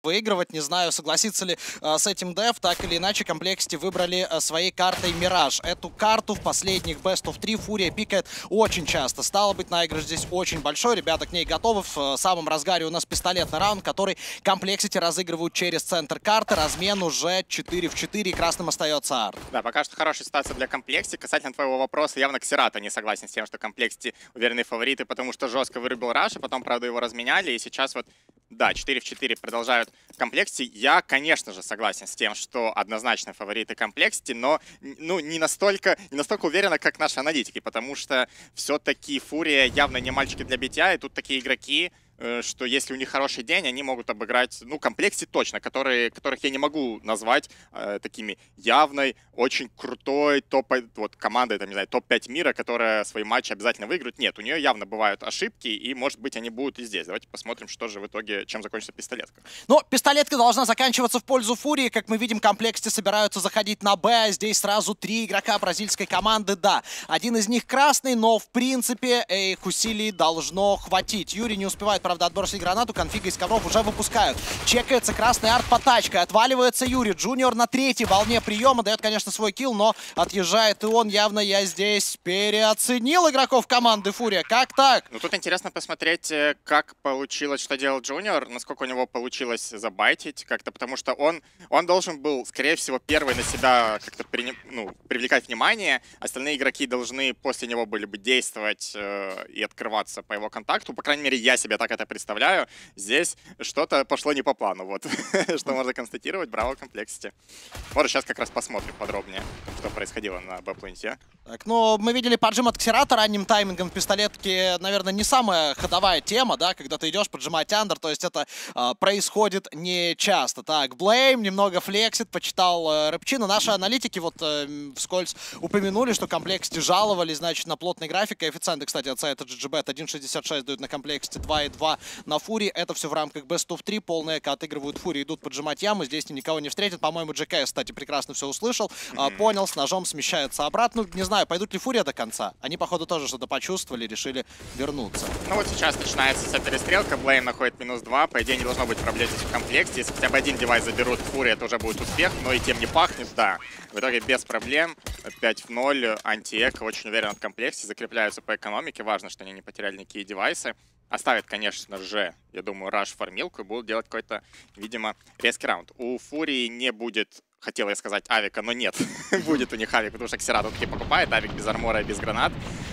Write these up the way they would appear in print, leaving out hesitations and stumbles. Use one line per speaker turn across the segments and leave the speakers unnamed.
выигрывать. Не знаю, согласится ли с этим Дев. Так или иначе, Complexity выбрали своей картой Мираж. Эту карту в последних Best of 3 Фурия пикает очень часто. Стало быть, наигрыш здесь очень большой. Ребята к ней готовы. В самом разгаре у нас пистолетный раунд, который Complexity разыгрывают через центр карты. Размен уже 4 в 4. И красным остается арт.
Да, пока что хорошая ситуация для Complexity. Касательно твоего вопроса, явно Xerato не согласен с тем, что Complexity уверенные фавориты, потому что жестко вырубил Rush, и потом, правда, его разменяли. И сейчас вот, да, 4 в 4 продолжают Complexity. Я, конечно же, согласен с тем, что однозначно фавориты Complexity, но ну, не настолько уверенно, как наши аналитики, потому что все-таки Фурия явно не мальчики для битья, и тут такие игроки, что если у них хороший день, они могут обыграть, ну, Complexity точно, которых я не могу назвать такими явной, очень крутой вот командой, там, не знаю, топ-5 мира, которая свои матчи обязательно выиграет. Нет, у нее явно бывают ошибки, и, может быть, они будут и здесь. Давайте посмотрим, что же в итоге, чем закончится пистолетка.
Ну, пистолетка должна заканчиваться в пользу Фурии. Как мы видим, Complexity собираются заходить на Б. Здесь сразу 3 игрока бразильской команды. Да, один из них красный, но, в принципе, их усилий должно хватить. Юрий не успевает, правда, отбросить гранату. Конфига из ковров уже выпускают. Чекается красный арт по тачке. Отваливается Юрий. Джуниор на 3-й волне приема. Дает, конечно, свой килл, но отъезжает и он. Явно я здесь переоценил игроков команды Фурия. Как так?
Ну, тут интересно посмотреть, как получилось, что делал Джуниор, насколько у него получилось забайтить как-то, потому что он должен был, скорее всего, первый на себя как-то привлекать внимание. Остальные игроки должны после него были бы действовать и открываться по его контакту. По крайней мере, я себе так это представляю. Здесь что-то пошло не по плану. Вот что можно констатировать. Браво, Complexity. Может, сейчас как раз посмотрим подробнее, что происходило на Б-пленте.
Так, ну, мы видели поджим от Xerato ранним таймингом в пистолетке, наверное, не самая ходовая тема, да, когда ты идешь поджимать андер, то есть это происходит не часто. Так, Blame немного флексит, почитал рэпчину. Наши аналитики вот вскользь упомянули, что Complexity жаловались, значит, на плотный график. Коэффициенты, кстати, от сайта GGBet 1.66 дают на Complexity, 2.2 на Фурии. Это все в рамках Best of 3. Полные эко отыгрывают Фурии, идут поджимать ямы. Здесь никого не встретят. По-моему, GKS, кстати, прекрасно все услышал. Понял, с ножом смещается обратно. Не знаю, пойдут ли Фурия до конца. Они, походу, тоже что-то почувствовали, решили вернуться.
Ну вот сейчас начинается вся перестрелка. Блейм находит -2. По идее, не должно быть проблем здесь в комплекте. Если хотя бы один девайс заберут Фурия, это уже будет успех. Но и тем не пахнет, да. В итоге без проблем. 5 в 0. Антиэко очень уверен в комплекте. Закрепляются по экономике. Важно, что они не потеряли никакие девайсы. Оставят, конечно же, я думаю, Rush фармилку и будут делать какой-то, видимо, резкий раунд. У Фурии не будет, хотел я сказать, авика, но нет. Будет у них авик, потому что Xerato таки покупает. Авик без армора и без гранат.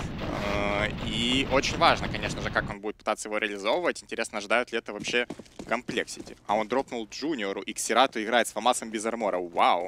И очень важно, конечно же, как он будет пытаться его реализовывать. Интересно, ожидают ли это вообще Complexity. А он дропнул Джуниору, и Xerato играет с Фамасом без армора. Вау!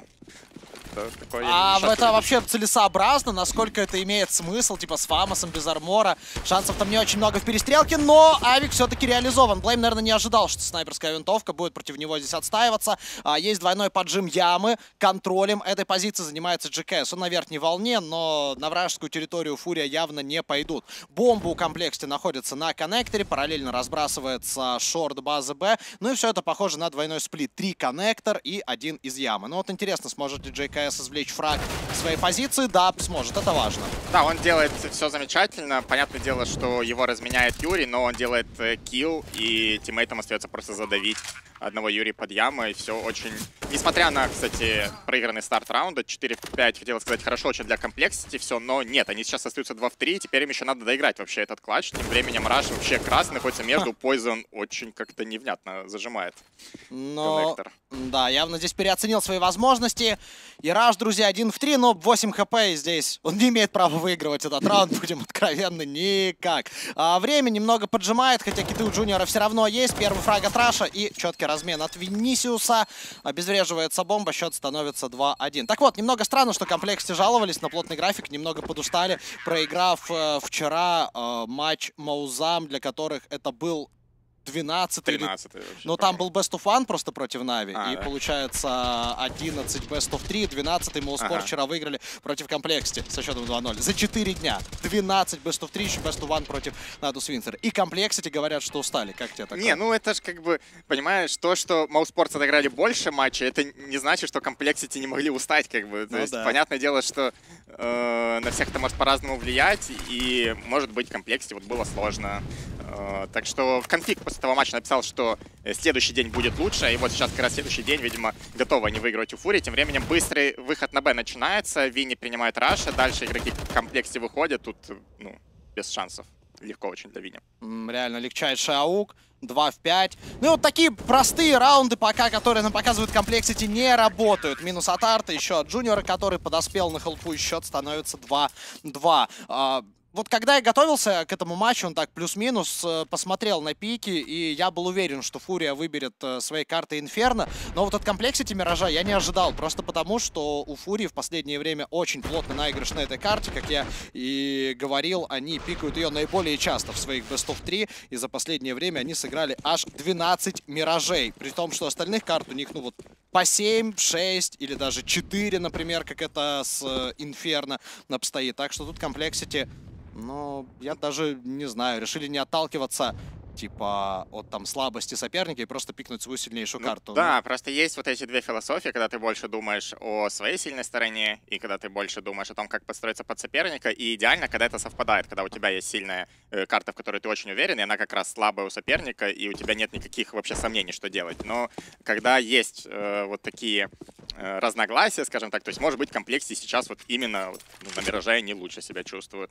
Это вообще целесообразно, насколько это имеет смысл, типа с Фамасом без армора. Шансов там не очень много в перестрелке, но авик все-таки реализован. Блейм, наверное, не ожидал, что снайперская винтовка будет против него здесь отстаиваться. Есть двойной поджим ямы, контролем этой позиции занимается GKS. Он на верхней волне, но на вражескую территорию Фурия явно не пойдут. Бомба у Complexity находится на коннекторе, параллельно разбрасывается шорт базы Б. Ну и все это похоже на двойной сплит. 3 коннектор и 1 из ямы. Ну вот интересно, сможет ли GKS извлечь фраг в своей позиции? Да, сможет, это важно.
Да, он делает все замечательно. Понятное дело, что его разменяет Юрий, но он делает килл, и тиммейтам остается просто задавить одного Юрия под ямой. Все очень... Несмотря на, кстати, проигранный старт раунда, 4-5, хотел сказать, хорошо очень для Complexity все, но нет, они сейчас остаются 2 в 3, теперь им еще надо доиграть вообще этот клатч. Тем временем Rush вообще красный находится между, Poison очень как-то невнятно зажимает коннектор.
Да, явно здесь переоценил свои возможности. И Rush, друзья, 1 в 3, но 8 хп здесь. Он не имеет права выигрывать этот раунд, будем откровенны, никак. Время немного поджимает, хотя киты у Джуниора все равно есть. Первый фраг от Раша и четкий размен от Винисиуса. Обезвреживается бомба, счет становится 2-1. Так вот, немного странно, что Complexity жаловались на плотный график, немного подустали, проиграв вчера матч Маузам, для которых это был 12-й. Но там был Best of One просто против Нави. И получается 11 Best of 3. 12-й Молспорт вчера выиграли против Complexity со счетом 2-0. За 4 дня. 12 Best of 3, еще Best of One против Надус Винсер. И Complexity говорят, что устали. Как тебе такое?
Не, ну это же как бы, понимаешь, то, что Молспорт отыграли больше матчей, это не значит, что Complexity не могли устать, как бы. То есть, понятное дело, что на всех это может по-разному влиять, и, может быть, Complexity вот было сложно. Так что конфиг, по после этого матча написал, что следующий день будет лучше, и вот сейчас как раз следующий день, видимо, готовы они выиграть у Фури. Тем временем быстрый выход на Б начинается, Винни принимает Раша, дальше игроки в комплекте выходят, тут, ну, без шансов. Легко очень для Винни.
Реально легчает Шаук. 2 в 5. Ну и вот такие простые раунды пока, которые нам показывают Complexity, не работают. Минус от Арта, еще от Джуниора, который подоспел на хелпу, и счет становится 2-2. Вот когда я готовился к этому матчу, он так плюс-минус посмотрел на пики, и я был уверен, что Фурия выберет своей картой Инферно. Но вот от Complexity Миража я не ожидал, просто потому, что у Фурии в последнее время очень плотный наигрыш на этой карте. Как я и говорил, они пикают ее наиболее часто в своих Best of 3, и за последнее время они сыграли аж 12 Миражей. При том, что остальных карт у них, ну вот, по 7, 6 или даже 4, например, как это с Инферно обстоит. Так что тут Complexity... Но я даже не знаю, решили не отталкиваться, типа, от там слабости соперника и просто пикнуть свою сильнейшую карту.
Да, просто есть вот эти две философии, когда ты больше думаешь о своей сильной стороне, и когда ты больше думаешь о том, как подстроиться под соперника, и идеально, когда это совпадает, когда у тебя есть сильная карта, в которой ты очень уверен, и она как раз слабая у соперника, и у тебя нет никаких вообще сомнений, что делать. Но когда есть вот такие разногласия, скажем так, то есть, может быть, в комплекте сейчас вот именно на Мираже они лучше себя чувствуют.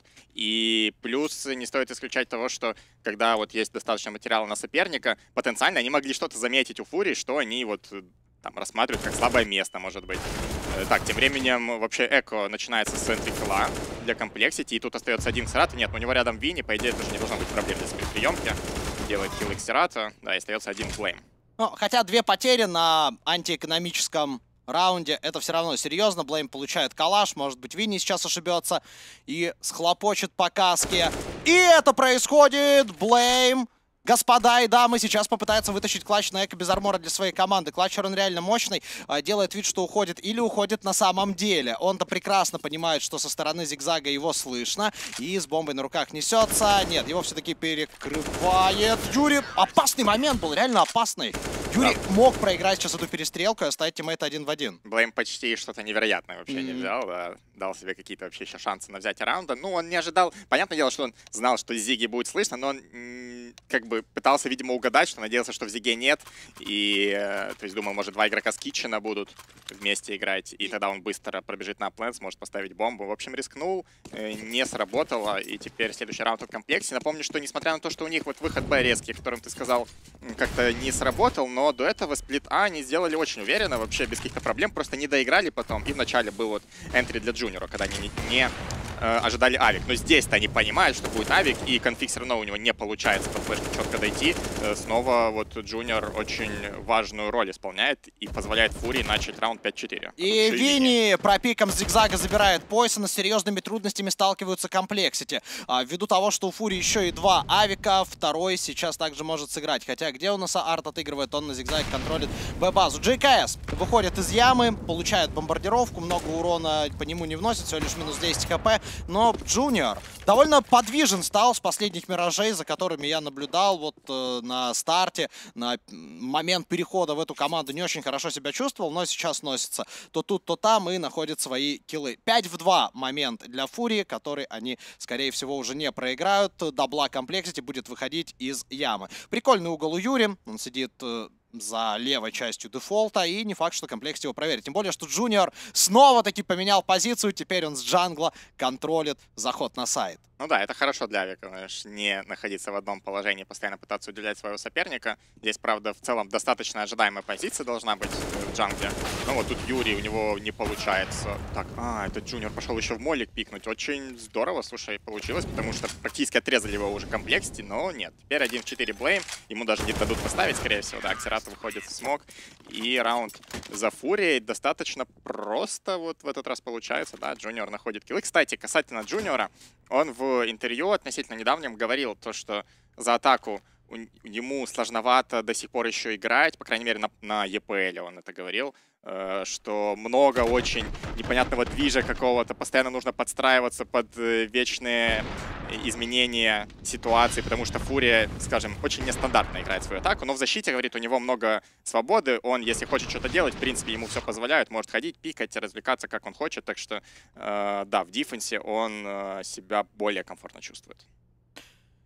И плюс не стоит исключать того, что когда вот есть достаточно материала на соперника, потенциально они могли что-то заметить у Фурии, что они вот там рассматривают как слабое место, может быть. Так, тем временем вообще Эко начинается с энтри-килла для Complexity, и тут остается один Ксерата. Нет, у него рядом Винни, по идее, тоже не должно быть проблем для своей приемки. Делает килл Ксерата, да, и остается один Флейм.
Ну, хотя 2 потери на антиэкономическом раунде, это все равно серьезно. Блейм получает калаш, может быть, Винни сейчас ошибется и схлопочет по каске. И это происходит! Блейм, господа и дамы, сейчас попытается вытащить клатч на Эко без армора для своей команды. Клатчер он реально мощный, делает вид, что уходит, или уходит на самом деле. Он-то прекрасно понимает, что со стороны зигзага его слышно, и с бомбой на руках несется. Нет, его все-таки перекрывает Юрий. Опасный момент был, реально опасный. Юрий мог проиграть сейчас эту перестрелку и оставить тиммейта 1 в 1.
Блейм почти что-то невероятное вообще не взял, да. Дал себе какие-то вообще еще шансы на взятие раунда. Ну, он не ожидал. Понятное дело, что он знал, что Зиги будет слышно, но он как бы пытался, видимо, угадать, что надеялся, что в Зиге нет. И, то есть, думал, может, 2 игрока с Китчена будут вместе играть, и тогда он быстро пробежит на плент, сможет поставить бомбу. В общем, рискнул, не сработало, и теперь следующий раунд в комплекте. Напомню, что несмотря на то, что у них вот выход Б резкий, о котором ты сказал, как-то не сработал, но до этого сплит А они сделали очень уверенно, вообще без каких-то проблем, просто не доиграли потом. И вначале был вот энтри для Джуниора, когда они не ожидали авик. Но здесь-то они понимают, что будет авик, и конфиг все равно у него не получается под флешку четко дойти. Снова вот Джуниор очень важную роль исполняет и позволяет Фурии начать раунд 5-4.
И Винни про пиком зигзага забирает Пойсона. С серьезными трудностями сталкиваются Complexity. Ввиду того, что у Фурии еще и 2 авика, второй сейчас также может сыграть. Хотя где у нас Арт отыгрывает, он на зигзаге контролит Б-базу. JKS выходит из ямы, получает бомбардировку, много урона по нему не вносит, всего лишь минус 10 хп. Но Джуниор довольно подвижен стал с последних миражей, за которыми я наблюдал вот на старте, на момент перехода в эту команду не очень хорошо себя чувствовал, но сейчас носится то тут, то там и находит свои киллы. 5 в 2 момент для Фурии, который они, скорее всего, уже не проиграют. Дабла Complexity будет выходить из ямы. Прикольный угол у Юри, он сидит за левой частью дефолта, и не факт, что Complexity его проверит. Тем более, что Джуниор снова-таки поменял позицию, теперь он с джангла контролит заход на сайт.
Ну да, это хорошо для авика, не находиться в одном положении, постоянно пытаться удивлять своего соперника. Здесь, правда, в целом достаточно ожидаемая позиция должна быть в джангле. Но вот тут Юрий, у него не получается. Так, этот Джуниор пошел еще в молик пикнуть. Очень здорово, слушай, получилось, потому что практически отрезали его уже Complexity, но нет. Теперь 1 в 4 Блейм, ему даже не дадут поставить, скорее всего, да, Ксерата выходит в смог. И раунд за Фурией достаточно просто вот в этот раз получается, да, Джуниор находит киллы. Кстати, касательно Джуниора, он в интервью относительно недавнем говорил то, что за атаку ему сложновато до сих пор еще играть, по крайней мере на EPL он это говорил, что много очень непонятного движа какого-то, постоянно нужно подстраиваться под вечные изменения ситуации, потому что Фурия, скажем, очень нестандартно играет свою атаку, но в защите, говорит, у него много свободы, он, если хочет что-то делать, в принципе, ему все позволяют, может ходить, пикать, развлекаться, как он хочет, так что, да, в дефенсе он себя более комфортно чувствует.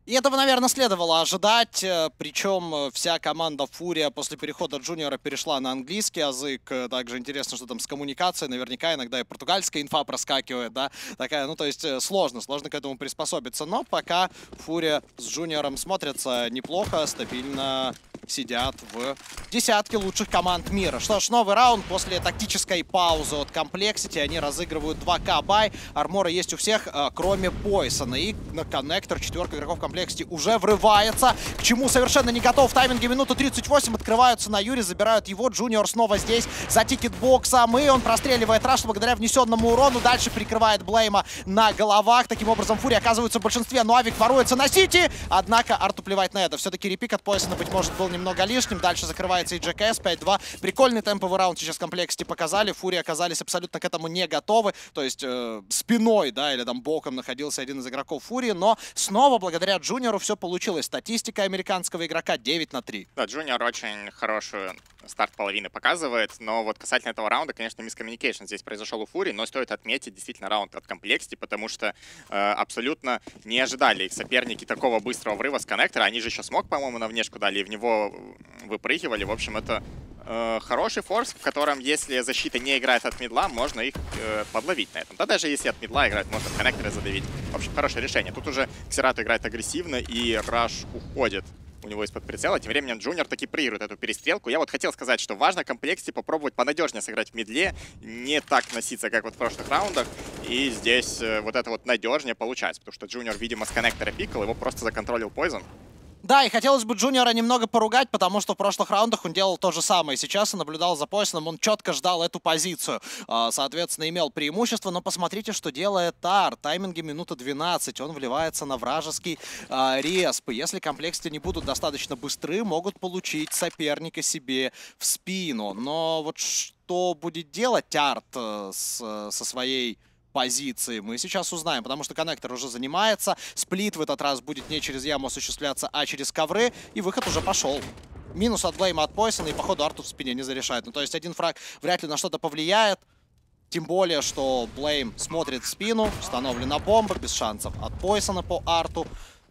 И этого, наверное, следовало ожидать, причем вся команда Фурия после перехода Джуниора перешла на английский язык. Также интересно, что там с коммуникацией, наверняка иногда и португальская инфа проскакивает, да, такая, ну, то есть сложно к этому приспособиться. Но пока Фурия с Джуниором смотрятся неплохо, стабильно сидят в десятке лучших команд мира. Что ж, новый раунд после тактической паузы от Complexity. Они разыгрывают 2К бай. Армора есть у всех, кроме Poison. И на коннектор четверка игроков Complexity уже врывается. К чему совершенно не готов. В тайминге минуты 38 открываются на Юри, забирают его. Джуниор снова здесь за тикетбоксом. И он простреливает раш благодаря внесенному урону. Дальше прикрывает Блейма на головах. Таким образом, Фурия оказывается в большинстве. Но Авик воруется на Сити. Однако Арту плевать на это. Все-таки репик от Poison, быть может, был немного лишним. Дальше закрывается и GKS 5-2. Прикольный темповый раунд сейчас Complexity показали. Фурии оказались абсолютно к этому не готовы. То есть спиной, да, или там боком находился один из игроков Фурии. Но снова благодаря Джуниору все получилось. Статистика американского игрока 9-3.
Да, Джуниор очень хорошую старт половины показывает, но вот касательно этого раунда, конечно, мискоммуникейшн здесь произошел у Фурии, но стоит отметить действительно раунд от Complexity, потому что абсолютно не ожидали их соперники такого быстрого врыва с коннектора. Они же еще смог, по-моему, на внешку дали и в него выпрыгивали. В общем, это хороший форс, в котором, если защита не играет от мидла, можно их подловить на этом. Да даже если от мидла играть, можно в коннекторы задавить. В общем, хорошее решение. Тут уже Xerato играет агрессивно, и Rush уходит у него из-под прицела. Тем временем Джуниор таки проигрывает эту перестрелку. Я вот хотел сказать, что важно Complexity попробовать понадежнее сыграть в мидле, не так носиться, как вот в прошлых раундах. И здесь вот это вот надежнее получается, потому что Джуниор, видимо, с коннектора пикал, его просто законтролил Poison.
Да, и хотелось бы Джуниора немного поругать, потому что в прошлых раундах он делал то же самое. Сейчас он наблюдал за Poison, он четко ждал эту позицию. Соответственно, имел преимущество, но посмотрите, что делает Тар. Тайминге минута 12, он вливается на вражеский респ. Если Complexity не будут достаточно быстры, могут получить соперника себе в спину. Но вот что будет делать Арт со своей позиции, мы сейчас узнаем, потому что коннектор уже занимается. Сплит в этот раз будет не через яму осуществляться, а через ковры, и выход уже пошел. Минус от Блейма от Poison, и походу Арту в спине не зарешает. Ну, то есть один фраг вряд ли на что-то повлияет. Тем более, что Блейм смотрит в спину, установлена бомба, без шансов от Poison по Арту.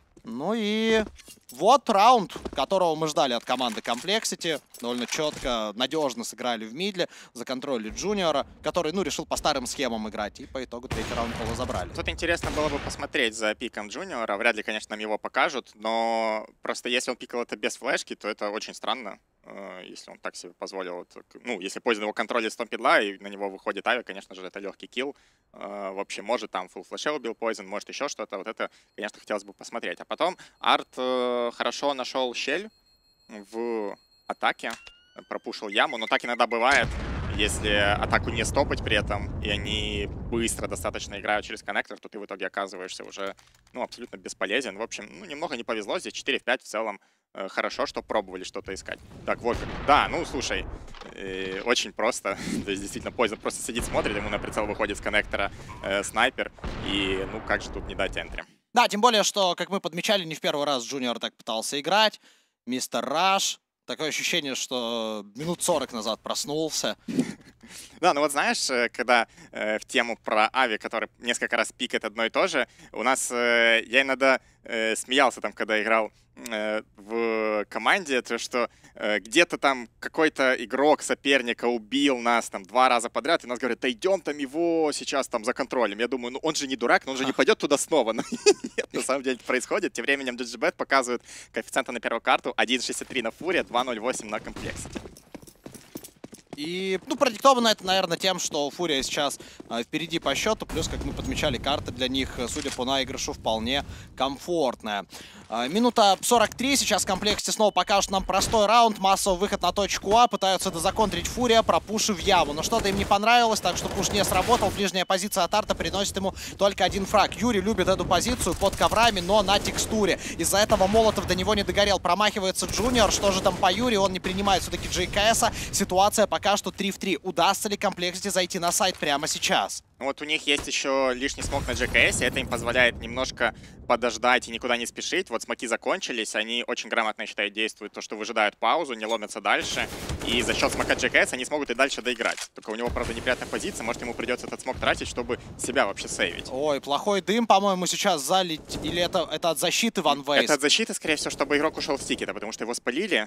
Ну и вот раунд, которого мы ждали от команды Complexity. Довольно четко, надежно сыграли в мидле, законтролили Джуниора, который, ну, решил по старым схемам играть. И по итогу третий раунд пола забрали.
Тут интересно было бы посмотреть за пиком Джуниора. Вряд ли, конечно, нам его покажут, но просто если он пикал это без флешки, то это очень странно. Если он так себе позволил. Ну, если Poison его контролит с томпидла, и на него выходит Ави, конечно же, это легкий килл. В общем, может там фулл флеше убил Poison, может еще что-то. Вот это, конечно, хотелось бы посмотреть. А потом Арт хорошо нашел щель в атаке, пропушил яму, но так иногда бывает, если атаку не стопать при этом, и они быстро достаточно играют через коннектор, то ты в итоге оказываешься уже, ну, абсолютно бесполезен. В общем, ну, немного не повезло, здесь 4 в 5 в целом. Хорошо, что пробовали что-то искать. Так, вот как. Да, ну, слушай, очень просто. То есть, действительно, Poison просто сидит, смотрит, ему на прицел выходит с коннектора снайпер, и, ну, как же тут не дать энтри.
Да, тем более, что, как мы подмечали, не в первый раз Джуниор так пытался играть. Мистер Раш. Такое ощущение, что минут 40 назад проснулся.
Да, ну вот знаешь, когда в тему про Ави, который несколько раз пикает одно и то же, у нас, я иногда смеялся там, когда играл в команде, то что где-то там какой-то игрок соперника убил нас там 2 раза подряд, и нас говорят, да идем там его сейчас там за контролем. Я думаю, ну он же не дурак, но он же не пойдет туда снова. Но нет, на самом деле это происходит. Тем временем GGBet показывает коэффициенты на первую карту 1.63 на Фуре, 2.08 на Complexity.
И, ну, продиктовано это, наверное, тем, что Фурия сейчас впереди по счету. Плюс, как мы подмечали, карта для них, судя по наигрышу, вполне комфортная. Минута 43. Сейчас Complexity снова покажет нам простой раунд. Массовый выход на точку А. Пытаются это законтрить Фурия, пропушив яму. Но что-то им не понравилось, так что пуш не сработал. Ближняя позиция от Арта приносит ему только один фраг. Юрий любит эту позицию под коврами, но на текстуре. Из-за этого Молотов до него не догорел. Промахивается Джуниор. Что же там по Юри? Он не принимает все-таки JKS-а. Ситуация пока что 3 в 3. Удастся ли Complexity зайти на сайт прямо сейчас?
Ну вот у них есть еще лишний смог на GKS, и это им позволяет немножко подождать и никуда не спешить. Вот смоки закончились, они очень грамотно, я считаю, действуют, то, что выжидают паузу, не ломятся дальше. И за счет смока GKS они смогут и дальше доиграть. Только у него, правда, неприятная позиция, может, ему придется этот смок тратить, чтобы себя вообще сейвить.
Ой, плохой дым, по-моему, сейчас залить. Или это от защиты OneWays?
Это от защиты, скорее всего, чтобы игрок ушел в стики, потому что его спалили,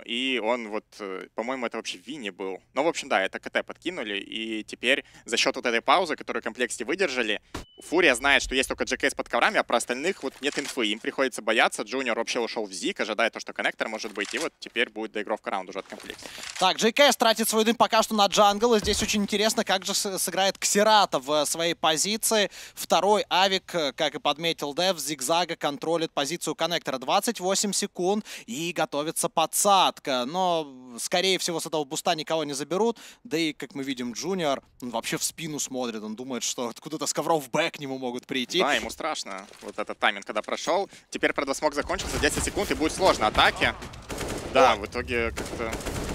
и он вот, по-моему, это вообще в Вине был. Ну, в общем, да, это КТ подкинули, и теперь за счет вот этой паузы, которую комплекте выдержали, Фурия знает, что есть только GKS под коврами, а про остальных вот нет инфы. Им приходится бояться. Джуниор вообще ушел в Зик, ожидая то, что коннектор может быть. И вот теперь будет доигровка раунда уже от комплекта.
Так, GKS тратит свой дым пока что на джангл. И здесь очень интересно, как же сыграет Ксерата в своей позиции. Второй авик, как и подметил Дев, зигзага контролит позицию коннектора. 28 секунд и готовится подсадка. Но, скорее всего, с этого буста никого не заберут. Да и, как мы видим, Джуниор вообще в спину смотрит. Он думает, что откуда-то с ковров Б к нему могут прийти.
Да, ему страшно. Вот этот тайминг, когда прошел. Теперь, правда, смог закончился. 10 секунд, и будет сложно атаки. Да, в итоге как-то...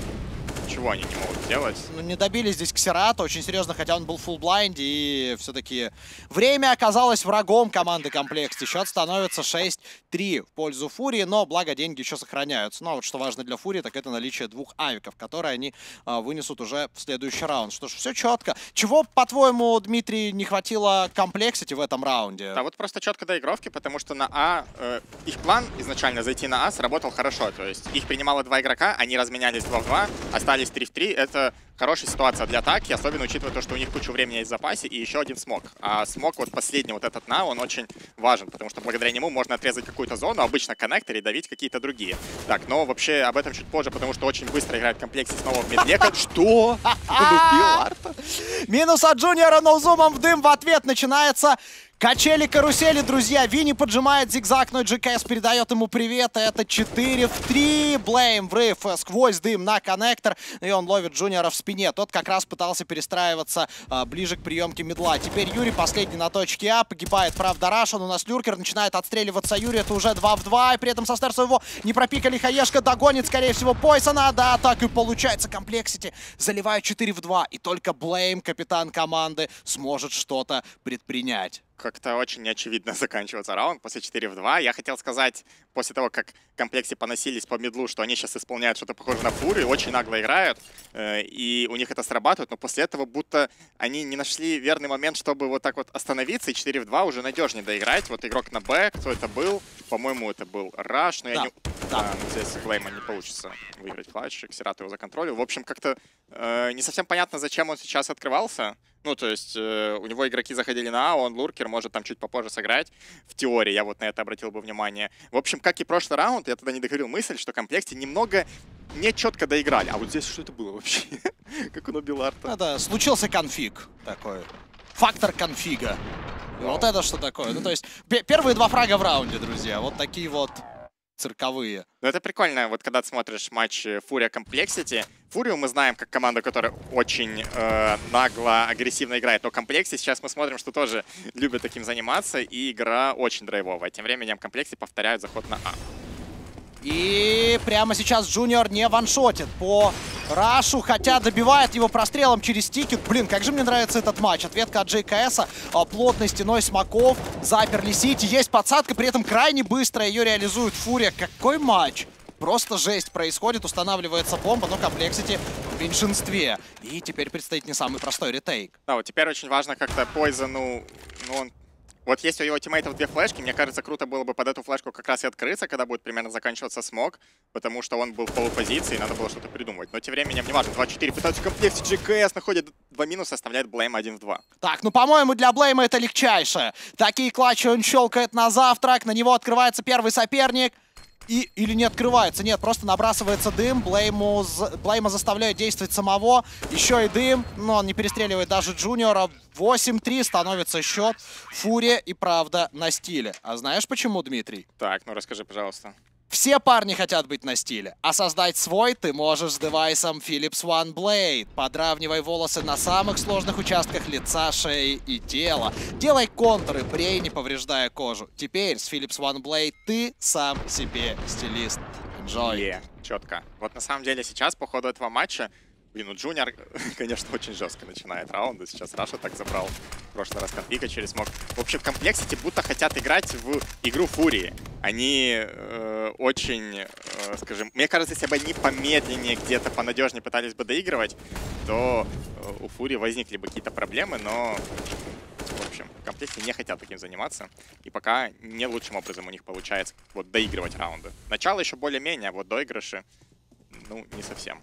Ничего они не могут делать.
Ну, не добились здесь Ксерата, очень серьезно, хотя он был в фулл-блайнде, и все-таки время оказалось врагом команды Комплекте. Счет становится 6-3 в пользу Фурии, но благо деньги еще сохраняются. Но вот что важно для Фурии, так это наличие двух авиков, которые они вынесут уже в следующий раунд. Что ж, все четко. Чего, по-твоему, Дмитрий, не хватило Комплексити в этом раунде?
Да, вот просто четко доигровки, потому что на А их план изначально зайти на А сработал хорошо. То есть их принимало два игрока, они разменялись 2 в 2, остались 3 в 3. Это хорошая ситуация для атаки, особенно учитывая то, что у них кучу времени есть в запасе и еще один смог. А смог вот последний, вот этот на, он очень важен, потому что благодаря нему можно отрезать какую-то зону, обычно коннектор, и давить какие-то другие. Так, но вообще об этом чуть позже, потому что очень быстро играет комплекте снова в медле. Что? Он убил Арта?
Минус от Джуниора, но зумом в дым в ответ начинается... Качели-карусели, друзья. Винни поджимает зигзаг, но GKS передает ему привет. Это 4 в 3. Блейм врыв сквозь дым на коннектор. И он ловит Джуниора в спине. Тот как раз пытался перестраиваться ближе к приемке мидла. Теперь Юрий последний на точке А. Погибает, правда, Раш. Он у нас люркер. Начинает отстреливаться Юрий. Это уже 2 в 2. И при этом со стер своего не пропикали. Хаешка догонит, скорее всего, Пойсона. Да, так и получается. Комплексити заливают 4 в 2. И только Блейм, капитан команды, сможет что-то предпринять.
Как-то очень неочевидно заканчивается раунд после 4 в 2. Я хотел сказать, после того, как комплекте поносились по мидлу, что они сейчас исполняют что-то похожее на Фурию, очень нагло играют, и у них это срабатывает, но после этого будто они не нашли верный момент, чтобы вот так вот остановиться, и 4 в 2 уже надежнее доиграть. Вот игрок на Б, кто это был? По-моему, это был Раш, но я не... Да, здесь Блейма не получится выиграть клатч, Ксерат его законтролил. В общем, как-то не совсем понятно, зачем он сейчас открывался. Ну, то есть у него игроки заходили на А, он луркер, может там чуть попозже сыграть. В теории, я вот на это обратил бы внимание. В общем, как и прошлый раунд, я тогда не договорил мысль, что комплекте немного нечетко доиграли. А вот здесь что это было вообще? Как он убил Арта?
Это случился конфиг такой. Фактор конфига. Вот это что такое? Ну, то есть первые 2 фрага в раунде, друзья. Вот такие вот цирковые.
Ну, это прикольно, вот когда ты смотришь матч Фурия Комплексити. Фурию мы знаем как команду, которая очень нагло, агрессивно играет. Но Комплекси сейчас мы смотрим, что тоже любят таким заниматься. И игра очень драйвовая. Тем временем Комплекси повторяют заход на А.
И прямо сейчас Джуниор не ваншотит по Рашу, хотя добивает его прострелом через тикет. Блин, как же мне нравится этот матч. Ответка от JKS, плотной стеной смоков, заперли Сити. Есть подсадка, при этом крайне быстро ее реализует Фурия. Какой матч! Просто жесть происходит, устанавливается бомба, но Комплексити в меньшинстве. И теперь предстоит не самый простой ретейк.
Да, вот теперь очень важно как-то Пойзону, он... Вот есть у его тиммейтов 2 флешки, мне кажется, круто было бы под эту флешку как раз и открыться, когда будет примерно заканчиваться смог, потому что он был в полупозиции, и надо было что-то придумать. Но тем временем, неважно, 2-4 пытаются в комплекте, GKS находит 2 минуса, оставляет Блейм 1 в 2.
Так, ну, по-моему, для Блейма это легчайшее. Такие клатчи он щелкает на завтрак, на него открывается первый соперник. Или не открывается, нет, просто набрасывается дым, Блейма заставляет действовать самого, еще и дым, но он не перестреливает даже Джуниора. 8-3 становится счет, Фурия и правда на стиле. А знаешь почему, Дмитрий?
Так, ну расскажи, пожалуйста.
Все парни хотят быть на стиле, а создать свой ты можешь с девайсом Philips One Blade. Подравнивай волосы на самых сложных участках лица, шеи и тела. Делай контуры, брей, не повреждая кожу. Теперь с Philips One Blade ты сам себе стилист. Enjoy.
Четко. Вот на самом деле сейчас, по ходу этого матча, Блин, ну Джуниор, конечно, очень жестко начинает раунды. Сейчас Раша так забрал. В прошлый раз конфига через смог. В общем, Complexity будто хотят играть в игру Фурии. Они очень, скажем, мне кажется, если бы они помедленнее, где-то понадежнее пытались бы доигрывать, то у Фурии возникли бы какие-то проблемы, но, в общем, Complexity не хотят таким заниматься. И пока не лучшим образом у них получается вот доигрывать раунды. Начало еще более-менее, а вот доигрыши, ну, не совсем.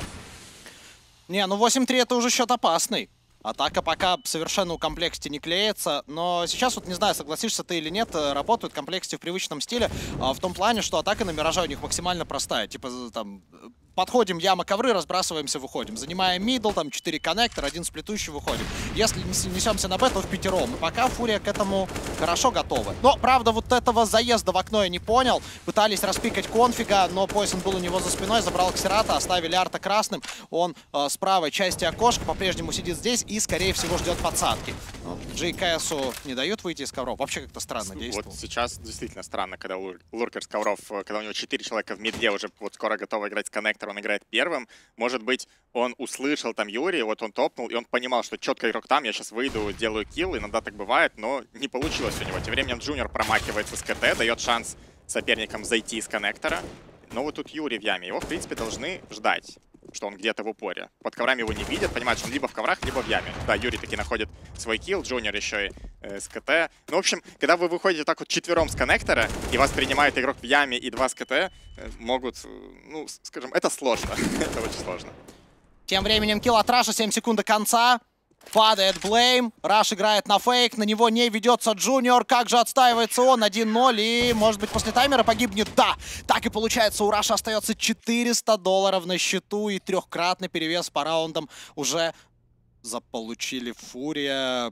Не, ну 8-3 это уже счет опасный. Атака пока совершенно у Complexity не клеится, но сейчас вот не знаю, согласишься ты или нет, работают Complexity в привычном стиле, в том плане, что атака на Миража у них максимально простая. Типа там подходим, яма, ковры, разбрасываемся, выходим. Занимаем мидл, там 4 коннектора, 1 сплетущий, выходим. Если несемся на Б, то в пятером. И пока Фурия к этому хорошо готова. Но, правда, вот этого заезда в окно я не понял. Пытались распикать конфига, но Пойсон был у него за спиной, забрал Ксерата, оставили Арта красным. Он с правой части окошка по-прежнему сидит здесь и, скорее всего, ждет подсадки. JKS не дают выйти из ковров. Вообще как-то странно действует.
Вот сейчас действительно странно, когда Луркер с ковров, когда у него 4 человека в мидле уже вот скоро готовы играть с коннектор, он играет первым. Может быть, он услышал там Юрия, вот он топнул, и он понимал, что четко игрок там, я сейчас выйду, делаю килл, иногда так бывает, но не получилось у него. Тем временем Джуниор промахивается с КТ, дает шанс соперникам зайти из коннектора. Но вот тут Юрий в яме, его, в принципе, должны ждать, что он где-то в упоре. Под коврами его не видят, понимают, что он либо в коврах, либо в яме. Да, Юрий таки находит свой килл, Джуниор еще и с КТ. Ну, в общем, когда вы выходите так вот четвером с коннектора, и вас принимает игрок в яме и 2 с КТ, могут, ну, скажем, это сложно. Это очень сложно.
Тем временем килл от Раша, 7 секунд до конца. Падает Блейм, Раш играет на фейк, на него не ведется Джуниор. Как же отстаивается он? 1-0 и, может быть, после таймера погибнет? Да, так и получается. У Раша остается $400 на счету и 3-кратный перевес по раундам уже заполучили Фурия.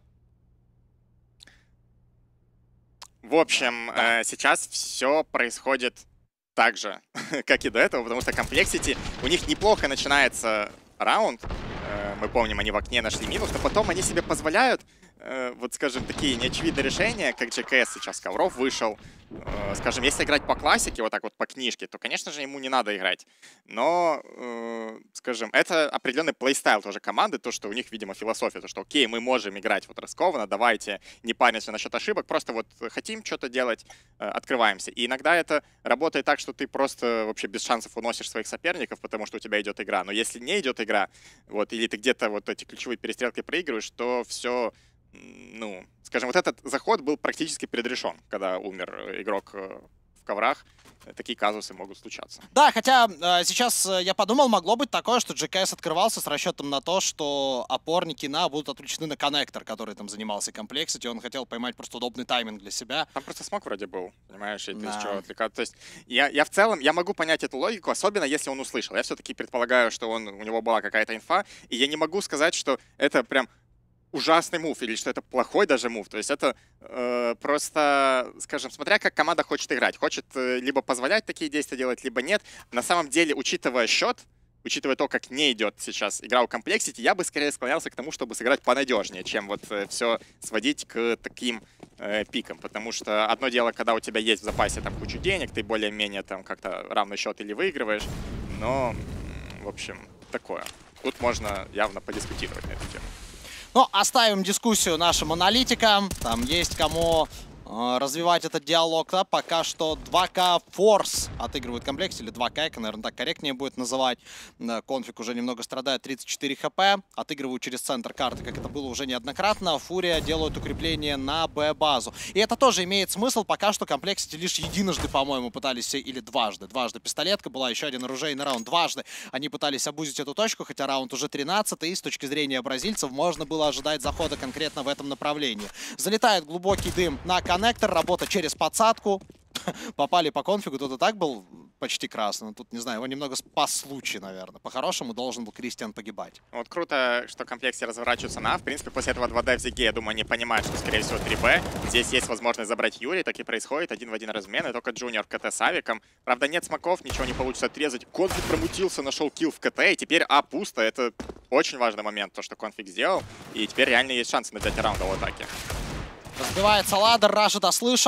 В общем, сейчас все происходит так же, как и до этого, потому что Complexity, у них неплохо начинается раунд. Мы помним, они в окне нашли минус, но потом они себе позволяют, вот скажем, такие неочевидные решения, как JKS сейчас с ковров вышел. Скажем, если играть по классике, вот так вот по книжке, то, конечно же, ему не надо играть. Но, скажем, это определенный плейстайл тоже команды, то, что у них, видимо, философия, то, что окей, мы можем играть вот раскованно, давайте не паримся насчет ошибок, просто вот хотим что-то делать, открываемся. И иногда это работает так, что ты просто вообще без шансов уносишь своих соперников, потому что у тебя идет игра. Но если не идет игра, вот, или ты где-то вот эти ключевые перестрелки проигрываешь, то все... Ну, скажем, вот этот заход был практически предрешен, когда умер игрок в коврах. Такие казусы могут случаться.
Да, хотя сейчас я подумал, могло быть такое, что JKS открывался с расчетом на то, что опорники на будут отвлечены на коннектор, который там занимался Complexity. Он хотел поймать просто удобный тайминг для себя.
Там просто смог вроде был, понимаешь, и ты из чего отвлекаться. То есть я в целом, я могу понять эту логику, особенно если он услышал. Я все-таки предполагаю, что у него была какая-то инфа, и я не могу сказать, что это прям ужасный мув, или что это плохой даже мув. То есть это просто, скажем, смотря как команда хочет играть. Хочет либо позволять такие действия делать, либо нет. На самом деле, учитывая счет, учитывая то, как не идет сейчас игра у Complexity, я бы скорее склонялся к тому, чтобы сыграть понадежнее, чем вот все сводить к таким пикам. Потому что одно дело, когда у тебя есть в запасе там кучу денег, ты более-менее там как-то равный счет или выигрываешь. Но, в общем, такое. Тут можно явно подискутировать на эту тему.
Но оставим дискуссию нашим аналитикам. Там есть кому развивать этот диалог. Да? Пока что 2К Force отыгрывает комплекс, или 2К, наверное, так корректнее будет называть. Конфиг уже немного страдает, 34 хп. Отыгрывают через центр карты, как это было уже неоднократно. Фурия делают укрепление на Б-базу. И это тоже имеет смысл. Пока что Complexity лишь единожды, по-моему, пытались, или дважды. Дважды пистолетка была, еще один оружейный раунд. Дважды они пытались обузить эту точку, хотя раунд уже 13-й. И с точки зрения бразильцев можно было ожидать захода конкретно в этом направлении. Залетает глубокий дым на коннектор, работа через подсадку. Попали по конфигу, тут и так был почти красный. Тут, не знаю, его немного спас случай, наверное. По-хорошему должен был Кристиан погибать.
Вот круто, что в комплекте разворачиваются на. В принципе, после этого 2D в Зиге, я думаю, они понимают, что, скорее всего, 3Б. Здесь есть возможность забрать Юрий, так и происходит. 1 в 1 размен, и только Джуниор в КТ с авиком. Правда, нет смоков, ничего не получится отрезать. Конфиг промутился, нашел килл в КТ, и теперь А пусто. Это очень важный момент, то, что Конфиг сделал. И теперь реально есть шансы на взять раунд в атаке.
Разбивается ладер, Раша дослышал,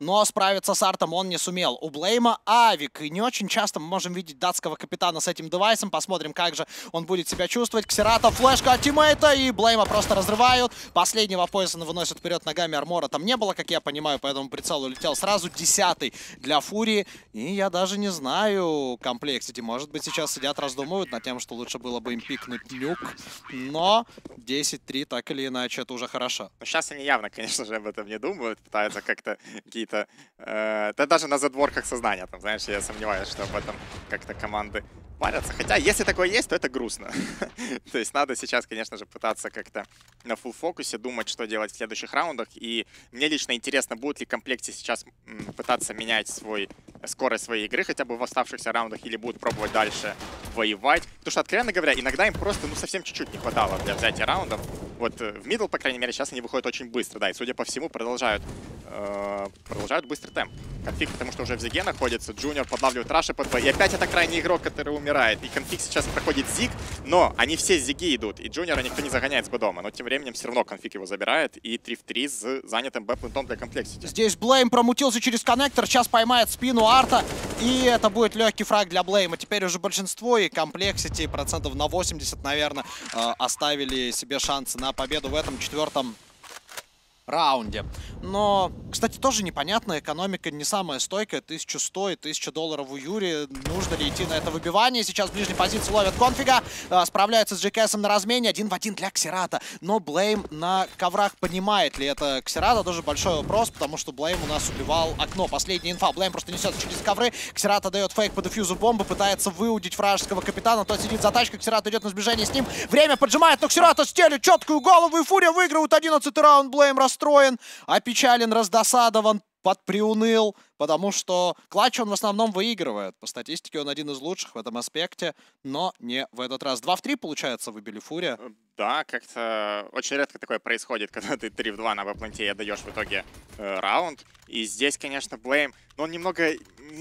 но справиться с артом он не сумел. У Блейма Авик, и не очень часто мы можем видеть датского капитана с этим девайсом. Посмотрим, как же он будет себя чувствовать. Ксерата, флешка от тиммейта, и Блейма просто разрывают. Последнего пояса выносят вперед ногами, армора там не было, как я понимаю, поэтому прицел улетел сразу. 10-й для Фурии, и я даже не знаю, Комплексити, может быть, сейчас сидят, раздумывают над тем, что лучше было бы им пикнуть нюк, но 10-3 так или иначе, это уже хорошо.
Но сейчас они явно, конечно же, об этом не думают, пытаются как-то какие-то... да даже на задворках сознания, там, знаешь, я сомневаюсь, что об этом как-то команды парятся. Хотя, если такое есть, то это грустно. То есть надо сейчас, конечно же, пытаться как-то на фулл фокусе думать, что делать в следующих раундах. И мне лично интересно, будет ли Комплексити сейчас пытаться менять скорость своей игры хотя бы в оставшихся раундах, или будут пробовать дальше воевать. Потому что, откровенно говоря, иногда им просто, ну, совсем чуть-чуть не хватало для взятия раундов. Вот в мидл, по крайней мере, сейчас они выходят очень быстро, да, и, судя по всему, продолжают быстрый темп. Конфиг, потому что уже в Зиге находится, Джуниор подлавливает Раши под бой, и опять это крайний игрок, который умирает. И Конфиг сейчас проходит Зиг, но они все с Зиги идут, и Джуниора никто не загоняет с Б-дома, но тем временем все равно Конфиг его забирает, и 3 в 3 с занятым Б-плентом для Комплексити.
Здесь Блейм промутился через коннектор, сейчас поймает спину арта, и это будет легкий фраг для Блейма. Теперь уже большинство и Комплексити процентов на 80, наверное, оставили себе шансы на победу в этом 4-м раунде. Но, кстати, тоже непонятно, экономика не самая стойкая, 1100 и $1000 у Юри. Нужно ли идти на это выбивание? Сейчас в ближней позиции ловят Конфига, справляются с GKS на размене, 1 в 1 для Ксерата. Но Блейм на коврах понимает ли это Ксерата, тоже большой вопрос, потому что Блейм у нас убивал окно. Последняя инфа, Блейм просто несется через ковры, Ксерата дает фейк по дефьюзу бомбы, пытается выудить вражеского капитана, тот сидит за тачкой, Ксерата идет на сближение с ним, время поджимает, но Ксерата стелит четкую голову, и Фурия выигрывает 11-й раунд. Блейм расстроен, опечален, раздосадован, подприуныл, потому что клатч он в основном выигрывает. По статистике он один из лучших в этом аспекте, но не в этот раз. 2 в 3, получается, выбили Фурия.
Да, как-то очень редко такое происходит, когда ты 3 в 2 на Б-планте и отдаешь в итоге раунд. И здесь, конечно, Блейм, но он немного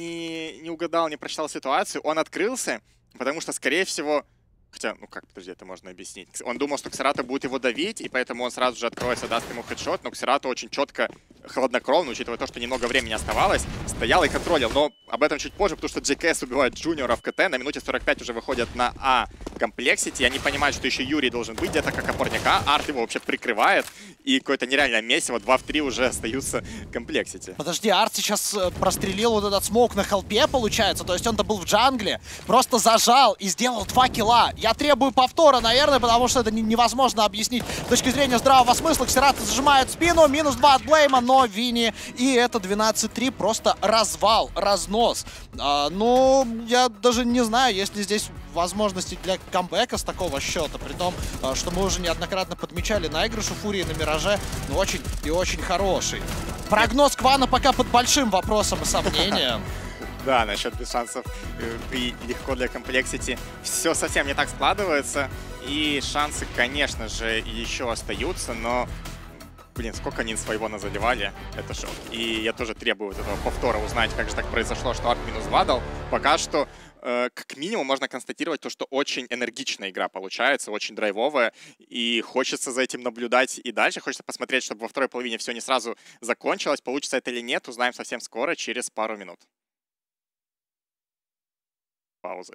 не угадал, не прочитал ситуацию. Он открылся, потому что, скорее всего... Хотя, ну как, подожди, это можно объяснить. Он думал, что Ксерата будет его давить, и поэтому он сразу же откроется, даст ему хедшот, но Ксерата очень четко, хладнокровно, учитывая то, что немного времени оставалось, стоял и контролил. Но об этом чуть позже, потому что GKS убивает Джуниора в КТ, на минуте 45 уже выходят на А Комплексити. Они понимают, что еще Юрий должен быть где-то как опорника, Арт его вообще прикрывает, и какое-то нереальное месиво, 2 в 3 уже остаются Комплексити.
Подожди, Арт сейчас прострелил вот этот смоук на хелпе, получается, то есть он-то был в джангле, просто зажал и сделал 2 килла. Я требую повтора, наверное, потому что это невозможно объяснить с точки зрения здравого смысла. Ксерата зажимает спину, минус 2 от Блейма, но Винни, и это 12-3, просто развал, разнос. Ну, я даже не знаю, есть ли здесь возможности для камбэка с такого счета, при том, что мы уже неоднократно подмечали наигрыш у Фурии на Мираже, но очень и очень хороший. Прогноз Квана пока под большим вопросом и сомнением.
Да, насчет без шансов и легко для Комплексити. Все совсем не так складывается. И шансы, конечно же, еще остаются, но, блин, сколько они своего назаливали, это шок. И я тоже требую вот этого повтора узнать, как же так произошло, что Арт минус 2 дал. Пока что, как минимум, можно констатировать то, что очень энергичная игра получается, очень драйвовая. И хочется за этим наблюдать и дальше. Хочется посмотреть, чтобы во второй половине все не сразу закончилось. Получится это или нет, узнаем совсем скоро, через пару минут. Паузы.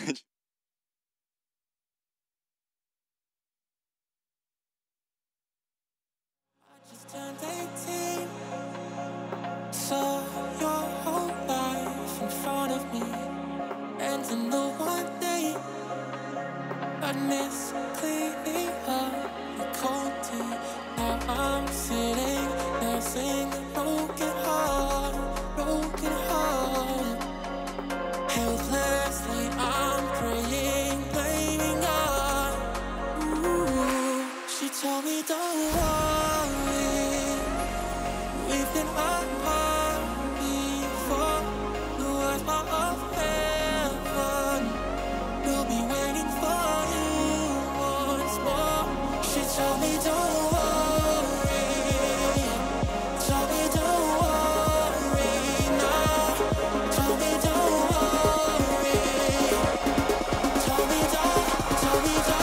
Told me don't worry, we've been apart before. The world's part of heaven, we'll be waiting for you once more. She told me don't worry, told me don't worry now, told me don't worry, told me don't.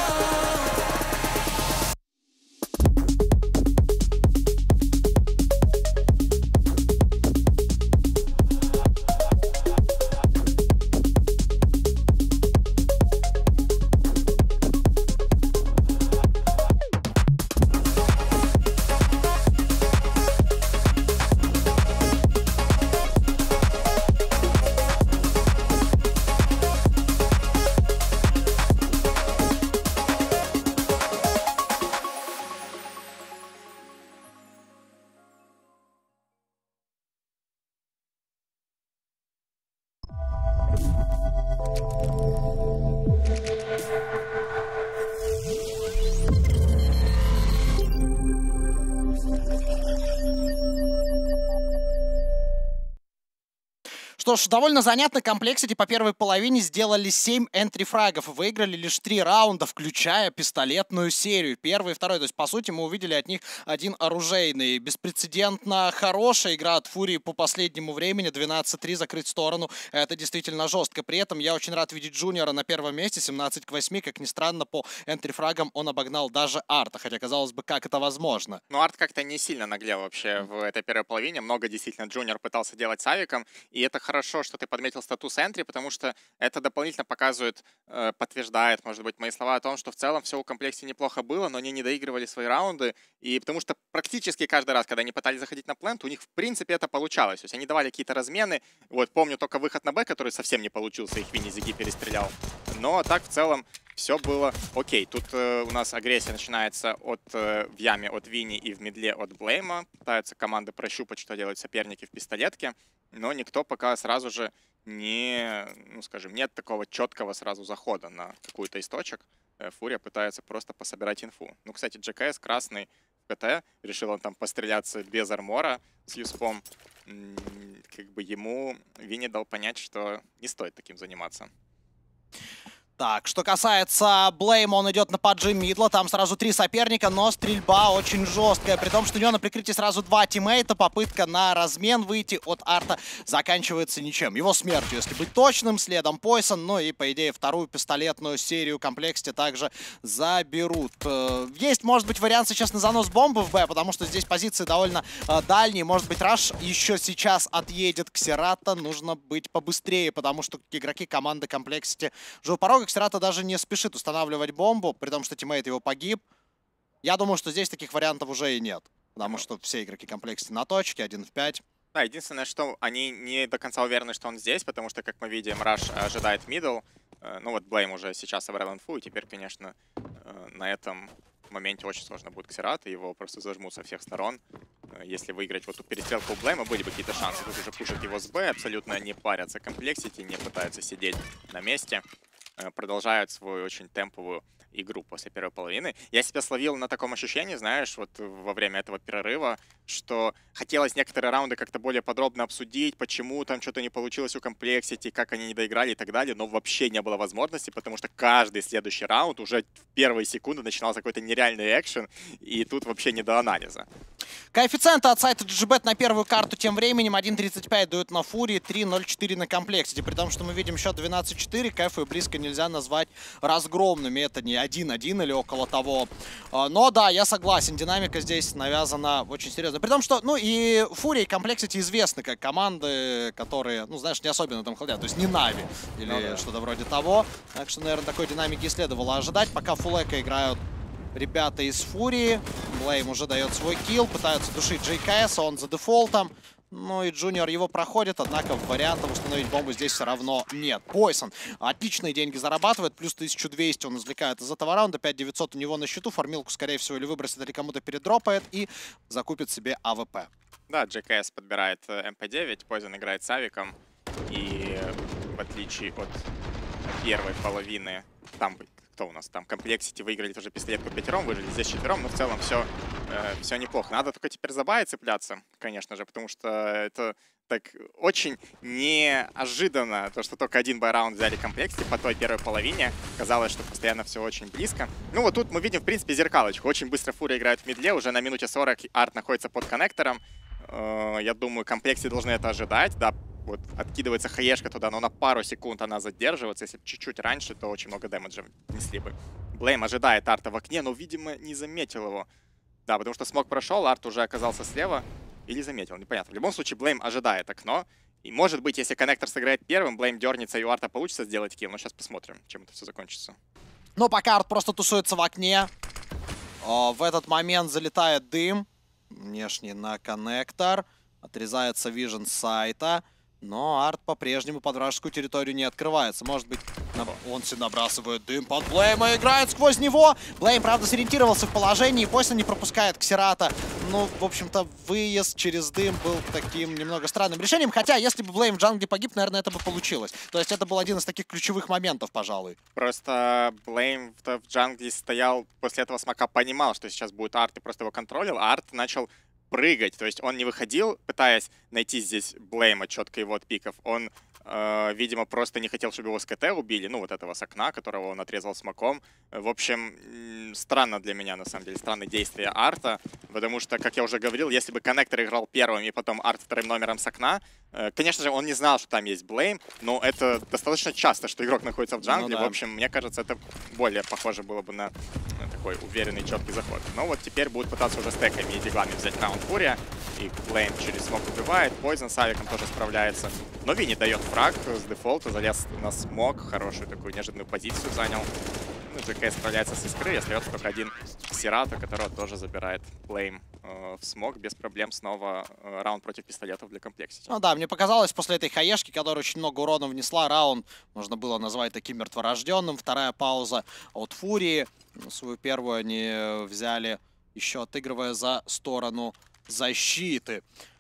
Что ж, довольно занятно. Комплексити по первой половине сделали 7 энтри-фрагов и выиграли лишь 3 раунда, включая пистолетную серию. Первый и второй. То есть, по сути, мы увидели от них один оружейный. Беспрецедентно хорошая игра от Фурии по последнему времени. 12-3 закрыть сторону. Это действительно жестко. При этом я очень рад видеть Джуниора на первом месте. 17-8. Как ни странно, по энтри-фрагам он обогнал даже Арта. Хотя, казалось бы, как это возможно?
Ну, Арт как-то не сильно наглел вообще в этой первой половине. Много действительно Джуниор пытался делать с авиком. И это хорошо, что ты подметил статус энтри, потому что это дополнительно показывает, подтверждает, может быть, мои слова о том, что в целом все у комплекте неплохо было, но они не доигрывали свои раунды. И потому что практически каждый раз, когда они пытались заходить на плент, у них в принципе это получалось. То есть они давали какие-то размены. Вот помню только выход на Б, который совсем не получился, их Винни Зиги перестрелял. Но так в целом все было окей. Тут у нас агрессия начинается в яме от Винни и в мидле от Блейма. Пытаются команды прощупать, что делают соперники в пистолетке. Но никто пока сразу же не, ну скажем, нет такого четкого сразу захода на какую-то из точек. Фурия пытается просто пособирать инфу. Ну, кстати, GKS красный в КТ. Решил он там постреляться без армора с юспом. Как бы ему Винни дал понять, что не стоит таким заниматься.
Так, что касается Блейма, он идет на поджим мидла, там сразу 3 соперника, но стрельба очень жесткая, при том, что у него на прикрытии сразу 2 тиммейта, попытка на размен выйти от Арта заканчивается ничем. Его смертью, если быть точным, следом Пойсон, ну и, по идее, вторую пистолетную серию Комплексити также заберут. Есть, может быть, вариант сейчас на занос бомбы в Б, потому что здесь позиции довольно дальние, может быть, Раш еще сейчас отъедет к Сирата, нужно быть побыстрее, потому что игроки команды Комплексити уже у порога. Ксерата даже не спешит устанавливать бомбу, при том, что тиммейт его погиб. Я думаю, что здесь таких вариантов уже и нет. Потому что все игроки комплекте на точке, 1 в 5.
Да, единственное, что они не до конца уверены, что он здесь, потому что, как мы видим, Раш ожидает мидл. Ну вот Блейм уже сейчас собрал инфу, и теперь, конечно, на этом моменте очень сложно будет Ксерат, и его просто зажмут со всех сторон. Если выиграть вот эту перестрелку у Блейма, были бы какие-то шансы. Тут уже пушат его с Б, абсолютно не парятся Комплексити, не пытаются сидеть на месте. Продолжают свою очень темповую игру после первой половины. Я себя словил на таком ощущении, знаешь, вот во время этого перерыва, что хотелось некоторые раунды как-то более подробно обсудить, почему там что-то не получилось у Комплексити, как они не доиграли и так далее, но вообще не было возможности, потому что каждый следующий раунд уже в первые секунды начинался какой-то нереальный экшен, и тут вообще не до анализа.
Коэффициенты от сайта GGBet на первую карту тем временем 1.35 дают на Фурии, 3.04 на Комплексити. При том, что мы видим счет 12-4, кэфы близко нельзя назвать разгромными. Это не 1-1 или около того. Но да, я согласен, динамика здесь навязана очень серьезно. При том, что, ну и Фурия и Комплексити известны как команды, которые, ну знаешь, не особенно там холодят. То есть не Нави или что-то вроде того. Так что, наверное, такой динамики и следовало ожидать. Пока фуллэка играют ребята из Фурии. Блейм уже дает свой килл, пытаются душить JKS, он за дефолтом. Ну и Джуниор его проходит, однако вариантов установить бомбу здесь все равно нет. Пойсон отличные деньги зарабатывает, плюс 1200 он извлекает из этого раунда, 5900 у него на счету, фармилку, скорее всего, или выбросит, или кому-то передропает и закупит себе АВП.
Да, JKS подбирает МП9, Пойсон играет с авиком, и в отличие от первой половины, там кто у нас там? Комплексити выиграли тоже пистолетку 5-ром, выжили здесь 4-ром, но в целом все неплохо. Надо только теперь за бай цепляться, конечно же, потому что это так очень неожиданно, то, что только один бай-раунд взяли Комплексити по той первой половине. Казалось, что постоянно все очень близко. Ну вот тут мы видим, в принципе, зеркалочку. Очень быстро Фурия играет в мидле, уже на минуте 40 Арт находится под коннектором. Я думаю, Комплексити должны это ожидать, да. Вот откидывается хаешка туда, но на пару секунд она задерживается. Если чуть-чуть раньше, то очень много дэмэджа внесли бы. Блейм ожидает Арта в окне, но, видимо, не заметил его. Да, потому что смог прошел, Арт уже оказался слева. Или заметил, непонятно. В любом случае, Блейм ожидает окно. И, может быть, если коннектор сыграет первым, Блейм дернется, и у Арта получится сделать килл. Но сейчас посмотрим, чем это все закончится.
Но пока Арт просто тусуется в окне. В этот момент залетает дым. Внешний на коннектор. Отрезается вижен с сайта. Но Арт по-прежнему под вражескую территорию не открывается. Может быть, он себе набрасывает дым под Блейма, играет сквозь него. Блейм, правда, сориентировался в положении и после не пропускает Ксерата. Ну, в общем-то, выезд через дым был таким немного странным решением. Хотя, если бы Блейм в джангле погиб, наверное, это бы получилось. То есть это был один из таких ключевых моментов, пожалуй.
Просто Блейм в джангле стоял, после этого смока понимал, что сейчас будет Арт, и просто его контролил. А Арт начал прыгать. То есть он не выходил, пытаясь найти здесь Блейма четко его от пиков. Он, видимо, просто не хотел, чтобы его с КТ убили. Ну, вот этого с окна, которого он отрезал смоком. В общем, странно для меня, на самом деле, странное действие Арта. Потому что, как я уже говорил, если бы коннектор играл первым и потом Арт вторым номером с окна, конечно же, он не знал, что там есть Блейм, но это достаточно часто, что игрок находится в джангле.
Ну, да.
В общем, мне кажется, это более похоже было бы на такой уверенный, четкий заход. Но вот теперь будут пытаться уже стеками и диглами взять раунд Фурия. И Блейм через смок убивает, Poison с авиком тоже справляется. Но Винни дает фраг с дефолта, залез на смок, хорошую такую неожиданную позицию занял. Ну, ЖК справляется с искры, и остается только один Сирата, которого тоже забирает Блейм в смок. Без проблем снова раунд против пистолетов для комплексити.
Ну да, мне показалось, после этой хаешки, которая очень много урона внесла, раунд можно было назвать таким мертворожденным. Вторая пауза от Фурии. Свою первую они взяли, еще отыгрывая за сторону защиты.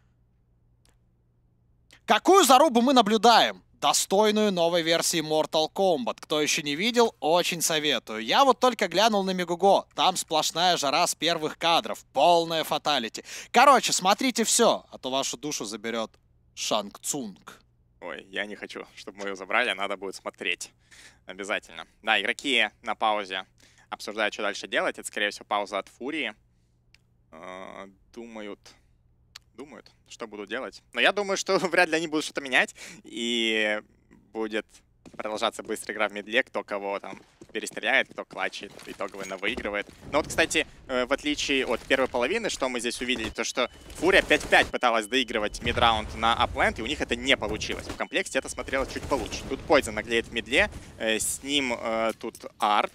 Какую зарубу мы наблюдаем? Достойную новой версии Mortal Kombat. Кто еще не видел, очень советую. Я вот только глянул на Мегуго. Там сплошная жара с первых кадров. Полная фаталити. Короче, смотрите все, а то вашу душу заберет Шанг Цунг.
Ой, я не хочу, чтобы мы ее забрали, надо будет смотреть. Обязательно. Да, игроки на паузе обсуждают, что дальше делать. Это, скорее всего, пауза от Фурии. Думают, что будут делать. Но я думаю, что вряд ли они будут что-то менять. И будет продолжаться быстрая игра в медле, кто кого там перестреляет, кто клатчит, итогово выигрывает. Но вот, кстати, в отличие от первой половины, что мы здесь увидели, то что Фурия 5-5 пыталась доигрывать мидраунд на апленд, и у них это не получилось. В комплекте это смотрелось чуть получше. Тут Poison наглеет в медле, с ним тут Арт,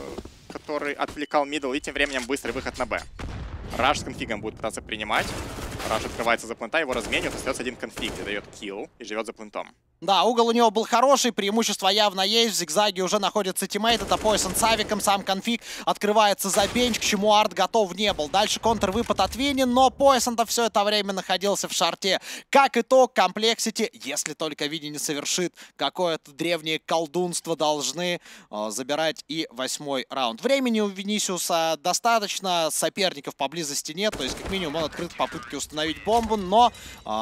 который отвлекал мидл, и тем временем быстрый выход на Б. Раш с конфигом будет пытаться принимать. Раш открывается за плента, его разменивают, остается один конфиг, где дает килл и живет за плентом.
Да, угол у него был хороший, преимущество явно есть. В зигзаге уже находится тиммейт, это Poison с авиком, сам конфиг открывается за бенч, к чему Арт готов не был. Дальше контрвыпад от Винни, но Poison-то все это время находился в шарте. Как итог, комплексити, если только Винни не совершит какое-то древнее колдунство, должны забирать и 8-й раунд. Времени у Винисиуса достаточно, соперников поблизости нет, то есть как минимум он открыт в попытке установить бомбу, но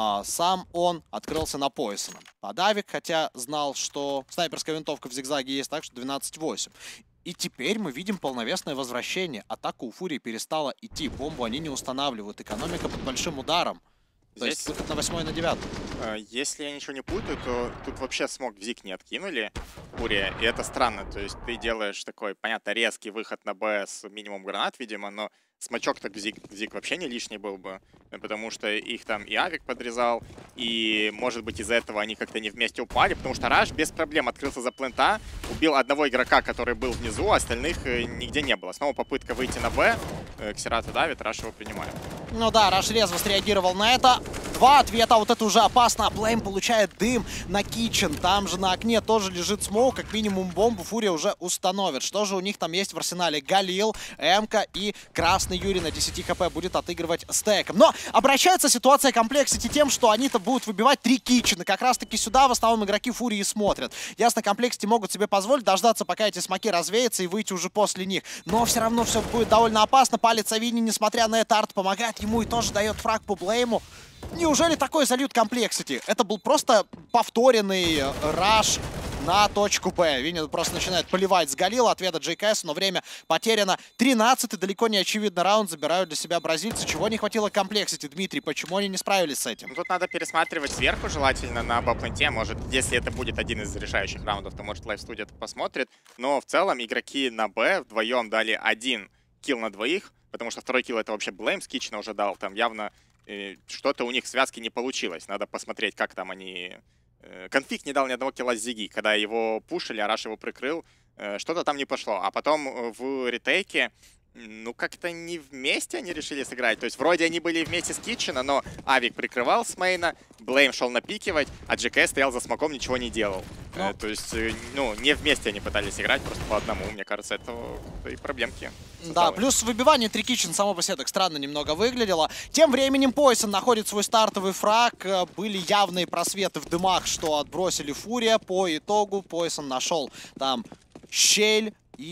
сам он открылся на Poison. Подавик, хотя знал, что снайперская винтовка в зигзаге есть, так что 12-8. И теперь мы видим полновесное возвращение. Атака у Фурии перестала идти, бомбу они не устанавливают, экономика под большим ударом. То есть выход на 8 и на 9.
Если я ничего не путаю, то тут вообще смог в зиг не откинули Фурия, и это странно. То есть ты делаешь такой, понятно, резкий выход на Б с минимум гранат, видимо, но смачок так в зиг вообще не лишний был бы, потому что их там и авик подрезал, и, может быть, из-за этого они как-то не вместе упали, потому что Раш без проблем открылся за плента, убил одного игрока, который был внизу, а остальных нигде не было. Снова попытка выйти на Б, Ксерата давит, Раш его принимает.
Ну да, Раш резво среагировал на это. Два ответа, вот это уже опасно. Блейм получает дым на Китчен. Там же на окне тоже лежит смоук. Как минимум бомбу Фурия уже установит. Что же у них там есть в арсенале? Галил, Эмка и Красный Юрий на 10 хп будет отыгрывать стеком. Но обращается ситуация комплексити тем, что они-то будут выбивать 3 Китчена. Как раз таки сюда в основном игроки Фурии смотрят. Ясно, комплексити могут себе позволить дождаться, пока эти смоки развеются и выйти уже после них. Но все равно все будет довольно опасно. Палец Винни, несмотря на это, Арт помогает ему и тоже дает фраг по Блейму. Неужели такой залют комплексити? Это был просто повторенный раш на точку Б. Винни просто начинает поливать с Галила, ответ от JKS, но время потеряно. 13-й, далеко не очевидно раунд, забирают для себя бразильцы. Чего не хватило комплексити, Дмитрий? Почему они не справились с этим?
Ну, тут надо пересматривать сверху, желательно на бапленте. Может, если это будет один из решающих раундов, то, может, лайв-студия это посмотрит. Но в целом игроки на Б вдвоем дали 1 килл на двоих, потому что второй килл это вообще Блейм с Китчена уже дал. Там явно что-то у них в связке не получилось. Надо посмотреть, как там они... Конфиг не дал ни одного килла с Зиги. Когда его пушили, а Раш его прикрыл, что-то там не пошло. А потом в ретейке, ну, как-то не вместе они решили сыграть. То есть вроде они были вместе с Китчена, но Авик прикрывал с мейна, Блейм шел напикивать, а JKS стоял за смоком, ничего не делал. То есть, ну, не вместе они пытались играть, просто по одному. Мне кажется, это и проблемки.
Да, плюс выбивание 3 Китчен само по себе так странно немного выглядело. Тем временем Poison находит свой стартовый фраг. Были явные просветы в дымах, что отбросили Фурия. По итогу Poison нашел там щель и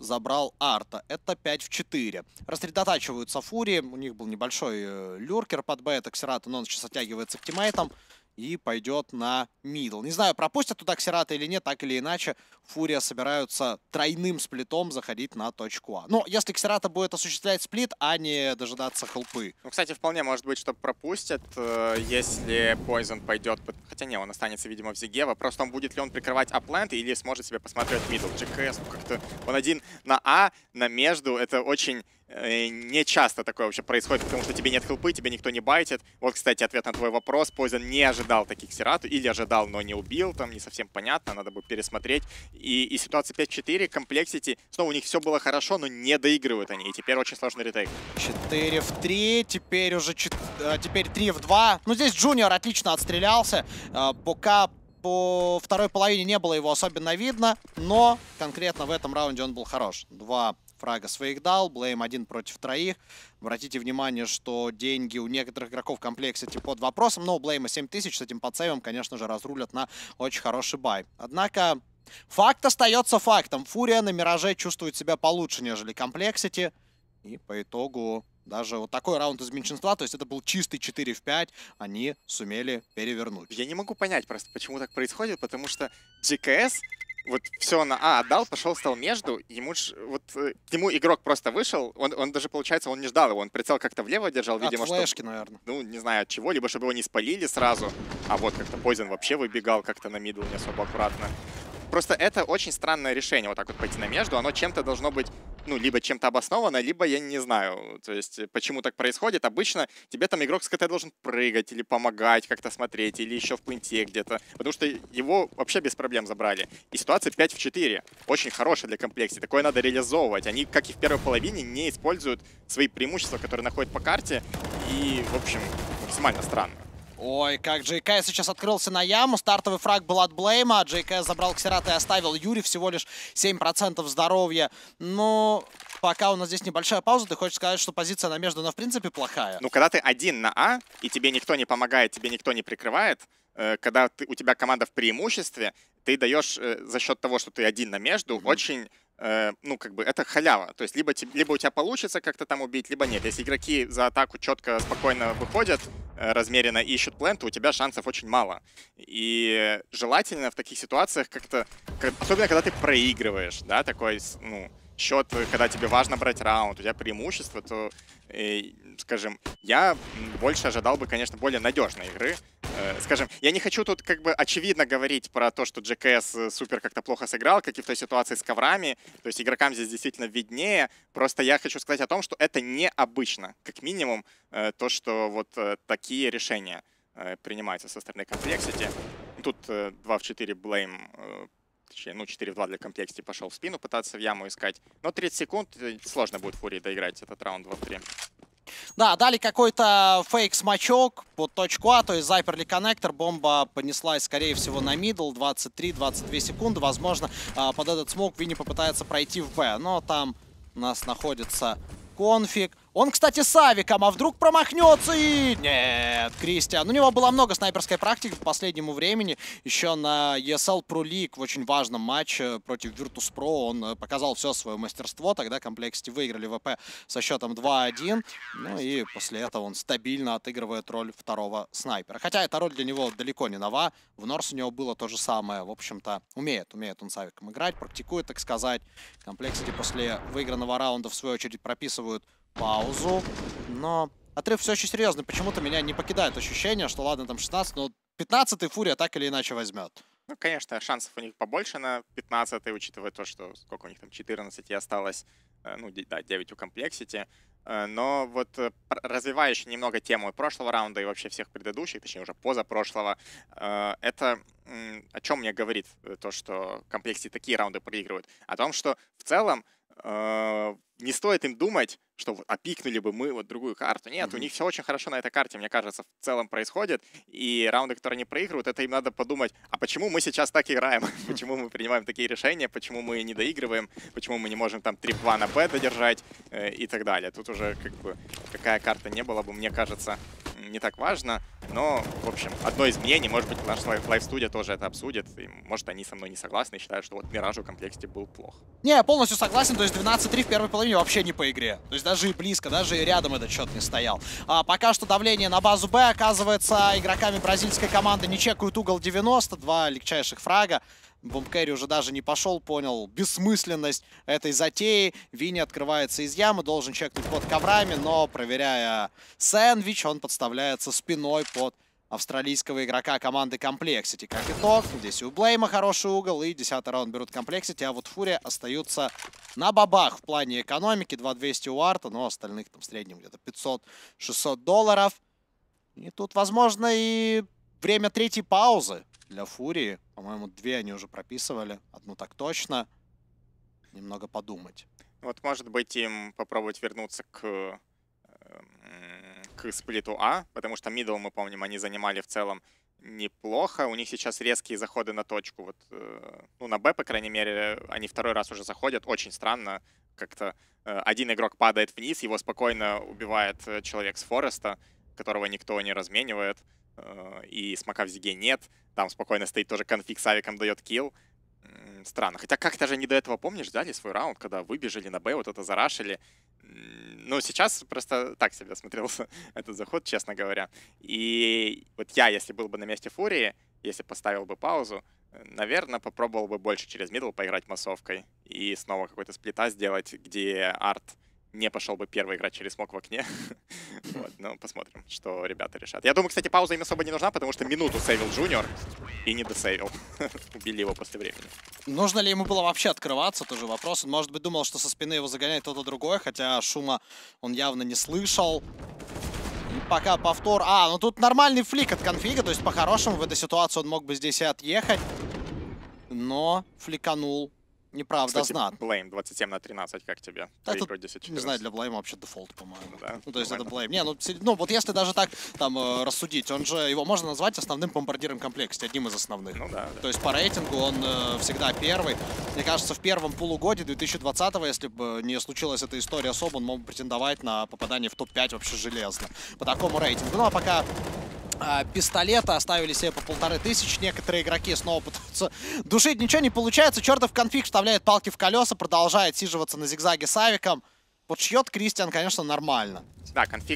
забрал Арта. Это 5 в 4. Рассредотачиваются Фури. У них был небольшой люркер под Б. Это Ксерата, но он сейчас оттягивается к тиммейтам. И пойдет на мидл. Не знаю, пропустят туда Ксерата или нет, так или иначе. Фурия собираются тройным сплитом заходить на точку А. Но если Ксерата будет осуществлять сплит, а не дожидаться хелпы.
Ну, кстати, вполне может быть, что пропустят, если Poison пойдет... Хотя не, он останется, видимо, в Зиге. Вопрос в том, будет ли он прикрывать аплент или сможет себе посмотреть мидл. GKS, ну как-то он один на А, на между. Это очень... не часто такое вообще происходит, потому что тебе нет хелпы, тебе никто не байтит. Вот, кстати, ответ на твой вопрос. Poison не ожидал таких Ксерату, или ожидал, но не убил. Там не совсем понятно, надо бы пересмотреть. И ситуация 5-4, Complexity. Снова у них все было хорошо, но не доигрывают они. И теперь очень сложный ретейк.
4 в 3, теперь уже теперь 3 в 2. Ну, здесь Джуниор отлично отстрелялся. Пока по второй половине не было его особенно видно, но конкретно в этом раунде он был хорош. 2 фрага своих дал, Блейм 1 против 3. Обратите внимание, что деньги у некоторых игроков Complexity под вопросом, но у Блейма 7000 с этим подсейвом, конечно же, разрулят на очень хороший бай. Однако факт остается фактом. Фурия на Мираже чувствует себя получше, нежели Complexity. И по итогу даже вот такой раунд из меньшинства, то есть это был чистый 4 в 5, они сумели перевернуть.
Я не могу понять просто, почему так происходит, потому что GKS вот все на А отдал, пошел, стал между, ему игрок просто вышел, он даже, получается, он не ждал его, он прицел как-то влево держал, видимо,
от флешки, наверное.
Ну, не знаю от чего, либо чтобы его не спалили сразу, а вот как-то Poison вообще выбегал как-то на мидл не особо аккуратно. Просто это очень странное решение, вот так вот пойти на между, оно чем-то должно быть, ну, либо чем-то обосновано, либо я не знаю, то есть почему так происходит. Обычно тебе там игрок с КТ должен прыгать или помогать как-то смотреть, или еще в пленте где-то, потому что его вообще без проблем забрали. И ситуация 5 в 4, очень хорошая для комплекции, такое надо реализовывать. Они, как и в первой половине, не используют свои преимущества, которые находят по карте, и, в общем, максимально странно.
Ой, как JK сейчас открылся на яму. Стартовый фраг был от Блейма. JK забрал Ксерата и оставил Юри. Всего лишь 7% здоровья. Но пока у нас здесь небольшая пауза, ты хочешь сказать, что позиция на между, она в принципе плохая?
Ну, когда ты один на А, и тебе никто не помогает, тебе никто не прикрывает, когда у тебя команда в преимуществе, ты даешь за счет того, что ты один на между, очень... ну, как бы, это халява. То есть, либо у тебя получится как-то там убить, либо нет. Если игроки за атаку четко, спокойно выходят, размеренно ищут план, то у тебя шансов очень мало. И желательно в таких ситуациях как-то, особенно когда ты проигрываешь, да, такой, ну, счет, когда тебе важно брать раунд, у тебя преимущество, то, скажем, я больше ожидал бы, конечно, более надежной игры. Скажем, я не хочу тут как бы очевидно говорить про то, что GKS супер как-то плохо сыграл, как и в той ситуации с коврами. То есть игрокам здесь действительно виднее. Просто я хочу сказать о том, что это необычно. Как минимум, то, что вот такие решения принимаются со стороны Complexity. Тут 2 в 4 Blame, ну 4 в 2 для Complexity пошел в спину пытаться в яму искать. Но 30 секунд сложно будет Фурии доиграть этот раунд 2 в 3.
Да, дали какой-то фейк-смачок под точку А, то есть заперли коннектор, бомба понеслась, скорее всего, на мидл, 23-22 секунды, возможно, под этот смок Винни попытается пройти в Б, но там у нас находится конфиг. Он, кстати, с авиком, а вдруг промахнется и... Нет, Кристиан. У него было много снайперской практики по последнему времени. Еще на ESL Pro League в очень важном матче против Virtus.pro он показал все свое мастерство. Тогда Complexity выиграли ВП со счетом 2-1. Ну и после этого он стабильно отыгрывает роль второго снайпера. Хотя эта роль для него далеко не нова. В Норс у него было то же самое. В общем-то, умеет он с авиком играть, практикует, так сказать. Complexity после выигранного раунда, в свою очередь, прописывают паузу, но отрыв все очень серьезный. Почему-то меня не покидает ощущение, что ладно, там 16, но 15-й Фурия так или иначе возьмет.
Ну, конечно, шансов у них побольше на 15-й, учитывая то, что сколько у них там 14 и осталось, ну, да, 9 у Complexity. Но вот развивающий немного тему прошлого раунда и вообще всех предыдущих, точнее уже позапрошлого, это о чем мне говорит то, что Complexity такие раунды проигрывают? О том, что в целом не стоит им думать, что опикнули бы мы вот другую карту. Нет, у них все очень хорошо на этой карте, мне кажется, в целом происходит. И раунды, которые они проигрывают, это им надо подумать, а почему мы сейчас так играем? Почему мы принимаем такие решения? Почему мы не доигрываем? Почему мы не можем там 3-2 на Б додержать? И так далее. Тут уже как бы какая карта не была бы, мне кажется, не так важно. Но, в общем, одно из мнений, может быть, наш лайв-студия тоже это обсудит. И, может, они со мной не согласны и считают, что вот Мираж в комплекте был плох.
Не, я полностью согласен, то есть 12-3 в первой половине вообще не по игре. То есть даже и близко, даже и рядом этот счет не стоял. Пока что давление на базу Б, оказывается, игроками бразильской команды не чекают угол 90, 2 легчайших фрага. Бомбкэри уже даже не пошел, понял бессмысленность этой затеи. Винни открывается из ямы, должен чекнуть под коврами, но, проверяя сэндвич, он подставляется спиной под австралийского игрока команды Complexity. Как итог, здесь и у Блейма хороший угол, и 10-й раунд берут Complexity, а вот Фурия остаются на бабах в плане экономики. 2200 у Арта, но остальных там в среднем где-то 500-600 долларов. И тут, возможно, и время третьей паузы для Фурии. По-моему, 2 они уже прописывали. Одну так точно. Немного подумать.
Вот, может быть, им попробовать вернуться к сплиту А, потому что мидл, мы помним, они занимали в целом неплохо. У них сейчас резкие заходы на точку. Вот, ну, на Б, по крайней мере, они второй раз уже заходят. Очень странно. Как-то один игрок падает вниз, его спокойно убивает человек с Фореста, которого никто не разменивает. И смока в зиге нет. Там спокойно стоит тоже конфиг с авиком, дает килл. Странно. Хотя как-то же не до этого, помнишь, взяли свой раунд, когда выбежали на Б, вот это зарашили. Ну, сейчас просто так себе смотрелся этот заход, честно говоря. И вот я, если был бы на месте Фурии, если поставил бы паузу, наверное, попробовал бы больше через мидл поиграть массовкой. И снова какой-то сплита сделать, где Арт не пошел бы первый играть через смог в окне. Вот, ну, посмотрим, что ребята решат. Я думаю, кстати, пауза им особо не нужна, потому что минуту сейвил Джуниор и не досейвил. Убили его после времени.
Нужно ли ему было вообще открываться, тоже вопрос. Он, может быть, думал, что со спины его загоняет кто-то другой, хотя шума он явно не слышал. И пока повтор... ну тут нормальный флик от конфига, то есть по-хорошему в этой ситуации он мог бы здесь и отъехать. Но фликанул. Неправда,
Кстати,
знат.
Блейм 27-13, как тебе?
Это,
10-14.
не знаю, для Блейма вообще дефолт, по-моему.
Ну, да,
ну, то есть
нормально.
это Блейм. Не, ну вот если даже так там рассудить, он же, его можно назвать основным бомбардиром комплекте, одним из основных.
Ну да.
То есть по рейтингу он всегда первый. Мне кажется, в первом полугодии 2020-го, если бы не случилась эта история особо, он мог бы претендовать на попадание в топ-5 вообще железно. По такому рейтингу. Ну а пока... пистолеты оставили себе по 1500. Некоторые игроки снова пытаются душить. Ничего не получается. Чертов конфиг вставляет палки в колеса. Продолжает сиживаться на зигзаге с авиком. Подшьет Кристиан, конечно, нормально.
Да, конфиг,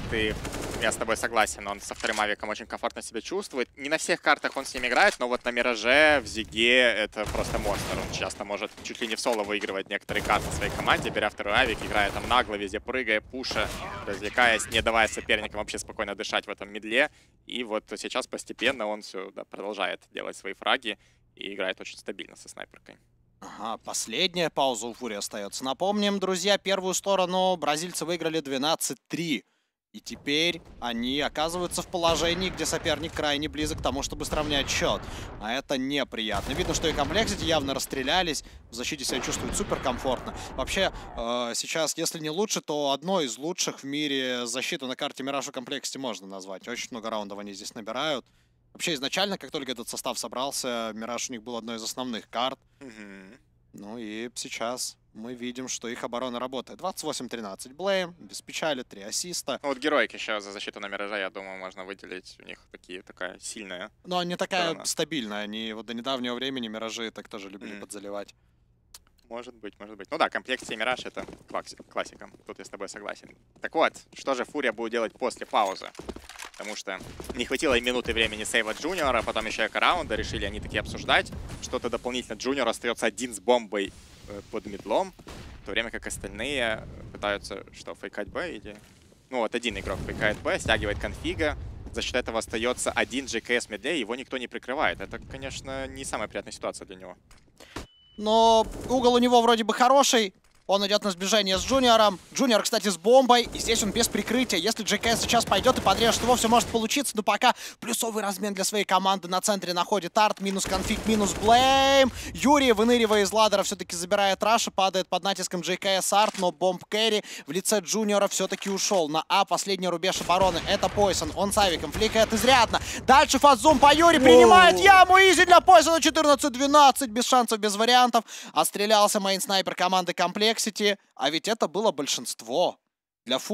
я с тобой согласен, он со вторым авиком очень комфортно себя чувствует. Не на всех картах он с ним играет, но вот на Мираже, в Зиге это просто монстр. Он часто может чуть ли не в соло выигрывать некоторые карты в своей команде, беря второй авик, играя там нагло, везде прыгая, пуша, развлекаясь, не давая соперникам вообще спокойно дышать в этом мидле. И вот сейчас постепенно он все продолжает делать свои фраги и играет очень стабильно со снайперкой.
Ага, последняя пауза у Фурии остается. Напомним, друзья, первую сторону бразильцы выиграли 12-3. И теперь они оказываются в положении, где соперник крайне близок к тому, чтобы сравнять счет. А это неприятно. Видно, что и Complexity явно расстрелялись. В защите себя чувствуют суперкомфортно. Вообще, сейчас, если не лучше, то одной из лучших в мире защиту на карте Мираж Complexity можно назвать. Очень много раундов они здесь набирают. Вообще, изначально, как только этот состав собрался, Мираж у них был одной из основных карт. Ну и сейчас мы видим, что их оборона работает. 28-13 Блейм, без печали, 3 ассиста.
Ну, вот героик еще за защиту на Миража, я думаю, можно выделить. У них такая сильная.
Но не такая
сторона.
стабильная. Они вот до недавнего времени Миражи так тоже любили подзаливать.
Может быть, может быть. Ну да, комплекте Мираж — это классика. Тут я с тобой согласен. Так вот, что же Фурия будет делать после паузы? Потому что не хватило им минуты времени сейва Джуниора, потом еще и раунда. Решили они таки обсуждать. Что-то дополнительно. Джуниор остается один с бомбой под мидлом, в то время как остальные пытаются фейкать Б или... Ну вот один игрок фейкает Б, стягивает конфига. За счет этого остается один GKS в мидле, его никто не прикрывает. Это, конечно, не самая приятная ситуация для него.
Но угол у него вроде бы хороший. Он идет на сближение с Джуниором. Джуниор, кстати, с бомбой. И здесь он без прикрытия. Если GKS сейчас пойдет и подрежет его, все может получиться. Но пока плюсовый размен для своей команды на центре находит Арт. Минус конфиг, минус Блейм. Юрий, выныривая из ладера, все-таки забирает Раша. Падает под натиском GKS Арт. Но бомб кэрри в лице Джуниора все-таки ушел. На А последний рубеж обороны. Это Пойсон. Он с авиком фликает изрядно. Дальше фаззум по Юри. Принимает яму. Изи для Пойсона. 14-12. Без шансов, без вариантов. Отстрелялся мейн-снайпер команды Complexity. А ведь это было большинство для Фурий.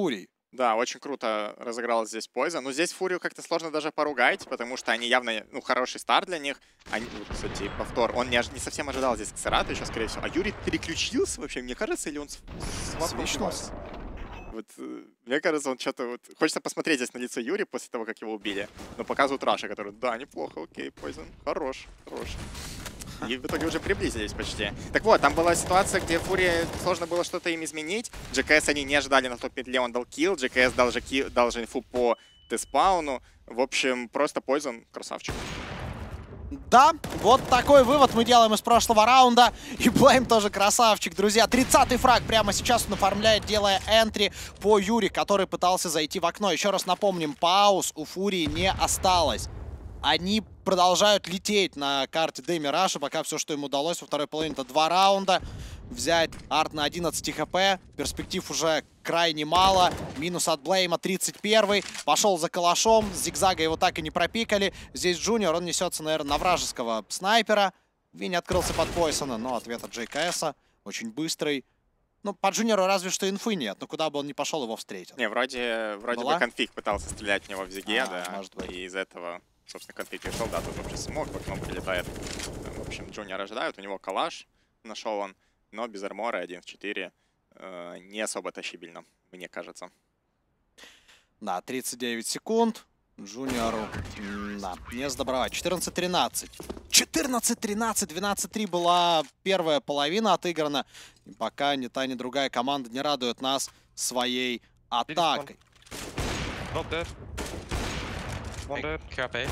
Да, очень круто разыгралась здесь Poison. Но здесь Фурию как-то сложно даже поругать, потому что они явно, ну, хороший старт для них. Они, вот, кстати, повтор. Он не совсем ожидал здесь Ксерата еще, скорее всего. А Юрий переключился вообще, мне кажется, или он
Свечнулся.
Вот, мне кажется, он что-то вот... Хочется посмотреть здесь на лицо Юри после того, как его убили. Но показывают Раша, который, да, неплохо, окей, Poison, хорош. И в итоге уже приблизились почти. Так вот, там была ситуация, где Фурии сложно было что-то им изменить. GKS они не ожидали на топ-петле, он дал килл. GKS дал же инфу по Т-спауну. В общем, просто Poison красавчик.
Да, вот такой вывод мы делаем из прошлого раунда. И Блейм тоже красавчик, друзья. 30-й фраг прямо сейчас он оформляет, делая энтри по Юри, который пытался зайти в окно. Еще раз напомним, пауз у Фурии не осталось. Они продолжают лететь на карте Дэми Раша, пока все, что им удалось во второй половине, это 2 раунда. Взять Арт на 11 хп, перспектив уже крайне мало. Минус от Блейма 31-й. Пошел за калашом, с зигзага его так и не пропикали. Здесь Джуниор, он несется, наверное, на вражеского снайпера. Винни открылся под Пойсона, но ответ от JKS очень быстрый. Ну, по Джуниору разве что инфы нет, но куда бы он ни пошел, его встретил.
Не, вроде бы конфиг пытался стрелять в него в зиге, да.
Может быть.
И из этого, собственно, конфиг пришел, да, тут вообще смог, в окно прилетает. В общем, Джуниор ожидают, у него калаш нашел он, но без армора 1 в 4 не особо тащибельно, мне кажется.
Да, 39 секунд. Джуниору, да, не сдобровать. 14-13. 14-13, 12-3 была первая половина отыграна. И пока ни та, ни другая команда не радует нас своей атакой.
Not dead. One dead.
QAP.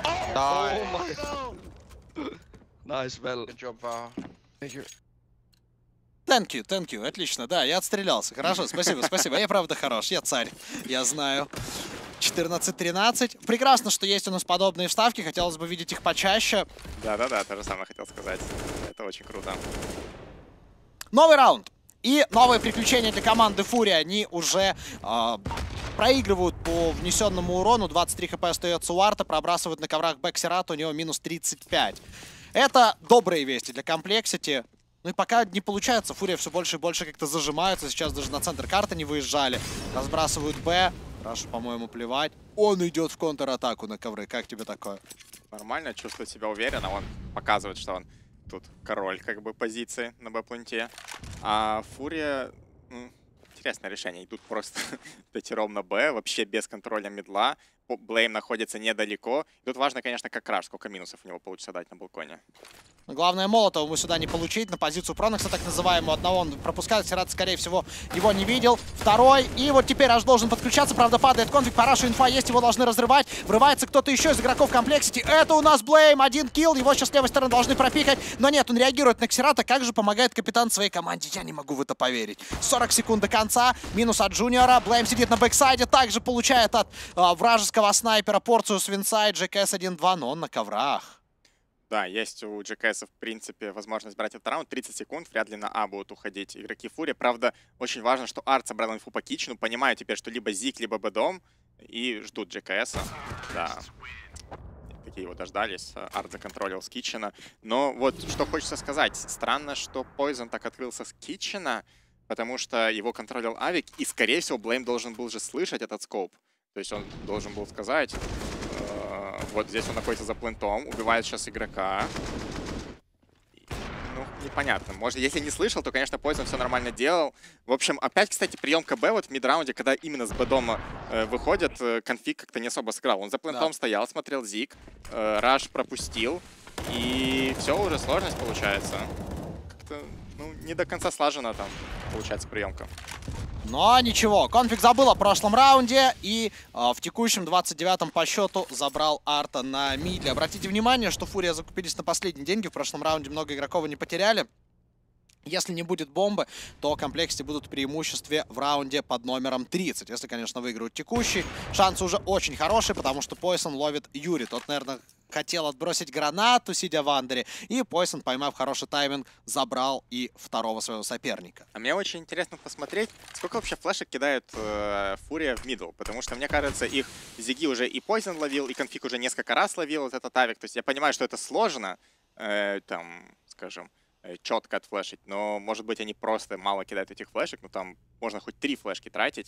Oh nice, well.
Good job, Var.
Thank you.
Thank you, отлично, да, я отстрелялся. Хорошо, спасибо. Я правда хорош, я царь, я знаю. 14-13. Прекрасно, что есть у нас подобные вставки, хотелось бы видеть их почаще.
Да-да-да, то же самое хотел сказать. Это очень круто.
Новый раунд. И новые приключения для команды Фурия. Они уже проигрывают по внесенному урону. 23 хп остается у Арта. Пробрасывают на коврах Бэксерат. У него минус 35. Это добрые вести для комплексити. Ну и пока не получается. Фурия все больше и больше как-то зажимаются. Сейчас даже на центр карты не выезжали. Разбрасывают Б. Рашу, по-моему, плевать. Он идет в контратаку на ковры. Как тебе такое?
Нормально, чувствует себя уверенно. Он показывает, что он тут король как бы позиции на Б-планте. А Фурия... Ну, интересное решение. Идут просто пятером на Б, вообще без контроля мидла. Блейм находится недалеко. И тут важно, конечно, как Раш, сколько минусов у него получится дать на балконе.
Но главное, Молотова мы сюда не получить. На позицию Пронокса, так называемую, одного он пропускает. Сират, скорее всего, его не видел. Второй. И вот теперь аж должен подключаться. Правда, падает конфиг. По Рашу инфа есть, его должны разрывать. Врывается кто-то еще из игроков комплексити. Это у нас Блейм. 1 килл. Его сейчас с левой стороны должны пропикать. Но нет, он реагирует на Ксерата. Как же помогает капитан своей команде? Я не могу в это поверить. 40 секунд до конца. Минус от Джуниора. Блейм сидит на бэксайде. Также получает от вражеского снайпера порцию свинца. GKS 1-2, но он на коврах.
Да, есть у GKS, в принципе, возможность брать этот раунд. 30 секунд, вряд ли на А будут уходить игроки Фурия. Правда, очень важно, что Арт собрал инфу по Китчену. Понимаю теперь, что либо Зик, либо Бэдом. И ждут GKS. Да. Такие вот дождались. Арт законтролил с Китчена. Но вот что хочется сказать. Странно, что Poison так открылся с Китчена, потому что его контролил Авик. И, скорее всего, Блейм должен был же слышать этот скоп. То есть он должен был сказать... Вот здесь он находится за плентом, убивает сейчас игрока. Ну, непонятно. Может, если не слышал, то, конечно, Poison все нормально делал. В общем, опять, кстати, прием КБ вот в мид-раунде, когда именно с Б-дома выходят, конфиг как-то не особо сыграл. Он за плентом стоял, смотрел Зиг, Раш пропустил, и все, уже сложность получается. Как-то, ну, не до конца слаженно там получается приемка.
Но ничего, конфиг забыл о прошлом раунде и в текущем 29-м по счету забрал Арта на мидле. Обратите внимание, что Фурия закупились на последние деньги. В прошлом раунде много игроков не потеряли. Если не будет бомбы, то комплексы будут в преимуществе в раунде под номером 30. Если, конечно, выиграют текущий. Шансы уже очень хорошие, потому что Poison ловит Юри. Тот, наверное, хотел отбросить гранату, сидя в андере. И Poison, поймав хороший тайминг, забрал и второго своего соперника.
А мне очень интересно посмотреть, сколько вообще флешек кидает Фурия в мидл. Потому что, мне кажется, их Зиги уже и Poison ловил, и конфиг уже несколько раз ловил вот этот авик. То есть я понимаю, что это сложно, там, скажем, четко отфлешить, но, может быть, они просто мало кидают этих флешек, ну, там можно хоть 3 флешки тратить,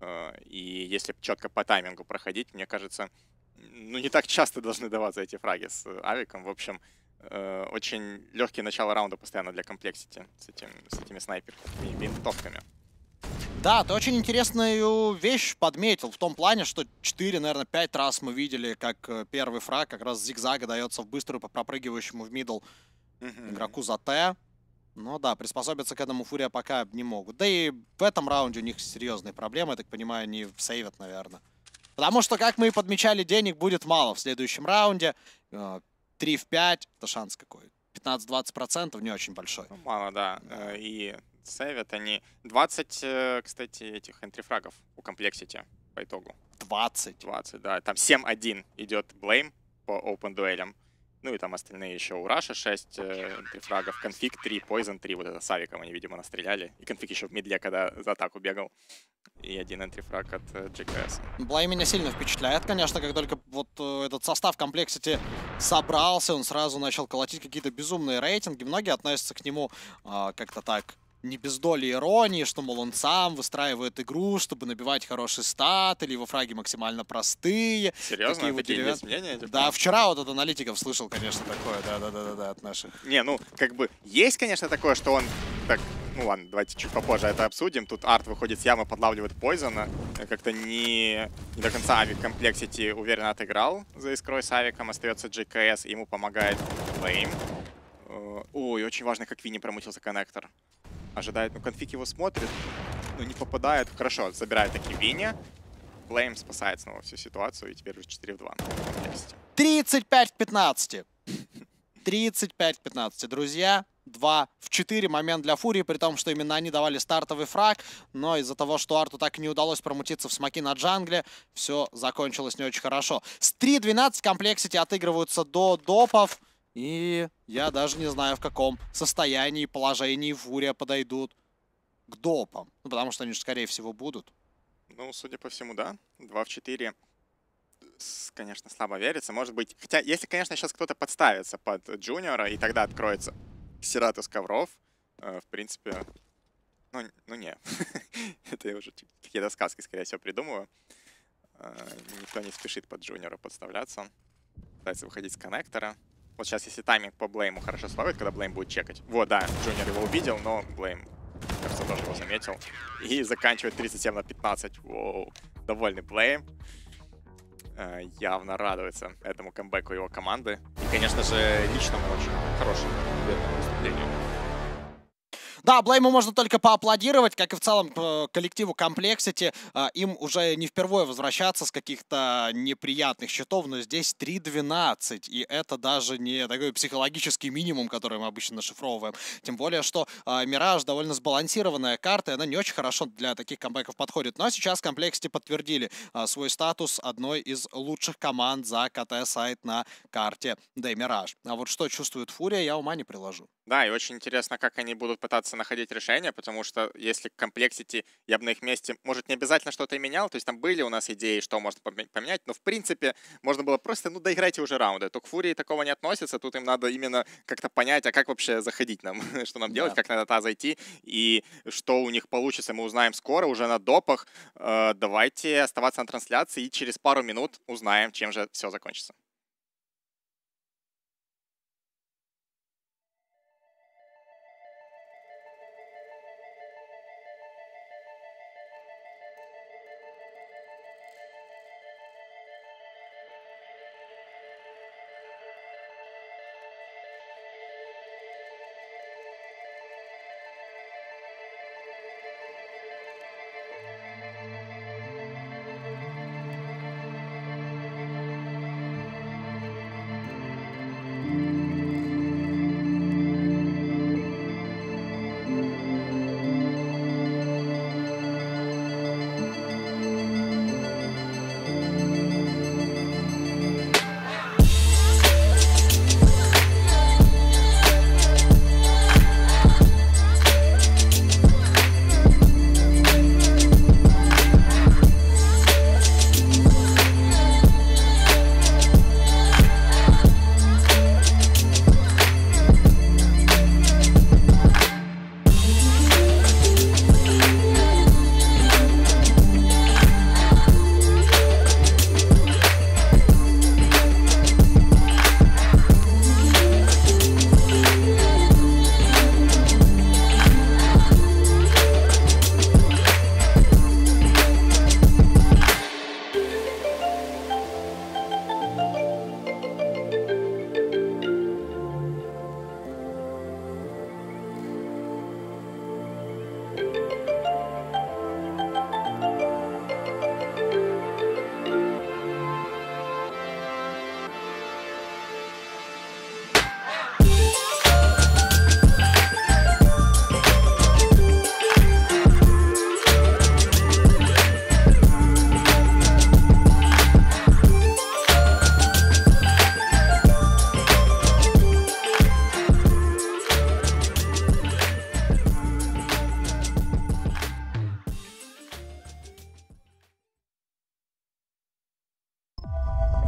И если четко по таймингу проходить, мне кажется, ну, не так часто должны даваться эти фраги с авиком. В общем, очень легкие начало раунда постоянно для комплексити с этими снайперами и винтовками.
Да, ты очень интересную вещь подметил в том плане, что 4, наверное, 5 раз мы видели, как первый фраг как раз с зигзага дается в быструю по пропрыгивающему в мидл игроку за Т. Но да, приспособиться к этому Фурия пока не могут. Да и в этом раунде у них серьезные проблемы, я так понимаю, они сейвят, наверное. Потому что, как мы и подмечали, денег будет мало в следующем раунде. 3 в 5, это шанс какой? 15-20%, не очень большой.
Ну, мало, да. И сейвят они 20, кстати, этих энтрифрагов у комплексити по итогу.
20.
20, да. Там 7-1 идет Blame по open дуэлям. Ну и там остальные еще у Раша 6 энтрифрагов, Конфиг 3, Poison 3. Вот это с авиком они, видимо, настреляли. И Конфиг еще в мидле, когда за атаку бегал. И один энтрифраг от GKS.
Блай меня сильно впечатляет, конечно, как только вот этот состав комплексити собрался, он сразу начал колотить какие-то безумные рейтинги. Многие относятся к нему как-то так, не без доли иронии, что, мол, он сам выстраивает игру, чтобы набивать хороший стат, или его фраги максимально простые.
Серьезно? Такие есть мнения?
Да, вчера вот от аналитиков слышал, конечно, такое, да, от наших.
Не, ну, как бы, есть, конечно, такое, что он так... Ну ладно, давайте чуть попозже это обсудим. Тут Арт выходит с ямы, подлавливает Пойзона. Как-то не до конца авик комплексити уверенно отыграл за искрой с авиком. Остается GKS, ему помогает Flame. Ой, очень важно, как Винни промутился коннектор. Ожидает, ну Конфиг его смотрит, но не попадает. Хорошо, забирает таки Винни. Flame спасает снова всю ситуацию, и теперь уже 4 в 2.
35-15. 35-15, друзья. 2 в 4 момент для Фурии, при том, что именно они давали стартовый фраг, но из-за того, что Арту так и не удалось промутиться в смоки на джангле, все закончилось не очень хорошо. С 3-12 комплексити отыгрываются до допов, и я даже не знаю, в каком состоянии и положении Фурия подойдут к допам. Ну, потому что они же, скорее всего, будут.
Ну, судя по всему, да. 2 в 4. Конечно, слабо верится. Может быть, хотя, если, конечно, сейчас кто-то подставится под Джуниора, и тогда откроется Сирату с ковров, в принципе, ну не. Это я уже какие-то сказки, скорее всего, придумываю. Никто не спешит под Джуниора подставляться. Пытается выходить с коннектора. Вот сейчас, если тайминг по Блейму хорошо словит, когда Блейм будет чекать. Вот, да, Джуниор его увидел, но Блейм, кажется, тоже его заметил. И заканчивает 37-15. Воу, довольный Блейм. Явно радуется этому камбэку его команды. И, конечно же, личному очень хорошему выступлению.
Да, Блейму можно только поаплодировать, как и в целом коллективу комплексити. Им уже не впервые возвращаться с каких-то неприятных счетов, но здесь 3-12. И это даже не такой психологический минимум, который мы обычно нашифровываем. Тем более, что Мираж довольно сбалансированная карта, и она не очень хорошо для таких камбэков подходит. Но сейчас комплексити подтвердили свой статус одной из лучших команд за КТ-сайт на карте Мираж. А вот что чувствует Фурия, я ума не приложу.
Да, и очень интересно, как они будут пытаться находить решение, потому что если комплексити, я бы на их месте, может, не обязательно что-то и менял, то есть там были у нас идеи, что можно поменять, но в принципе можно было просто, ну, доиграйте уже раунды. То к Фурии такого не относится, тут им надо именно как-то понять, а как вообще заходить нам, что нам делать, как на это зайти, и что у них получится, мы узнаем скоро, уже на допах. Давайте оставаться на трансляции, и через пару минут узнаем, чем же все закончится.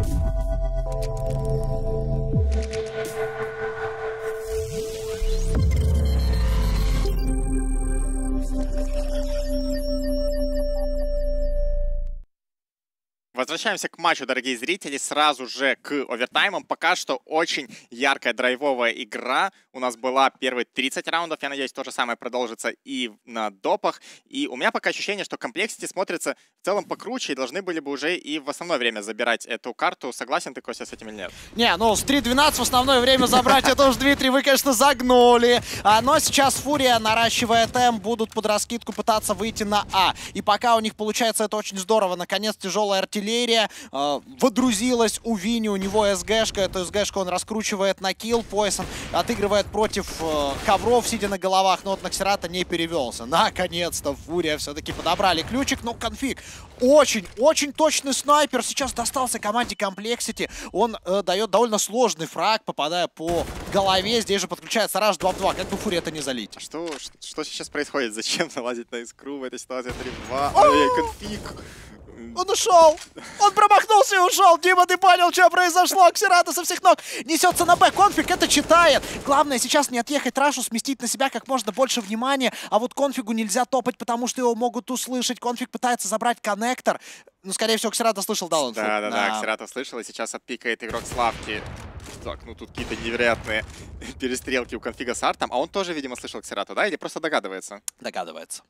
Возвращаемся к матчу, дорогие зрители, сразу же к овертаймам. Пока что очень яркая драйвовая игра. У нас была первые 30 раундов. Я надеюсь, то же самое продолжится и на допах. И у меня пока ощущение, что Complexity смотрится в целом покруче и должны были бы уже и в основное время забирать эту карту. Согласен ты, Костя, с этим или нет?
Не, ну с 3-12 в основное время забрать, это уж, Дмитрий, вы, конечно, загнули. Но сейчас Фурия, наращивая темп, будут под раскидку пытаться выйти на А. И пока у них получается это очень здорово. Наконец, тяжелая артиллерия водрузилась у Вини, у него СГшка. Эту СГшку он раскручивает на килл. Пойсон отыгрывает против ковров, сидя на головах, но вот на Ксерата не перевелся. Наконец-то Фурия все-таки подобрали ключик, но конфиг. Очень точный снайпер сейчас достался команде Complexity. Он дает довольно сложный фраг, попадая по голове. Здесь же подключается Rush 2 в 2. Как бы Фурия это не залить?
Что сейчас происходит? Зачем залазить на искру в этой ситуации 3 в 2? Ой, конфиг.
Он ушел! Он промахнулся и ушел! Дима, ты понял, что произошло? Ксерата со всех ног несется на Б. Конфиг это читает. Главное сейчас не отъехать Рашу, сместить на себя как можно больше внимания. А вот Конфигу нельзя топать, потому что его могут услышать. Конфиг пытается забрать коннектор. Ну, скорее всего, Ксерата слышал, да, он?
Да, Ксерата слышал, и сейчас отпикает игрок Славки. Так, ну тут какие-то невероятные перестрелки у конфига с артом. А он тоже, видимо, слышал Ксерату, да? Или просто догадывается?
Догадывается.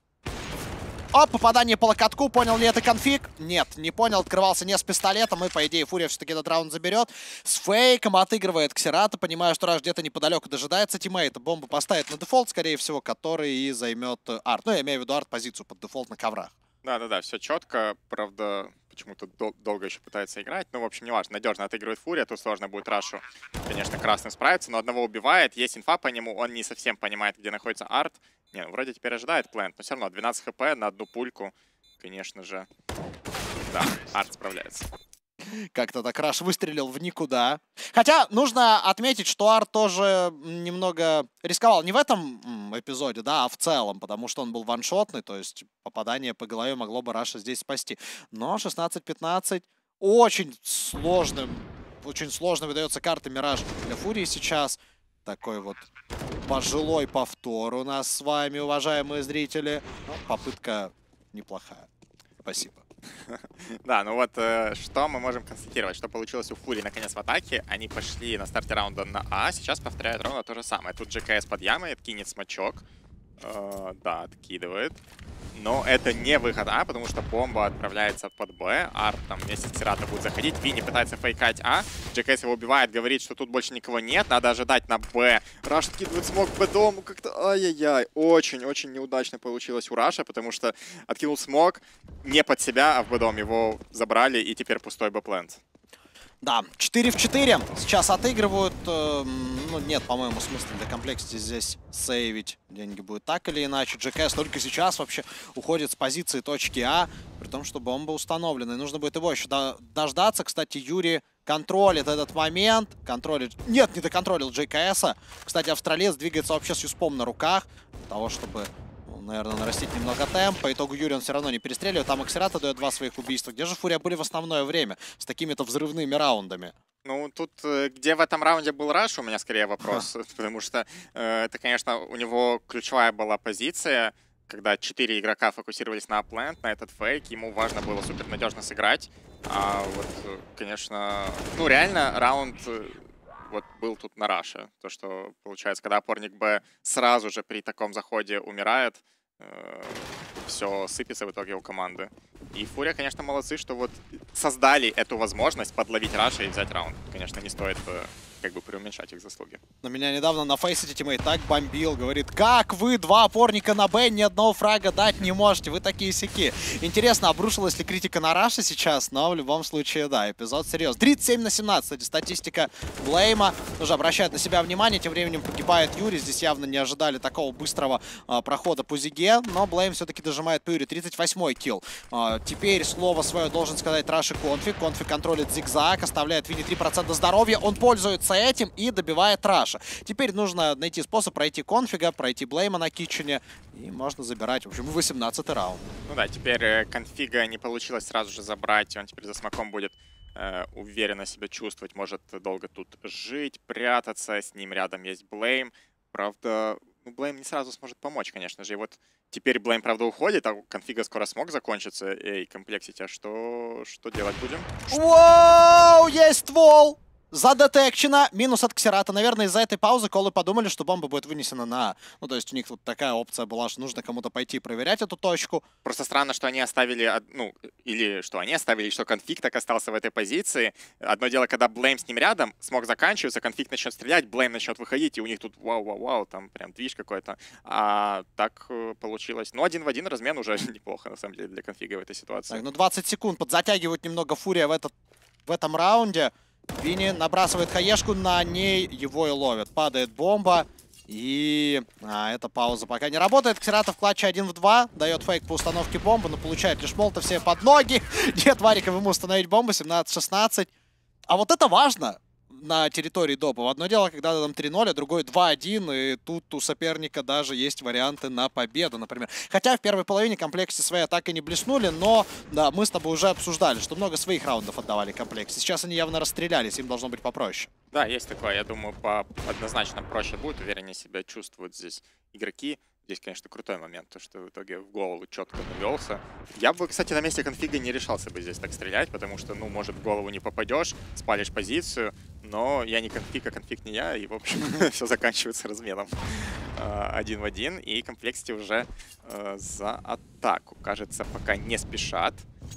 О, попадание по локотку. Понял ли это конфиг? Нет, не понял. Открывался не с пистолетом. И, по идее, Фурия все-таки этот раунд заберет. С фейком отыгрывает Ксерата, понимая, что Раш где-то неподалеку дожидается тиммейта. Бомбу поставит на дефолт, скорее всего, который и займет арт. Ну, я имею в виду арт-позицию под дефолт на коврах.
Да, все четко. Правда, почему-то долго еще пытается играть. Ну, в общем, неважно. Надежно отыгрывает Фурия. Тут сложно будет Рашу, конечно, красным справиться. Но одного убивает. Есть инфа по нему. Он не совсем понимает, где находится арт. Не, ну, вроде теперь ожидает плент. Но все равно 12 хп на одну пульку. Конечно же. Да, арт справляется.
Как-то так Раш выстрелил в никуда. Хотя нужно отметить, что Арт тоже немного рисковал. Не в этом эпизоде, да, а в целом. Потому что он был ваншотный. То есть попадание по голове могло бы Раша здесь спасти. Но 16-15 очень сложно выдается карта Мираж для Фурии сейчас. Такой вот пожилой повтор у нас с вами, уважаемые зрители. Но попытка неплохая. Спасибо.
Да, ну вот что мы можем констатировать, что получилось у Фурии наконец в атаке. Они пошли на старте раунда на А, сейчас повторяют ровно то же самое. Тут GKS под ямой, кинет смачок. Да, откидывает. Но это не выход А, потому что бомба отправляется под Б. Арт там вместе с Ксерата будет заходить. Винни пытается фейкать А. GKS его убивает, говорит, что тут больше никого нет. Надо ожидать на Б. Раш откидывает смог Б дому. Как-то ай-яй-яй. Очень неудачно получилось у Раша, потому что откинул смог не под себя, а в Б дом. Его забрали, и теперь пустой Б-плент.
Да, 4 в 4 сейчас отыгрывают. Ну, нет, по-моему, смысла для Complexity здесь сейвить деньги будет так или иначе. GKS только сейчас вообще уходит с позиции точки А, при том, что бомба установлена. И нужно будет его еще дождаться. Кстати, Юрий контролит этот момент. Нет, не доконтролил GKS. Кстати, австралиец двигается вообще с юспом на руках. Для того, чтобы, наверное, нарастить немного темп. По итогу Юрий он все равно не перестреливает. Там Ксерата дает 2 своих убийства. Где же Фурия были в основное время с такими-то взрывными раундами?
Ну, тут где в этом раунде был Раш, у меня скорее вопрос. Потому что это, конечно, у него ключевая была позиция, когда 4 игрока фокусировались на аплент, на этот фейк. Ему важно было супернадежно сыграть. А вот, конечно, ну, реально раунд вот был тут на Раше. То, что получается, когда опорник Б сразу же при таком заходе умирает, все сыпется в итоге у команды. И Фурия, конечно, молодцы, что вот создали эту возможность подловить Раша и взять раунд. Конечно, не стоит как бы преуменьшать их заслуги.
Но меня недавно на фейсите тиммейт так бомбил. Говорит, как вы 2 опорника на Б ни одного фрага дать не можете? Вы такие сяки. Интересно, обрушилась ли критика на Раша сейчас? Но в любом случае, да, эпизод серьезный. 37-17, кстати, статистика Блейма. Тоже обращает на себя внимание. Тем временем погибает Юрий. Здесь явно не ожидали такого быстрого прохода по Зиге. Но Блейм все-таки дожимает по Юрию. 38-й килл. Теперь слово свое должен сказать Раш и Конфиг. Конфиг контролит зигзаг, оставляет Винни 3% здоровья. Он пользуется этим и добивает Раша. Теперь нужно найти способ пройти Конфига, пройти Блейма на Китчене. И можно забирать, в общем, 18-й раунд.
Ну да, теперь Конфига не получилось сразу же забрать. Он теперь за смоком будет уверенно себя чувствовать, может долго тут жить, прятаться. С ним рядом есть Blame. Правда, ну, Blame не сразу сможет помочь, конечно же. И вот теперь Blame, правда, уходит, а конфига скоро смог закончиться. Эй, Complexity, а что делать будем?
Воу, есть ствол! Задетекчено. Минус от Ксерата. Наверное, из-за этой паузы колы подумали, что бомба будет вынесена на... Ну, то есть у них вот такая опция была, что нужно кому-то пойти проверять эту точку.
Просто странно, что они оставили, ну, или что они оставили, что конфиг так остался в этой позиции. Одно дело, когда Blame с ним рядом, смог заканчивается, конфиг начнет стрелять, Blame начнет выходить, и у них тут вау-вау-вау, там прям движ какой-то. А так получилось. Ну, 1 в 1 размен уже неплохо, на самом деле, для конфига в этой ситуации.
Так, ну 20 секунд. Подзатягивают немного Фурия в этом раунде. Винни набрасывает хаешку, на ней его и ловят. Падает бомба. И эта пауза пока не работает. Ксерата в клатче 1 в 2. Дает фейк по установке бомбы, но получает лишь молотов все под ноги. Нет вариков ему установить бомбу. 17-16. А вот это важно на территории допа. Одно дело, когда там 3-0, а другое 2-1. И тут у соперника даже есть варианты на победу, например. Хотя в первой половине комплексе свои атаки не блеснули, но да, мы с тобой уже обсуждали, что много своих раундов отдавали комплексе. Сейчас они явно расстрелялись, им должно быть попроще.
Да, есть такое. Я думаю, однозначно проще будет, увереннее себя чувствуют здесь игроки. Здесь, конечно, крутой момент, то, что в итоге в голову четко навелся. Я бы, кстати, на месте конфига не решался бы здесь так стрелять, потому что, ну, может, в голову не попадешь, спалишь позицию, но я не конфиг, а конфиг не я, и, в общем, все заканчивается разменом 1 в 1, и Complexity уже за атаку. Кажется, пока не спешат.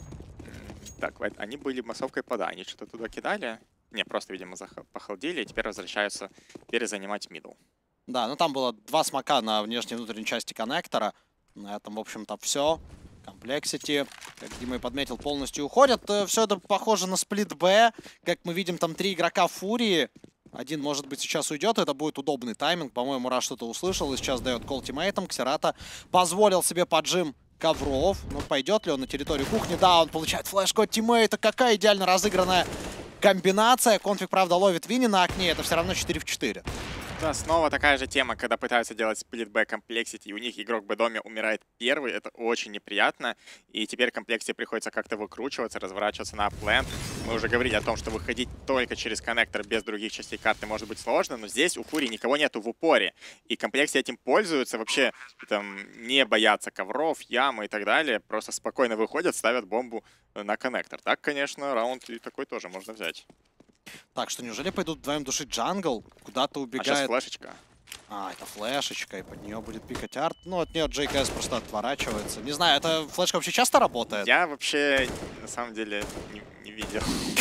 Так, они были массовкой пода, они что-то туда кидали? Не, просто, видимо, похолодели, и теперь возвращаются перезанимать мидл.
Да, ну там было 2 смока на внешней и внутренней части коннектора. На этом, в общем-то, все. Complexity, как Дима и подметил, полностью уходят. Все это похоже на сплит Б. Как мы видим, там 3 игрока Фурии. Один, может быть, сейчас уйдет. Это будет удобный тайминг. По-моему, Раш что-то услышал и сейчас дает кол тиммейтам. Ксерата позволил себе поджим ковров. Ну, пойдет ли он на территорию кухни? Да, он получает флешку от тиммейта. Какая идеально разыгранная комбинация. Конфиг, правда, ловит Винни на окне. Это все равно 4 в 4.
Да, снова такая же тема, когда пытаются делать сплит Б Complexity, и у них игрок Б-доме умирает первый, это очень неприятно, и теперь Complexity приходится как-то выкручиваться, разворачиваться на плент. Мы уже говорили о том, что выходить только через коннектор без других частей карты может быть сложно, но здесь у Фурии никого нету в упоре, и Complexity этим пользуются, вообще там не боятся ковров, ямы и так далее, просто спокойно выходят, ставят бомбу на коннектор. Так, конечно, раунд и такой тоже можно взять.
Так, что неужели пойдут вдвоем душить джангл? Куда-то убегает...
А сейчас флешечка.
Это флешечка, и под нее будет пикать арт. Ну, от нее JKS просто отворачивается. Не знаю, эта флешка вообще часто работает?
Я вообще, на самом деле, не видел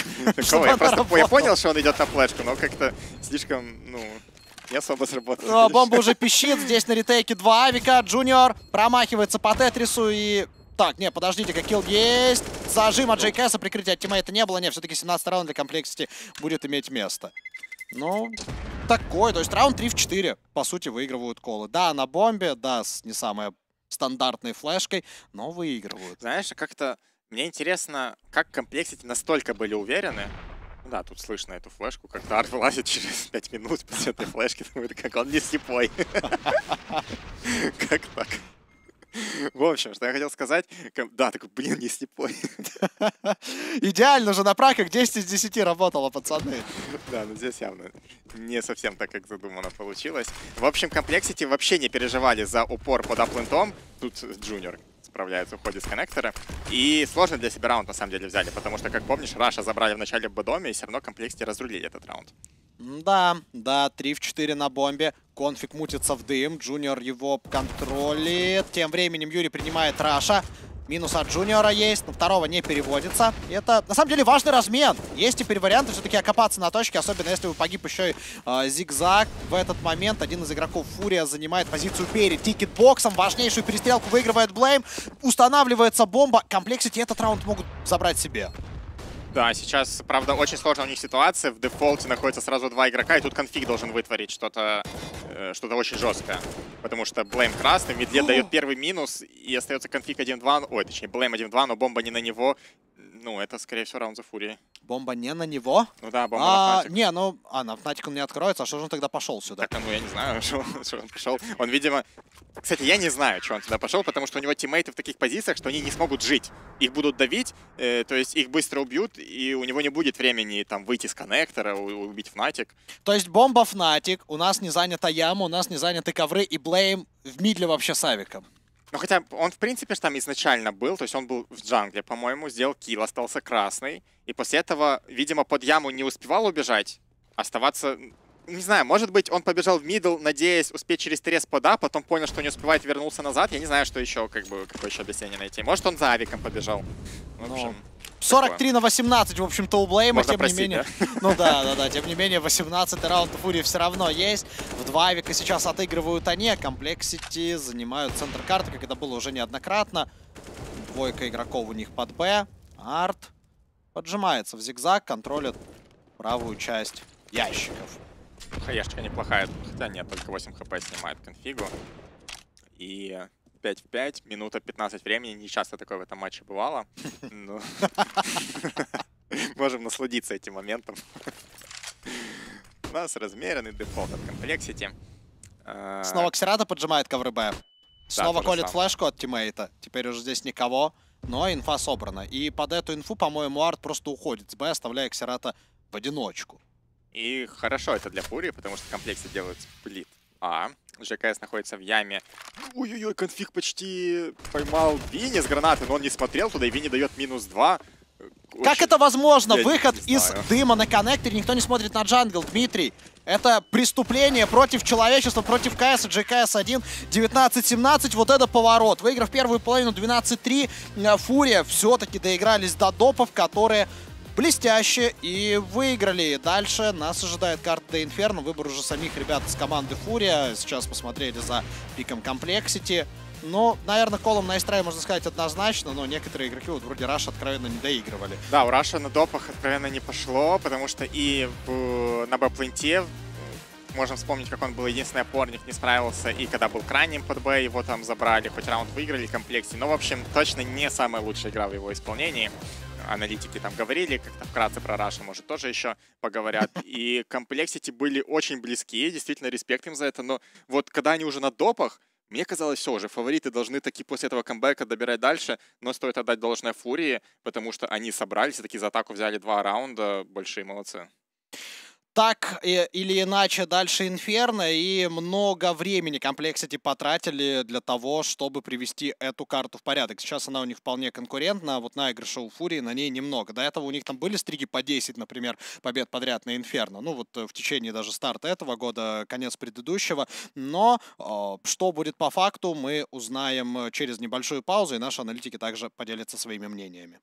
такого. Я понял, что он идет на флешку, но как-то слишком, ну, не особо сработало.
Бомба уже пищит. Здесь на ретейке 2 авика. Джуниор промахивается по Тетрису и... Так, не, подождите-ка, килл есть. Зажим от JKS, прикрытия от тиммейта не было. Не, все-таки 17 раунд для Complexity будет иметь место. Ну, такой. То есть раунд 3 в 4. По сути, выигрывают колы. Да, на бомбе, да, с не самой стандартной флешкой, но выигрывают.
Знаешь, как-то мне интересно, как Complexity настолько были уверены. Да, тут слышно эту флешку, как Арт вылазит через 5 минут после этой флешки. Думаю, как он не слепой. Как так? В общем, что я хотел сказать, да, такой, блин, не слепой.
Идеально же на праках 10 из 10 работало, пацаны.
Да, но здесь явно не совсем так, как задумано получилось. В общем, Complexity вообще не переживали за упор под аплентом. Тут Джуниор справляется, уходит с коннектора. И сложно для себя раунд на самом деле взяли, потому что, как помнишь, Раша забрали в начале Б-доме, и все равно Complexity разрулили этот раунд.
Да, 3 в 4 на бомбе. Конфиг мутится в дым. Джуниор его контролит. Тем временем Юрий принимает Раша. Минус от Джуниора есть, но второго не переводится. И это, на самом деле, важный размен. Есть теперь варианты все-таки окопаться на точке, особенно если вы погиб еще и зигзаг. В этот момент один из игроков Фурия занимает позицию перед тикетбоксом. Важнейшую перестрелку выигрывает Блейм. Устанавливается бомба. Complexity этот раунд могут забрать себе.
Да, сейчас, правда, очень сложная у них ситуация. В дефолте находится сразу 2 игрока, и тут конфиг должен вытворить что-то очень жесткое. Потому что Blame красный, в мидле дает первый минус, и остается конфиг 1-2. Ой, точнее, Blame 1-2, но бомба не на него. Ну, это, скорее всего, раунд за Фурией.
Бомба не на него?
Ну да, бомба на Фнатик.
Не, ну, на Фнатик он не откроется, а что же он тогда пошел сюда?
Так, ну, я не знаю, что он пошел. Он, видимо... Кстати, я не знаю, что он туда пошел, потому что у него тиммейты в таких позициях, что они не смогут жить. их будут давить, то есть их быстро убьют, и у него не будет времени там выйти с коннектора, убить Fnatic.
То есть бомба Fnatic, у нас не занята яма, у нас не заняты ковры, и Блейм в мидле вообще с авиком.
Ну, хотя он, в принципе, же там изначально был, то есть он был в джангле, по-моему, сделал килл, остался красный, и после этого, видимо, под яму не успевал убежать, оставаться... Не знаю, может быть, он побежал в мидл, надеясь успеть через трес пода, потом понял, что не успевает, вернулся назад. Я не знаю, что еще, как бы, какое еще объяснение найти. Может, он за авиком побежал. В общем,
43 на 18, в общем-то, у Блейма,
можно
тем
простить,
не менее.
да?
Ну да, тем не менее, 18-й раунд у Фурии все равно есть. В 2 авика сейчас отыгрывают они, а Комплексити занимают центр карты, как это было уже неоднократно. Двойка игроков у них под Б. Арт поджимается в зигзаг, контролит правую часть ящиков.
Хаешечка неплохая, хотя нет, только 8 хп снимает конфигу. И 5 в 5, минута 15 времени, не часто такое в этом матче бывало. Можем насладиться этим моментом. У нас размеренный дефолт от Комплексити.
Снова Ксерата поджимает ковры Б. Снова колет флешку от тиммейта. Теперь уже здесь никого, но инфа собрана. И под эту инфу, по-моему, Арт просто уходит с Б, оставляя Ксерата в одиночку.
И хорошо это для Фурии, потому что в комплекте делают сплит А. ЖКС находится в яме. Ой-ой-ой, конфиг почти поймал Винни с гранаты, но он не смотрел туда, и Винни дает -2.
Как это возможно?
Я
Выход
не
из
знаю.
дыма на коннекторе, никто не смотрит на джангл, Дмитрий. Это преступление против человечества, против КС, GKS-1, 19-17, вот это поворот. Выиграв первую половину 12-3, Фурия все-таки доигрались до допов, которые блестяще и выиграли. Дальше нас ожидает карта до Инферно, выбор уже самих ребят из команды Фурия. Сейчас посмотрели за пиком Комплексити. Ну, наверное, колом на Истрае можно сказать однозначно, но некоторые игроки, вот вроде Раша, откровенно не доигрывали.
Да, у Раша на допах откровенно не пошло, потому что и на Б-пленте можем вспомнить, как он был единственный опорник, не справился, и когда был крайним под Б, его там забрали, хоть раунд выиграли в комплекте. Но, в общем, точно не самая лучшая игра в его исполнении. Аналитики там говорили, как-то вкратце про Раша, может, тоже еще поговорят. И Комплексити были очень близки, действительно, респект им за это. Но вот когда они уже на допах, мне казалось, все, уже фавориты должны таки после этого камбэка добирать дальше, но стоит отдать должное Фурии, потому что они собрались и таки за атаку взяли 2 раунда. Большие молодцы.
Так или иначе дальше Инферно, и много времени Комплексити потратили для того, чтобы привести эту карту в порядок. Сейчас она у них вполне конкурентна, вот наигрыша у Фурии на ней немного. До этого у них там были стриги по 10, например, побед подряд на Инферно. Ну вот в течение даже старта этого года, конец предыдущего. Но что будет по факту, мы узнаем через небольшую паузу, и наши аналитики также поделятся своими мнениями.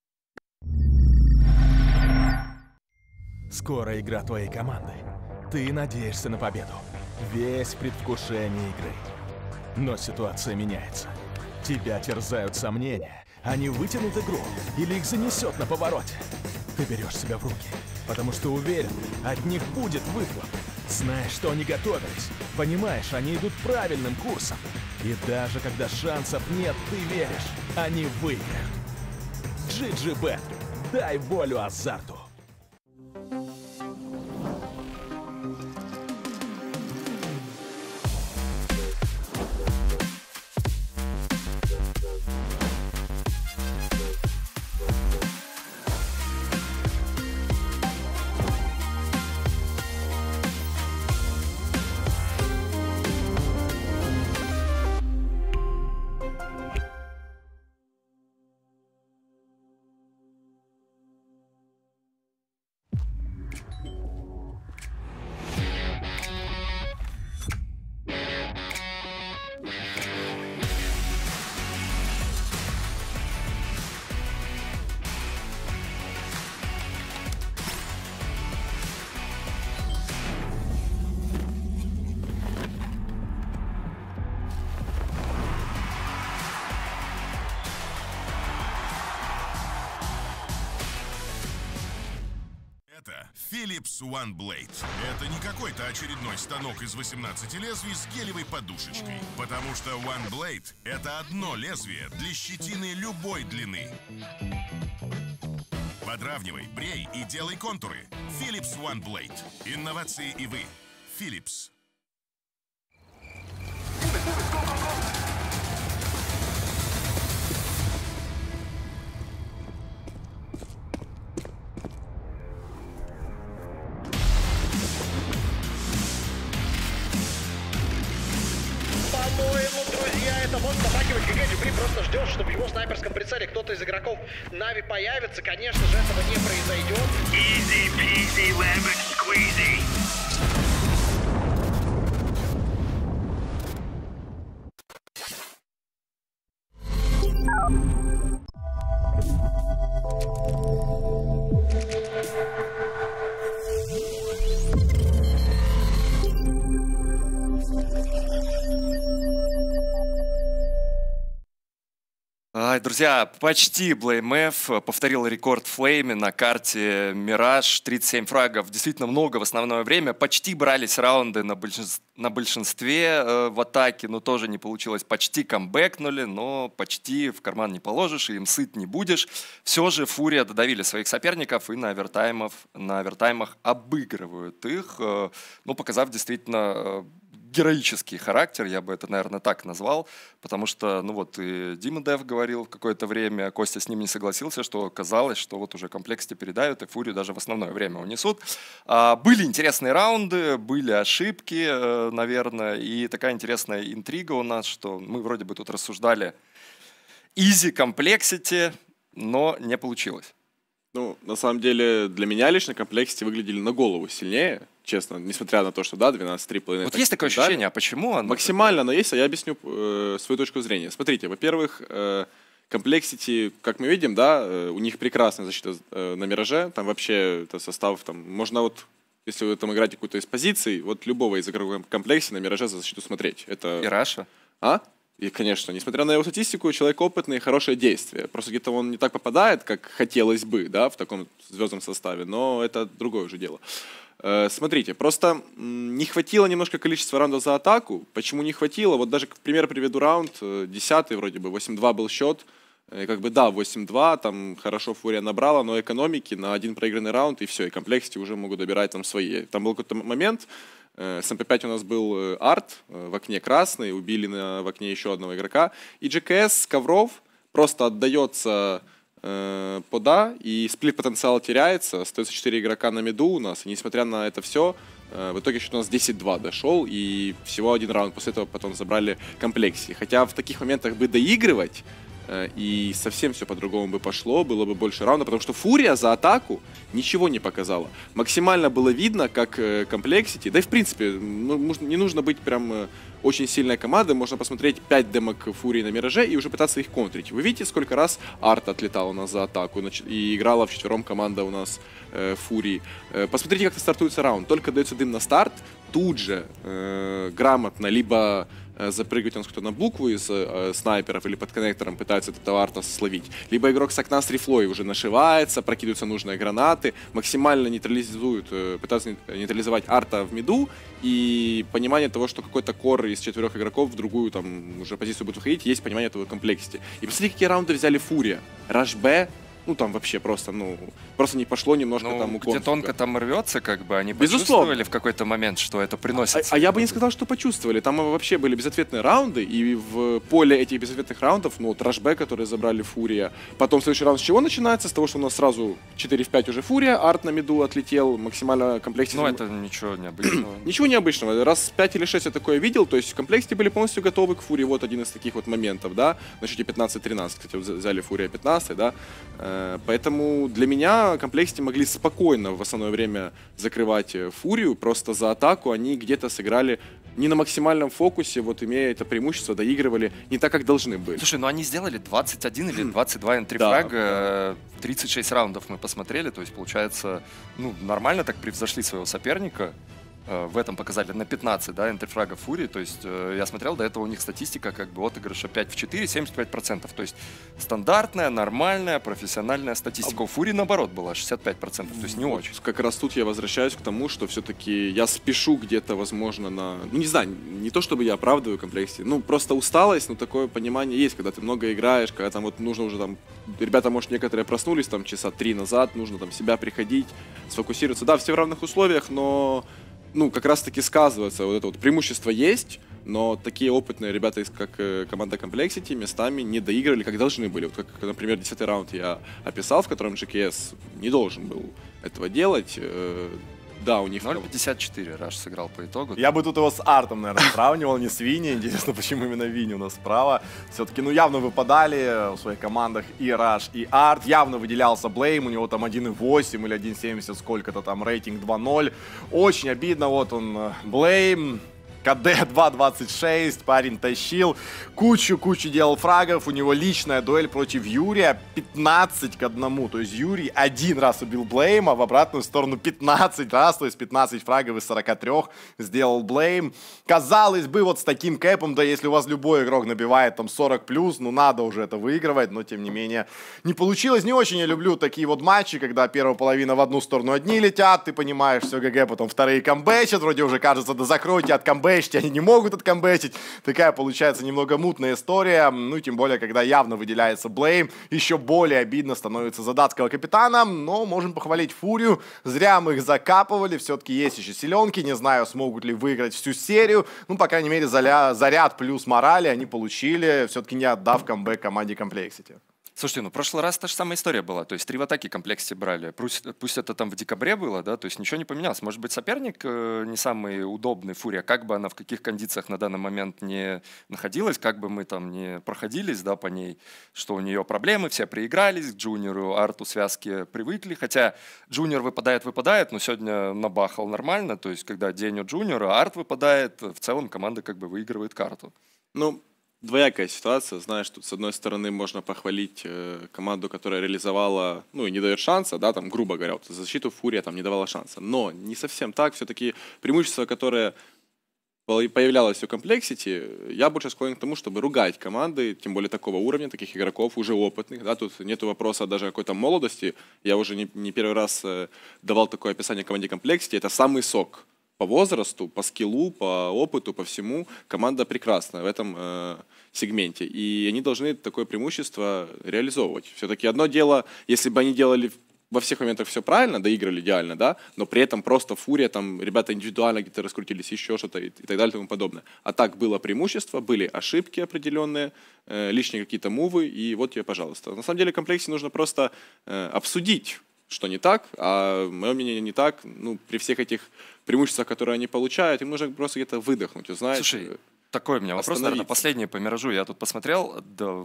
Скоро игра твоей команды. Ты надеешься на победу. Весь в предвкушении игры. Но ситуация меняется. Тебя терзают сомнения. Они вытянут игру или их занесет на повороте. Ты берешь себя в руки, потому что уверен, от них будет выхлоп. Знаешь, что они готовились. Понимаешь, они идут правильным курсом. И даже когда шансов нет, ты веришь, они выиграют. GGBet. Дай волю азарту.
Philips OneBlade. Это не какой-то очередной станок из 18 лезвий с гелевой подушечкой. Потому что OneBlade — это одно лезвие для щетины любой длины. Подравнивай, брей и делай контуры. Philips OneBlade. Инновации и вы. Philips.
надеялся, что в его снайперском прицеле кто-то из игроков Нави появится. Конечно же, этого не произойдет.
Easy peasy lemon squeezy.
Друзья, почти BlameF повторил рекорд Флейми на карте Мираж. 37 фрагов, действительно много в основное время. Почти брались раунды на большинстве в атаке, но тоже не получилось. Почти камбэкнули, но почти в карман не положишь, и им сыт не будешь. Все же Фурия додавили своих соперников и на овертаймах обыгрывают их, ну, показав действительно героический характер, я бы это, наверное, так назвал, потому что, ну вот, и Дима Дев говорил в какое-то время, Костя с ним не согласился, что казалось, что вот уже комплексити передают, и Фурию даже в основное время унесут. Были интересные раунды, были ошибки, наверное, и такая интересная интрига у нас, что мы вроде бы тут рассуждали easy комплексити, но не получилось.
Ну, на самом деле, для меня лично комплексити выглядели на голову сильнее, честно, несмотря на то, что, да, 12-3 половины.
Вот есть такое ощущение, а почему оно?
Максимально оно есть, а я объясню свою точку зрения. Смотрите, во-первых, комплексити, как мы видим, да, у них прекрасная защита на Мираже, там вообще это состав, там, можно вот, если вы там играете какую-то из позиций, вот любого из игроков комплексе на Мираже за защиту смотреть. Это...
И Раша?
И, конечно, несмотря на его статистику, человек опытный и хорошее действие. Просто где-то он не так попадает, как хотелось бы, да, в таком звездном составе, но это другое уже дело. Смотрите, просто не хватило немножко количества раундов за атаку. Почему не хватило? Вот даже, к примеру, приведу раунд, 10-й вроде бы, 8-2 был счет. Как бы да, 8-2, там хорошо Фурия набрала, но экономики на один проигранный раунд, и все, и комплексити уже могут добирать там свои. Там был какой-то момент, с МП5 у нас был арт в окне красный, убили в окне еще одного игрока, и GKS Ковров просто отдается пода, и сплит-потенциал теряется, остается 4 игрока на миду у нас, и несмотря на это все, в итоге счет у нас 10-2 дошел, и всего один раунд после этого потом забрали комплексити. Хотя в таких моментах бы доигрывать, и совсем все по-другому бы пошло, было бы больше раунда, потому что Фурия за атаку ничего не показала. Максимально было видно, как комплексити, да и в принципе, не нужно быть прям очень сильной командой, можно посмотреть 5 демок Фурии на Мираже и уже пытаться их контрить. Вы видите, сколько раз Арт отлетал у нас за атаку, и играла вчетвером команда у нас Фурии. Посмотрите, как стартуется раунд. Только дается дым на старт, тут же грамотно либо запрыгивать он кто-то на букву из снайперов или под коннектором пытаются этого арта словить. Либо игрок с окна с рифлой уже нашивается, прокидываются нужные гранаты, максимально нейтрализуют, пытаются нейтрализовать арта в миду, и понимание того, что какой-то кор из 4 игроков в другую там уже позицию будет выходить, есть понимание этого комплексити. И посмотрите, какие раунды взяли Фурия. Раш Б, ну там вообще просто не пошло немножко там у
где тонко там рвется, как бы они
Безусловно.
почувствовали в какой-то момент, что это приносит.
А я бы не сказал, что почувствовали. Там вообще были безответные раунды, и в поле этих безответных раундов, ну вот Раш Б, которые забрали Фурия. Потом следующий раунд с чего начинается? С того, что у нас сразу 4 в 5 уже Фурия, арт на миду отлетел, максимально комплексити.
Ну это ничего необычного.
Ничего необычного. Раз 5 или 6 я такое видел, то есть в комплекте были полностью готовы к Фурии. Вот один из таких вот моментов, да. На счете 15-13, кстати, вот взяли Фурия 15, да. Поэтому для меня комплексити могли спокойно в основное время закрывать Фурию, просто за атаку они где-то сыграли не на максимальном фокусе, вот имея это преимущество, доигрывали не так, как должны были.
Слушай, ну они сделали 21 или 22 энтрифрага, 36 раундов мы посмотрели, то есть получается, ну, нормально так превзошли своего соперника. В этом показателе на 15, да, энтрифрага Фурии, то есть я смотрел, до этого у них статистика как бы отыгрыша 5 в 4, 75%, то есть стандартная, нормальная, профессиональная статистика. У Фурии наоборот была 65%, то есть не очень.
Как раз тут я возвращаюсь к тому, что все-таки я спешу где-то, возможно, на... Ну, не знаю, не то чтобы я оправдываю комплексити, ну, просто усталость, ну, такое понимание есть, когда ты много играешь, когда там вот нужно уже там... Ребята, может, некоторые проснулись там часа 3 назад, нужно там себя приходить, сфокусироваться. Да, все в равных условиях, но... Ну, как раз-таки сказывается, вот это вот преимущество есть, но такие опытные ребята, как команда комплексити, местами не доигрывали, как должны были. Вот как, например, 10-й раунд я описал, в котором GKS не должен был этого делать. Да, у них...
0.54 Раш сыграл по итогу.
Я бы тут его с Артом, наверное, сравнивал, не с Винни. Интересно, почему именно Винни у нас справа. Все-таки, ну, явно выпадали в своих командах и Раш, и Арт. Явно выделялся Блейм, у него там 1.8 или 1.70, сколько-то там, рейтинг 2.0. Очень обидно, вот он, Блейм. КД 2.26, парень тащил, кучу делал фрагов, у него личная дуэль против Юрия 15-1, то есть Юрий один раз убил Блейма, в обратную сторону 15 раз, то есть 15 фрагов из 43 сделал Блейм. Казалось бы, вот с таким кэпом, да, если у вас любой игрок набивает там 40+, ну надо уже это выигрывать, но тем не менее не получилось. Не очень я люблю такие вот матчи, когда первая половина в одну сторону одни летят, ты понимаешь, все ГГ, потом вторые камбэчат, вроде уже кажется, да закройте от камбэча, они не могут откамбэчить. Такая получается немного мутная история. Ну, тем более, когда явно выделяется Блейм, еще более обидно становится за датского капитана. Но можем похвалить Фурию. Зря мы их закапывали. Все-таки есть еще силенки. Не знаю, смогут ли выиграть всю серию. Ну, по крайней мере, заряд плюс морали они получили, все-таки не отдав камбэк команде Complexity.
Слушайте, ну в прошлый раз та же самая история была, то есть 3 в атаке Complexity брали, пусть это там в декабре было, да, то есть ничего не поменялось. Может быть, соперник не самый удобный, Фурия, как бы она в каких кондициях на данный момент не находилась, как бы мы там не проходились, да, по ней, что у нее проблемы, все приигрались, к Джуниору, Арту связки привыкли, хотя Джуниор выпадает, но сегодня набахал нормально, то есть когда день у Джуниора, Арт выпадает, в целом команда как бы выигрывает карту.
Ну, двоякая ситуация, знаешь, тут с одной стороны можно похвалить команду, которая реализовала, ну и не дает шанса, да, там, грубо говоря, вот, защиту Фурия там не давала шанса, но не совсем так, все-таки преимущество, которое появлялось у Complexity, я больше склонен к тому, чтобы ругать команды, тем более такого уровня, таких игроков, уже опытных, да, тут нету вопроса даже какой-то молодости, я уже не первый раз давал такое описание команде Complexity, это самый сок. По возрасту, по скиллу, по опыту, по всему команда прекрасна в этом сегменте. И они должны такое преимущество реализовывать. Все-таки одно дело, если бы они делали во всех моментах все правильно, доиграли идеально, да, но при этом просто Фурия, там ребята индивидуально где-то раскрутились, еще что-то и так далее и тому подобное. А так было преимущество, были ошибки определенные, лишние какие-то мувы, и вот тебе, пожалуйста. На самом деле в комплексе нужно просто обсудить, что не так, а мое мнение не так. Ну, при всех этих преимуществах, которые они получают, им нужно просто где-то выдохнуть, узнать.
Слушай, такой у меня вопрос, наверное, последний по Миражу. Я тут посмотрел,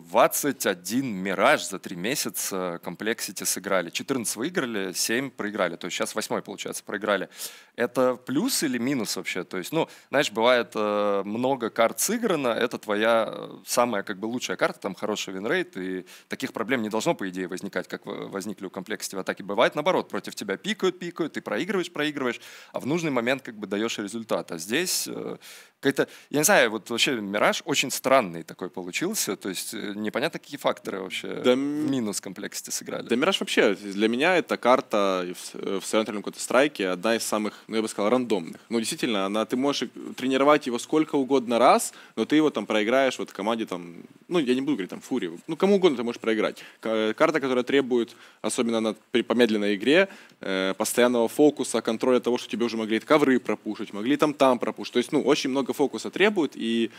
21 Мираж за 3 месяца Complexity сыграли. 14 выиграли, 7 проиграли. То есть сейчас 8 получается проиграли. Это плюс или минус вообще? То есть, ну, знаешь, бывает много карт сыграно, это твоя самая как бы лучшая карта, там хороший винрейт, и таких проблем не должно, по идее, возникать, как возникли у Complexity в атаке. Бывает наоборот, против тебя пикают, ты проигрываешь, а в нужный момент как бы даешь результат. А здесь какая-то, я не знаю, вот вообще Мираж очень странный такой получился, то есть непонятно, какие факторы вообще в минус Complexity сыграли.
Да, Мираж вообще, для меня эта карта в современном Counter-Strike одна из самых, ну я бы сказал, рандомных. Ну действительно, ты можешь тренировать его сколько угодно раз, но ты его там проиграешь вот в команде там, ну я не буду говорить там Фури, ну кому угодно ты можешь проиграть. Карта, которая требует, особенно при помедленной игре, постоянного фокуса, контроля того, что тебе уже могли ковры пропушить, могли там пропушить. То есть, ну, очень много фокуса требует, и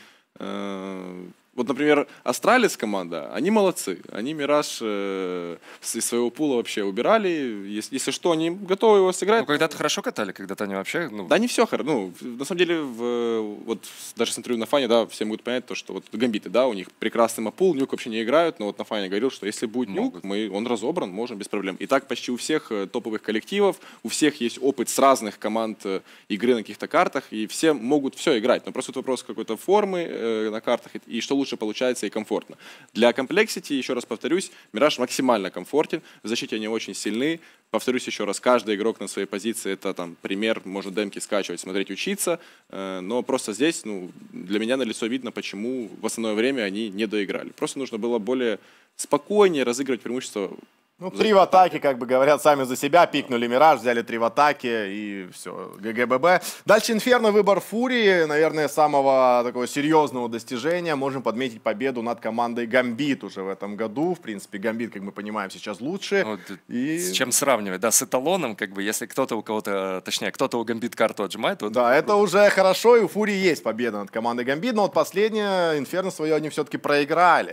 вот, например, Астралис команда, они молодцы, они Мираж из своего пула вообще убирали, если что, они готовы его сыграть.
Ну, когда-то хорошо катали, когда-то они вообще... Ну...
Да, не все хорошо, ну, на самом деле, вот даже с интервью на Фане, да, все могут понять то, что вот гамбиты, да, у них прекрасный мапул, нюк вообще не играют, но вот на Фане говорил, что если будет нюк, он разобран, можем без проблем. И так почти у всех топовых коллективов, у всех есть опыт с разных команд игры на каких-то картах, и все могут все играть, но просто это вопрос какой-то формы на картах, и что лучше получается и комфортно. Для Complexity, еще раз повторюсь, Мираж максимально комфортен, в защите они очень сильны. Повторюсь еще раз, каждый игрок на своей позиции, это там пример, можно демки скачивать, смотреть, учиться, но просто здесь, ну, для меня налицо видно, почему в основное время они не доиграли. Просто нужно было более спокойнее разыгрывать преимущество.
Ну, 3 в атаке, как бы говорят, сами за себя, пикнули Мираж, взяли 3 в атаке, и все, ГГББ. Дальше Инферно, выбор Фурии, наверное, самого такого серьезного достижения. Можем подметить победу над командой Гамбит уже в этом году. В принципе, Гамбит, как мы понимаем, сейчас лучше.
Вот, с чем сравнивать, да, с эталоном, как бы, если кто-то у кого-то, точнее, кто-то у Гамбит карту отжимает. Вот...
Да, это уже хорошо, и у Фурии есть победа над командой Гамбит, но вот последнее Инферно свое они все-таки проиграли.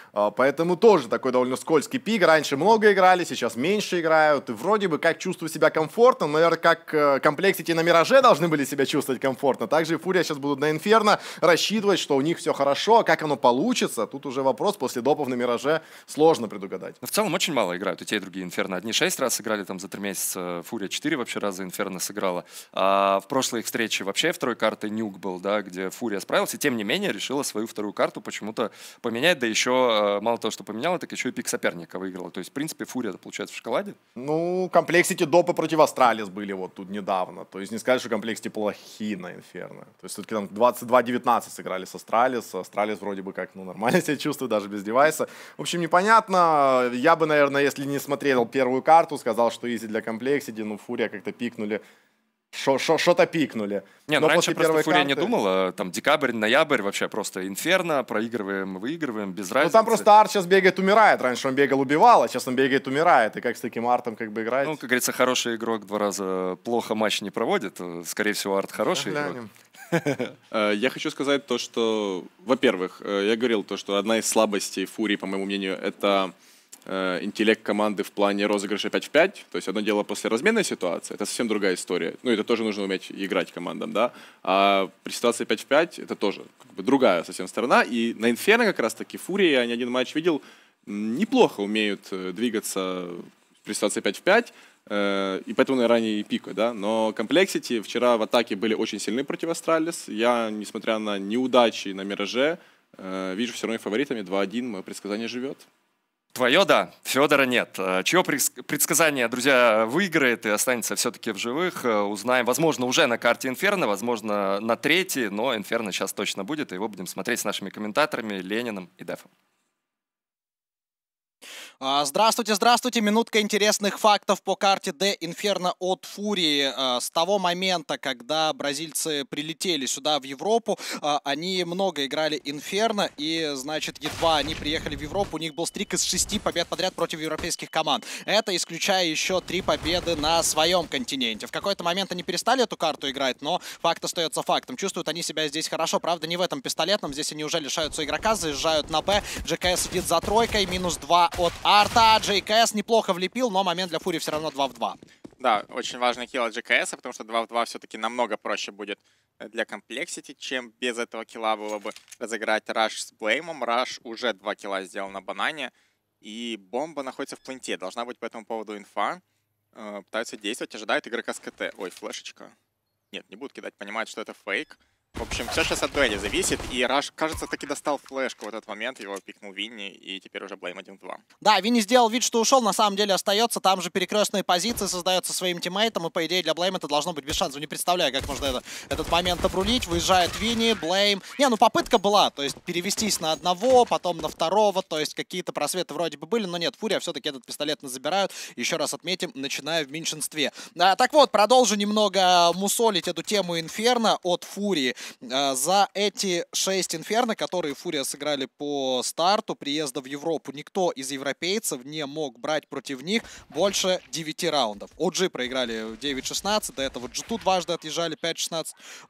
Поэтому тоже такой довольно скользкий пик. Раньше много играли, сейчас меньше играют. И вроде бы как чувствую себя комфортно. Наверное, как Complexity на Мираже должны были себя чувствовать комфортно. Также и Фурия сейчас будут на Инферно рассчитывать, что у них все хорошо. А как оно получится, тут уже вопрос. После допов на Мираже сложно предугадать.
Но в целом очень мало играют и те, и другие Инферно. Одни 6 раз сыграли там за 3 месяца, Фурия 4 вообще раза Инферно сыграла. А в прошлой их встрече вообще второй картой Нюк был, да, где Фурия справилась, и тем не менее решила свою вторую карту почему-то поменять, да еще мало того, что поменяла, так еще и пик соперника выиграла. То есть, в принципе, Фурия, получается, в шоколаде.
Ну, Complexity допы против Астралис были вот тут недавно. То есть не сказать, что Complexity плохие на Инферно. То есть все-таки там 22-19 сыграли с Астралис. Астралис вроде бы как, ну, нормально себя чувствует, даже без девайса. В общем, непонятно. Я бы, наверное, если не смотрел первую карту, сказал, что изи для Complexity, ну, Фурия как-то пикнули. Что-то пикнули.
Не, ну раньше просто Фурия не думала, там декабрь, ноябрь, вообще просто Инферно, проигрываем, выигрываем, без разницы.
Ну там просто Арт сейчас бегает, умирает. Раньше он бегал, убивал, а сейчас он бегает, умирает. И как с таким Артом как бы играть?
Ну, как говорится, хороший игрок 2 раза плохо матч не проводит. Скорее всего, Арт хороший игрок.
Я хочу сказать то, что, во-первых, я говорил то, что одна из слабостей Фурии, по моему мнению, это интеллект команды в плане розыгрыша 5 в 5. То есть одно дело после разменной ситуации, это совсем другая история. Ну, это тоже нужно уметь играть командам, да. А при ситуации 5 в 5 это тоже как бы другая совсем сторона. И на Инферно как раз-таки Фурия, я не один матч видел, неплохо умеют двигаться при ситуации 5 в 5. И поэтому, наверное, они и пикают, да. Но Complexity вчера в атаке были очень сильны против Астралис. Я, несмотря на неудачи на Мираже, вижу все равно и фаворитами 2-1. Мое предсказание живет.
Твое, да, Федора нет. Чье предсказание, друзья, выиграет и останется все-таки в живых, узнаем, возможно, уже на карте Инферно, возможно, на третьей, но Инферно сейчас точно будет, и его будем смотреть с нашими комментаторами Лениным и Дефом.
Здравствуйте, здравствуйте. Минутка интересных фактов по карте D Инферно от Фурии. С того момента, когда бразильцы прилетели сюда в Европу, они много играли Инферно, и, значит, едва они приехали в Европу, у них был стрик из 6 побед подряд против европейских команд. Это исключая еще 3 победы на своем континенте. В какой-то момент они перестали эту карту играть, но факт остается фактом. Чувствуют они себя здесь хорошо, правда, не в этом пистолетном. Здесь они уже лишаются игрока, заезжают на Б. ЖКС сидит за тройкой, -2 от Арта. JKS неплохо влепил, но момент для Фурии все равно 2 в 2.
Да, очень важный килл от JKS, потому что 2 в 2 все-таки намного проще будет для Complexity, чем без этого килла было бы разыграть Раш с Блеймом. Раш уже 2 килла сделал на банане, и бомба находится в пленте. Должна быть по этому поводу инфа. Пытаются действовать, ожидают игрока с КТ. Ой, флешечка. Нет, не будут кидать, понимают, что это фейк. В общем, все сейчас от дуэли зависит, и Раш, кажется, таки достал флешку в этот момент, его пикнул Винни, и теперь уже Блейм 1-2.
Да, Винни сделал вид, что ушел, на самом деле остается, там же перекрестные позиции создаются своим тиммейтом, и по идее для Блейма это должно быть без шансов. Не представляю, как можно этот момент обрулить. Выезжает Винни, Блейм. Не, ну попытка была, то есть перевестись на одного, потом на второго, то есть какие-то просветы вроде бы были, но нет, Фурия все-таки этот пистолет забирают. Еще раз отметим, начиная в меньшинстве. Так вот, продолжу немного мусолить эту тему Инферно от Фурии. За эти 6 Инферно, которые Фурия сыграли по старту приезда в Европу, никто из европейцев не мог брать против них больше 9 раундов. OG проиграли 9-16, до этого G2 дважды отъезжали 5-16,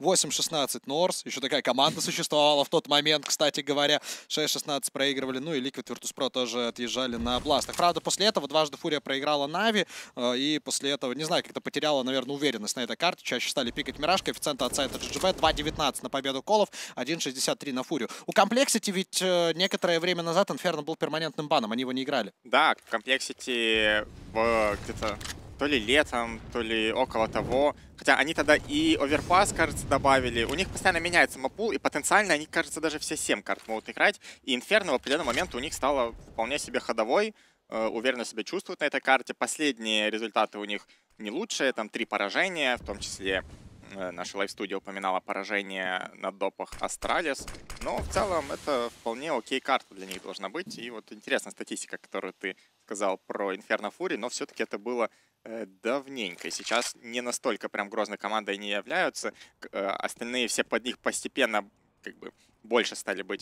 8-16 Норс. Еще такая команда существовала в тот момент, кстати говоря. 6-16 проигрывали, ну и Liquid Virtus.pro тоже отъезжали на бластах. Правда, после этого дважды Фурия проиграла Нави, и после этого, не знаю, как-то потеряла, наверное, уверенность на этой карте. Чаще стали пикать Мираж, коэффициент от сайта GGB 2.19 на победу колов, 1.63 на Фурию. У Complexity ведь некоторое время назад Инферно был перманентным баном, они его не играли.
Да, в Complexity где-то то ли летом, то ли около того. Хотя они тогда и оверпас, кажется, добавили. У них постоянно меняется маппул, и потенциально они, кажется, даже все 7 карт могут играть. И Инферно в определенный момент у них стало вполне себе ходовой. Уверенно себя чувствуют на этой карте. Последние результаты у них не лучшие. Там 3 поражения, в том числе наша лайв-студия упоминала поражение на допах Астралис. Но в целом это вполне окей карта для них должна быть. И вот интересная статистика, которую ты сказал про Инферно Фури, но все-таки это было давненько. Сейчас не настолько прям грозной командой не являются. Остальные все под них постепенно как бы больше стали быть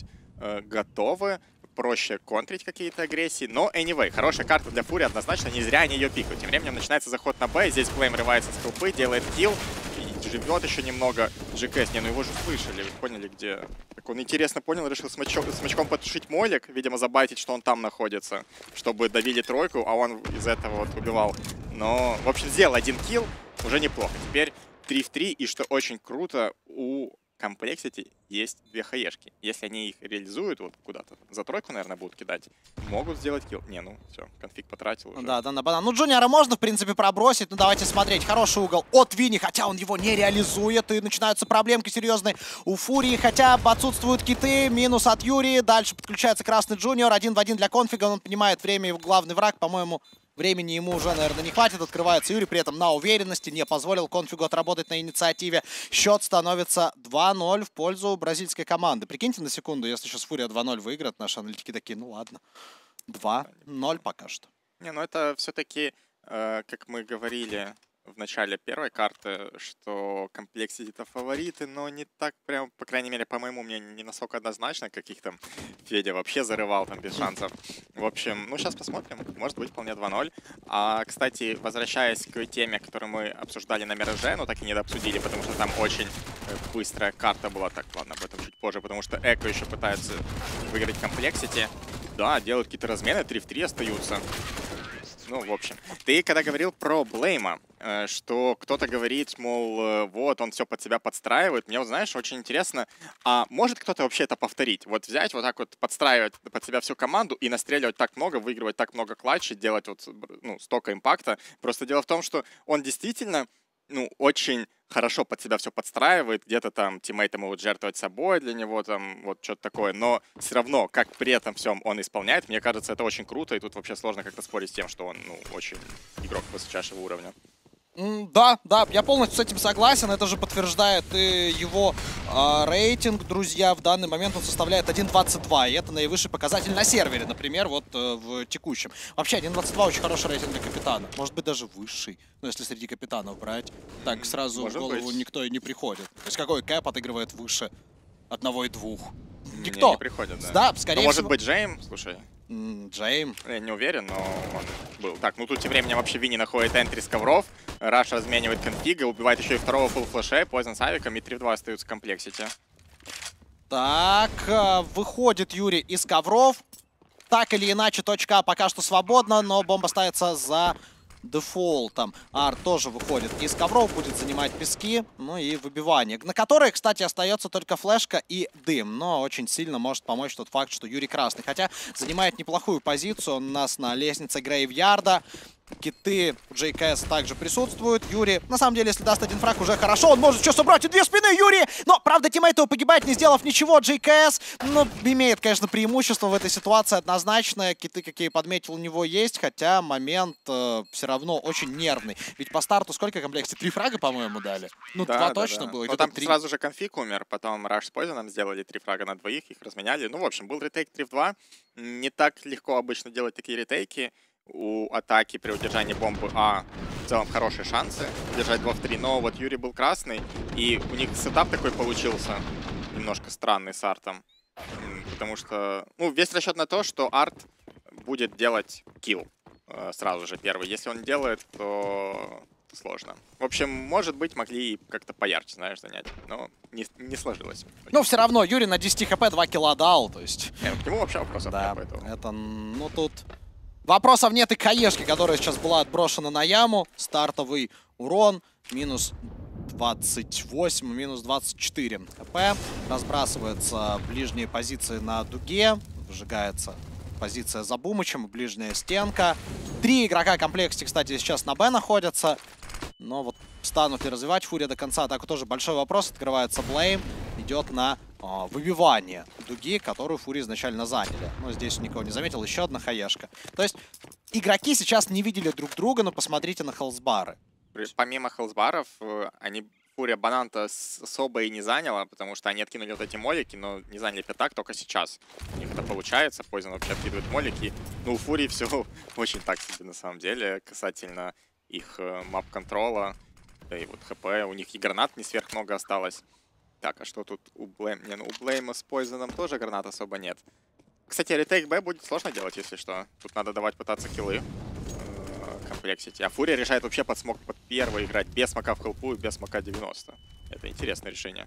готовы. Проще контрить какие-то агрессии. Но anyway, хорошая карта для Фури однозначно. Не зря они ее пикают. Тем временем начинается заход на Б. Здесь Блейм рывается с толпы, делает килл. И живет еще немного. ЖКС, не, ну его же слышали. Вы поняли, где так, он интересно понял, решил смачком потушить молик, видимо, забайтить, что он там находится, чтобы добили тройку, а он из этого вот убивал. Но, в общем, сделал один килл, уже неплохо. Теперь 3 в 3, и что очень круто, у Complexity есть 2 хаешки. Если они их реализуют вот куда-то, за тройку, наверное, будут кидать, могут сделать килл. Не, ну все, конфиг потратил уже.
Да, на банан. Ну, Джуниора можно, в принципе, пробросить. Ну, давайте смотреть. Хороший угол от Винни, хотя он его не реализует. И начинаются проблемки серьезные у Фурии. Хотя отсутствуют киты. Минус от Юрии. Дальше подключается красный Джуниор. 1 в 1 для конфига. Он понимает время, его главный враг. По-моему, времени ему уже, наверное, не хватит. Открывается Юрий, при этом на уверенности. Не позволил конфигу отработать на инициативе. Счет становится 2-0 в пользу бразильской команды. Прикиньте на секунду, если сейчас Фурия 2-0 выиграет, наши аналитики такие, ну ладно. 2-0 пока что.
Не, ну это все-таки, как мы говорили в начале первой карты, что Complexity это фавориты, но не так прям, по крайней мере, по моему мнению, не настолько однозначно, как их там Федя вообще зарывал там без шансов. В общем, ну сейчас посмотрим, может быть вполне 2-0. А, кстати, возвращаясь к теме, которую мы обсуждали на Мираже, но так и не дообсудили, потому что там очень быстрая карта была. Так, ладно, об этом чуть позже, потому что Эко еще пытается выиграть Complexity. Да, делают какие-то размены, 3 в 3 остаются. Ну, в общем. Ты когда говорил про Блейма, что кто-то говорит, мол, вот, он все под себя подстраивает, мне вот, знаешь, очень интересно, а может кто-то вообще это повторить? Вот взять вот так вот, подстраивать под себя всю команду и настреливать так много, выигрывать так много клатчей, делать вот, ну, столько импакта. Просто дело в том, что он действительно, ну, очень хорошо под себя все подстраивает, где-то там тиммейтам могут жертвовать собой для него, там вот что-то такое, но все равно, как при этом всем он исполняет, мне кажется, это очень круто, и тут вообще сложно как-то спорить с тем, что он, ну, очень игрок высочайшего уровня.
Да, я полностью с этим согласен. Это же подтверждает и его рейтинг, друзья. В данный момент он составляет 1.22. И это наивысший показатель на сервере, например, вот в текущем. Вообще 1.22 очень хороший рейтинг для капитана. Может быть, даже высший. Ну, если среди капитанов брать. Так сразу в голову никто и не приходит. То есть какой кэп отыгрывает выше 1.2? Никто.
Не приходит, да.
Да, скорее
может
всего.
быть, Джейм, слушай.
Джейм.
Я не уверен, но он был. Так, ну тут тем временем вообще Винни находит энтри с ковров. Раш разменивает конфига, убивает еще и второго фулл флэша. Poison с авиком, и 3 в 2 остаются в Complexity.
Так, выходит Юрий из ковров. Так или иначе, точка А пока что свободна, но бомба ставится за дефолтом. Арт тоже выходит из ковров, будет занимать пески, ну и выбивание, на которые, кстати, остается только флешка и дым, но очень сильно может помочь тот факт, что Юрий красный, хотя занимает неплохую позицию, он у нас на лестнице Грейвярда. Киты JKS также присутствуют. Юрий, на самом деле, если даст один фраг, уже хорошо. Он может еще собрать и 2 спины Юрий. Но, правда, тиммейт его погибает, не сделав ничего. JKS, ну, имеет, конечно, преимущество в этой ситуации однозначное. Киты, какие подметил, у него есть. Хотя момент все равно очень нервный. Ведь по старту сколько комплексий? 3 фрага, по-моему, дали. Ну,
да,
2 точно
да.
было.
Ну, там 3. Сразу же конфиг умер. Потом Раш с Poison сделали 3 фрага на двоих. Их разменяли. Ну, в общем, был ретейк 3 в 2. Не так легко обычно делать такие ретейки. У атаки при удержании бомбы А в целом хорошие шансы держать 2 в 3, но вот Юрий был красный, и у них сетап такой получился, немножко странный с Артом, потому что, ну, весь расчет на то, что Арт будет делать килл сразу же первый. Если он делает, то сложно. В общем, может быть, могли как-то поярче, знаешь, занять, но не сложилось.
Но все равно Юрий на 10 хп 2 килла дал, то есть...
К нему вообще вопросов
да,
нет, поэтому.
Это, ну, тут... Вопросов нет и к хаешке, которая сейчас была отброшена на яму. Стартовый урон. Минус 28, минус 24 хп. Разбрасываются ближние позиции на дуге. Выжигается позиция за Бумычем. Ближняя стенка. 3 игрока Complexity, кстати, сейчас на Б находятся. Но вот станут ли развивать Фурия до конца атаку, тоже большой вопрос. Открывается Блейм. Идет на выбивание дуги, которую Фури изначально заняли. Но здесь никого не заметил. Еще одна хаешка. То есть игроки сейчас не видели друг друга, но посмотрите на хелсбары.
Помимо хелсбаров, Фурия банан-то особо и не заняла, потому что они откинули вот эти молики, но не заняли пятак только сейчас. У них это получается. Poison вообще откидывает молики. Ну, у Фурии все очень так себе на самом деле, касательно их мап-контрола. Да и вот ХП. У них и гранат не сверх много осталось. Так, а что тут у Блейма? Не, ну у Блейма с Poison тоже гранат особо нет. Кстати, ретейк Б будет сложно делать, если что. Тут надо давать пытаться киллы. Complexity. А Фурия решает вообще под смок под первый играть. Без смока в хелпу и без смока 90. Это интересное решение.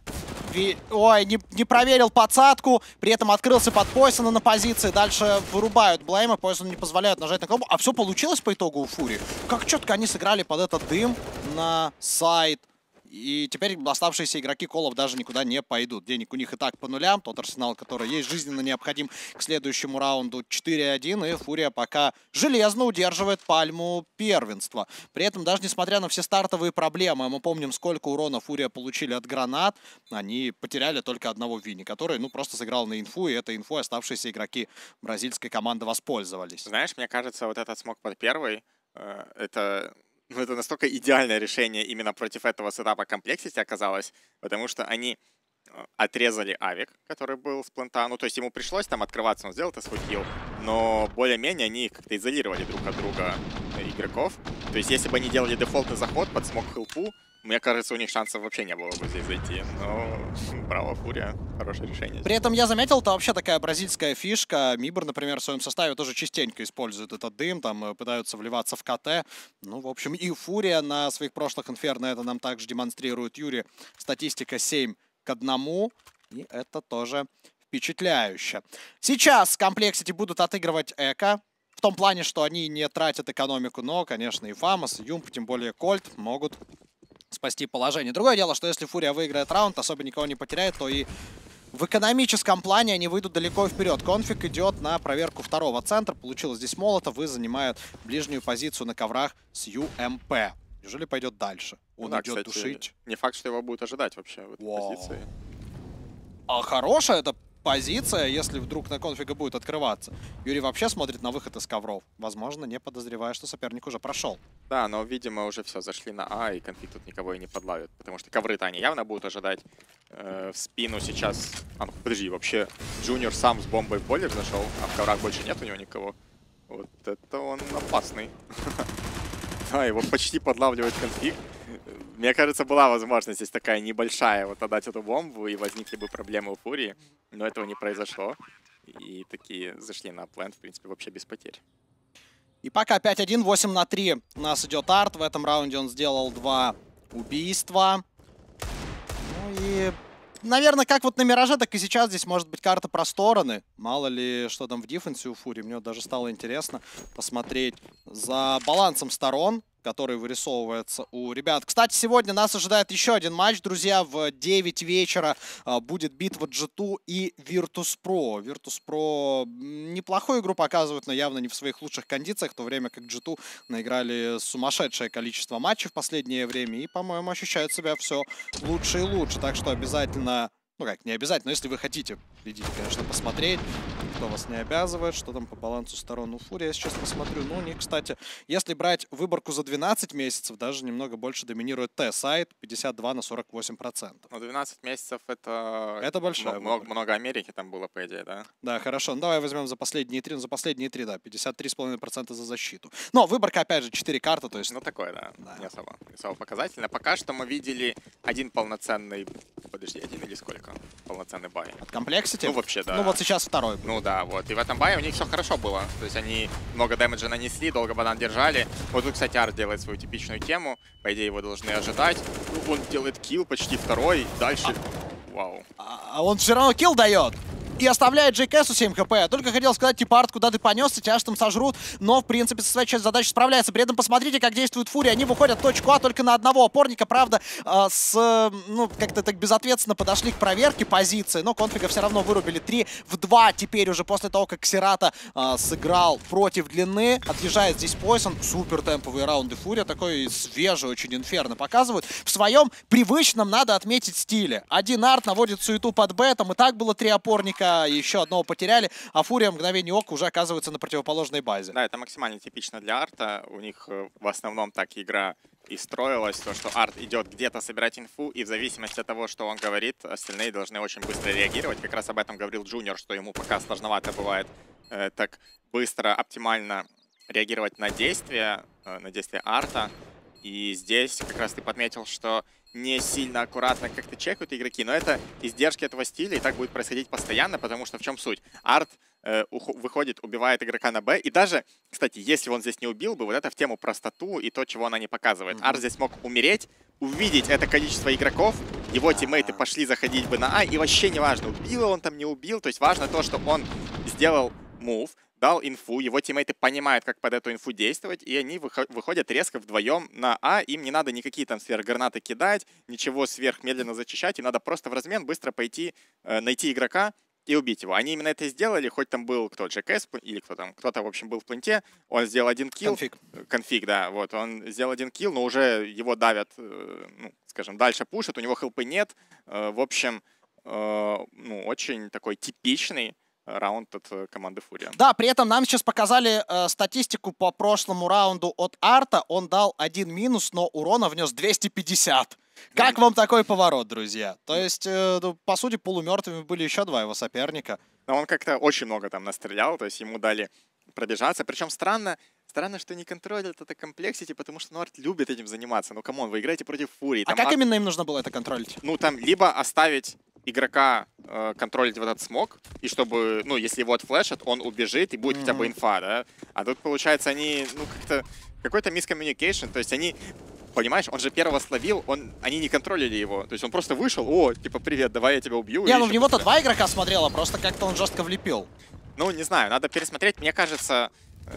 Ой, не проверил подсадку, при этом открылся под Пойсона на позиции. Дальше вырубают Блейма, Пойсону не позволяют нажать на кнопку. А все получилось по итогу у Фури. Как четко они сыграли под этот дым на сайт. И теперь оставшиеся игроки колов даже никуда не пойдут. Денег у них и так по нулям. Тот арсенал, который есть, жизненно необходим к следующему раунду 4-1. И Фурия пока железно удерживает пальму первенства. При этом даже несмотря на все стартовые проблемы, мы помним, сколько урона Фурия получили от гранат, они потеряли только одного Винни, который, ну, просто сыграл на инфу, и этой инфой оставшиеся игроки бразильской команды воспользовались.
Знаешь, мне кажется, вот этот смог под первый, это настолько идеальное решение именно против этого сетапа комплексити оказалось, потому что они отрезали авик, который был с плента. Ну, то есть ему пришлось там открываться, он сделал это свой килл, но более-менее они как-то изолировали друг от друга игроков. То есть если бы они делали дефолтный заход под смог хелпу, мне кажется, у них шансов вообще не было бы здесь зайти. Но браво, Фурия, хорошее решение.
При этом я заметил, это вообще такая бразильская фишка. Мибр, например, в своем составе тоже частенько использует этот дым, там пытаются вливаться в КТ. Ну, в общем, и Фурия на своих прошлых инферно это нам также демонстрирует Юрий. Статистика 7-1. И это тоже впечатляюще. Сейчас комплексити будут отыгрывать эко. В том плане, что они не тратят экономику, но, конечно, и Фамос, и Юмп, тем более Кольт могут спасти положение. Другое дело, что если Фурия выиграет раунд, особо никого не потеряет, то и в экономическом плане они выйдут далеко вперед. Конфиг идет на проверку второго центра. Получилось здесь Молотов и занимает ближнюю позицию на коврах с ЮМП. Неужели пойдет дальше? Он идет, кстати, душить.
Не факт, что его будут ожидать вообще в этой позиции.
А хорошая это позиция, если вдруг на конфига будет открываться. Юрий вообще смотрит на выход из ковров. Возможно, не подозревая, что соперник уже прошел.
Да, но, видимо, уже все, зашли на А, и конфиг тут никого и не подлавит. Потому что ковры-то они явно будут ожидать. В спину сейчас... А, ну, подожди, вообще Джуниор сам с бомбой в бойлер зашел, а в коврах больше нет у него никого. Вот это он опасный. Да, его почти подлавливает конфиг. Мне кажется, была возможность здесь такая небольшая, вот отдать эту бомбу, и возникли бы проблемы у Фурии. Но этого не произошло. И такие зашли на плент, в принципе, вообще без потерь.
И пока 5-1, 8-3 у нас идет Арт. В этом раунде он сделал 2 убийства. Ну и, наверное, как вот на Мираже, так и сейчас здесь может быть карта про стороны. Мало ли, что там в диффенсе у Фури. Мне даже стало интересно посмотреть за балансом сторон, который вырисовывается у ребят. Кстати, сегодня нас ожидает еще один матч, друзья. В 9 вечера будет битва G2 и Virtus.pro. Virtus.pro неплохую игру показывают, но явно не в своих лучших кондициях, в то время как G2 наиграли сумасшедшее количество матчей в последнее время и, по-моему, ощущают себя все лучше и лучше. Так что обязательно... Ну как, не обязательно, но если вы хотите, идите, конечно, посмотреть. Никто вас не обязывает, что там по балансу сторон у Фури. Я сейчас посмотрю. Ну, у них, кстати, если брать выборку за 12 месяцев, даже немного больше доминирует Т-сайт, 52%.
Ну, 12 месяцев это...
Это большая
много Америки там было, по идее, да?
Да, хорошо. Ну, давай возьмем за последние 3. Ну, за последние 3, да, 53,5% за защиту. Но выборка, опять же, 4 карты, то есть...
Ну, такое, да. Не особо показательно. Пока что мы видели один полноценный... Подожди, один или сколько? Полноценный бай.
От комплексити?
Ну, вообще, да.
Ну, вот сейчас второй.
Ну, да, вот. И в этом бае у них все хорошо было. То есть они много дэмэджа нанесли, долго банан держали. Вот тут, кстати, Арт делает свою типичную тему. По идее, его должны ожидать. Ну, он делает килл, почти второй. Дальше... Вау.
А он все равно килл дает. И оставляет JKS 7 хп. Я только хотел сказать, типа, Арт, куда ты понесся, тебя аж там сожрут. Но, в принципе, со своей частью задачи справляется. При этом посмотрите, как действует Фурия. Они выходят в точку А только на одного опорника. Правда, ну, как-то так безответственно подошли к проверке позиции. Но конфига все равно вырубили 3 в 2. Теперь уже после того, как Ксерата сыграл против длины. Отъезжает здесь Пойсон. Супер темповые раунды Фурия. Такой свежий очень инферно показывают. В своем привычном, надо отметить, стиле. Один Арт наводит суету под Б. Там и так было 3 опорника. Еще одного потеряли, а Фурия в мгновение ока уже оказывается на противоположной базе.
Да, это максимально типично для Арта. У них в основном так игра и строилась, то, что Арт идет где-то собирать инфу, и в зависимости от того, что он говорит, остальные должны очень быстро реагировать. Как раз об этом говорил Джуниор, что ему пока сложновато бывает так быстро, оптимально реагировать на действия Арта. И здесь как раз ты подметил, что не сильно аккуратно как-то чекают игроки, но это издержки этого стиля, и так будет происходить постоянно, потому что в чем суть? Арт выходит, убивает игрока на Б, и даже, кстати, если он здесь не убил бы, вот это в тему простоту и то, чего она не показывает. Арт здесь мог умереть, увидеть это количество игроков его тиммейты пошли заходить бы на А, и вообще не важно, убил он там, не убил, то есть важно то, что он сделал мув, дал инфу, его тиммейты понимают, как под эту инфу действовать, и они выходят резко вдвоем на А, им не надо никакие там сверхгранаты кидать, ничего сверхмедленно зачищать, им надо просто в размен быстро пойти, найти игрока и убить его. Они именно это и сделали, хоть там был кто, JKS или кто там, кто-то, в общем, был в пленте, он сделал один килл. Конфиг, да, вот, он сделал один килл, но уже его давят, ну, скажем, дальше пушат, у него хелпы нет, в общем, ну, очень такой типичный раунд от команды Фурия.
Да, при этом нам сейчас показали статистику по прошлому раунду от Арта. Он дал 1 минус, но урона внес 250. Как вам такой поворот, друзья? То есть, по сути, полумертвыми были еще 2 его соперника.
Но он как-то очень много там настрелял, то есть ему дали пробежаться. Причем странно, что не контролят это комплексити, потому что Арт любит этим заниматься. Ну, камон, вы играете против Фурии.
А как именно им нужно было это контролить?
Ну, там либо оставить игрока контролить в этот смог, и чтобы, ну, если его отфлешат, он убежит, и будет хотя бы инфа, да? А тут, получается, они, ну, как-то, какой-то мискоммуникейшн, то есть они, понимаешь, он же первого словил, они не контролили его, то есть он просто вышел, о, типа, привет, давай я тебя убью.
Не, ну в него-то 2 игрока смотрело, просто как-то он жестко влепил.
Ну, не знаю, надо пересмотреть, мне кажется,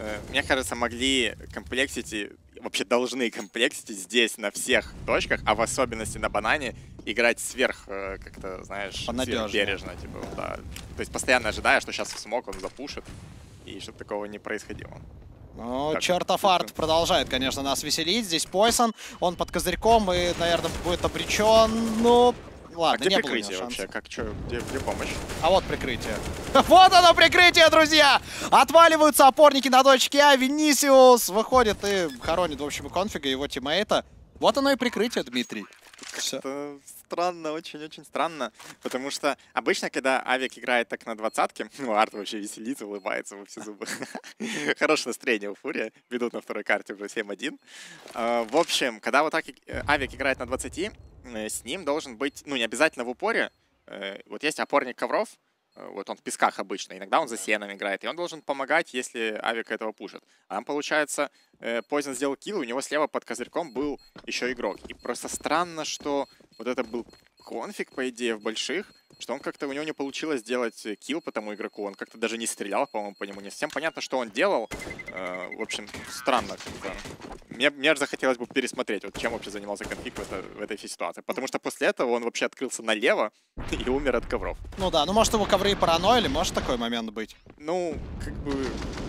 могли комплексити, вообще должны комплексити здесь на всех точках, а в особенности на банане, играть сверх, как-то, знаешь, сверхбережно, типа, да. То есть постоянно ожидая, что сейчас в смог он запушит, и чтобы такого не происходило.
Ну, чертов Арт продолжает, конечно, нас веселить. Здесь Пойсон, он под козырьком и, наверное, будет обречен. Ну, ладно,
где
не
прикрытие
было
вообще? Как, что, где помощь?
А вот прикрытие. Вот оно прикрытие, друзья! Отваливаются опорники на точке А. Винисиус выходит и хоронит, в общем, и конфига, его тиммейта. Вот оно и прикрытие, Дмитрий.
Это странно, очень-очень странно, потому что обычно, когда Авик играет так на 20-ке, ну, Арт вообще веселится, улыбается во все зубы. Хорошее настроение у Фурия, ведут на второй карте уже 7-1. В общем, когда вот так Авик играет на 20, с ним должен быть, ну, не обязательно в упоре, вот есть опорник ковров, вот он в песках обычно, иногда он за сеном играет, и он должен помогать, если Авик этого пушит. А там, получается, Poison сделал килл, у него слева под козырьком был еще игрок. И просто странно, что вот это был конфиг, по идее, в больших, что он как-то, у него не получилось сделать килл по тому игроку, он как-то даже не стрелял, по-моему, по нему. Не совсем понятно, что он делал. В общем, странно как-то. Мне захотелось бы пересмотреть, вот чем вообще занимался конфиг в этой всей ситуации. Потому что после этого он вообще открылся налево и умер от ковров.
Ну да, ну может его ковры и параноили, может такой момент быть?
Ну, как бы...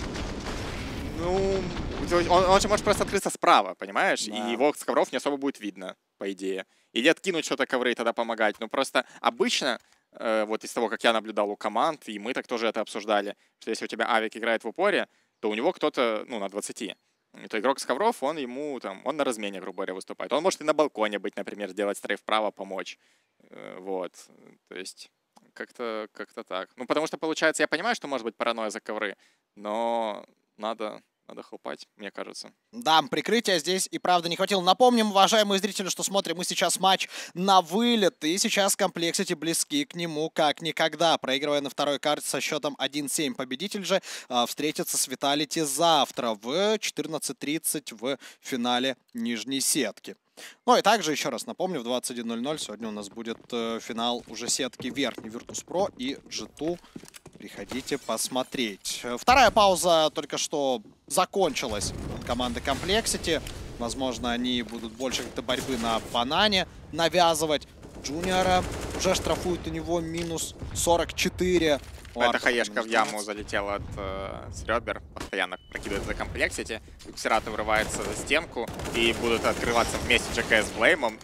Ну, он же может просто открыться справа, понимаешь? Да. И его с ковров не особо будет видно, по идее. Или откинуть что-то ковры и тогда помогать. Ну, просто обычно, вот из того, как я наблюдал у команд, и мы так тоже это обсуждали, что если у тебя Авик играет в упоре, то у него кто-то, ну, на 20. И то игрок с ковров, он ему, там, он на размене, грубо говоря, выступает. Он может и на балконе быть, например, сделать стрейф вправо, помочь. Вот. То есть, как-то так. Ну, потому что, получается, я понимаю, что может быть паранойя за ковры, но надо хлопать, мне кажется.
Да, прикрытия здесь и правда не хватило. Напомним, уважаемые зрители, что смотрим мы сейчас матч на вылет. И сейчас комплексити близки к нему как никогда. Проигрывая на второй карте со счетом 1-7. Победитель же встретится с Виталити завтра в 14:30 в финале нижней сетки. Ну и также, еще раз напомню, в 21:00 сегодня у нас будет финал уже сетки верхней Virtus.pro и G2. Приходите посмотреть. Вторая пауза только что закончилась от команды комплексити. Возможно, они будут больше как-то борьбы на банане навязывать. Джуниора уже штрафуют у него минус 44.
Эта хаешка в яму залетела от Срёбер. Постоянно прокидывает за комплексити. Ксерата вырывается за стенку. И будут открываться вместе JKS с Блеймом.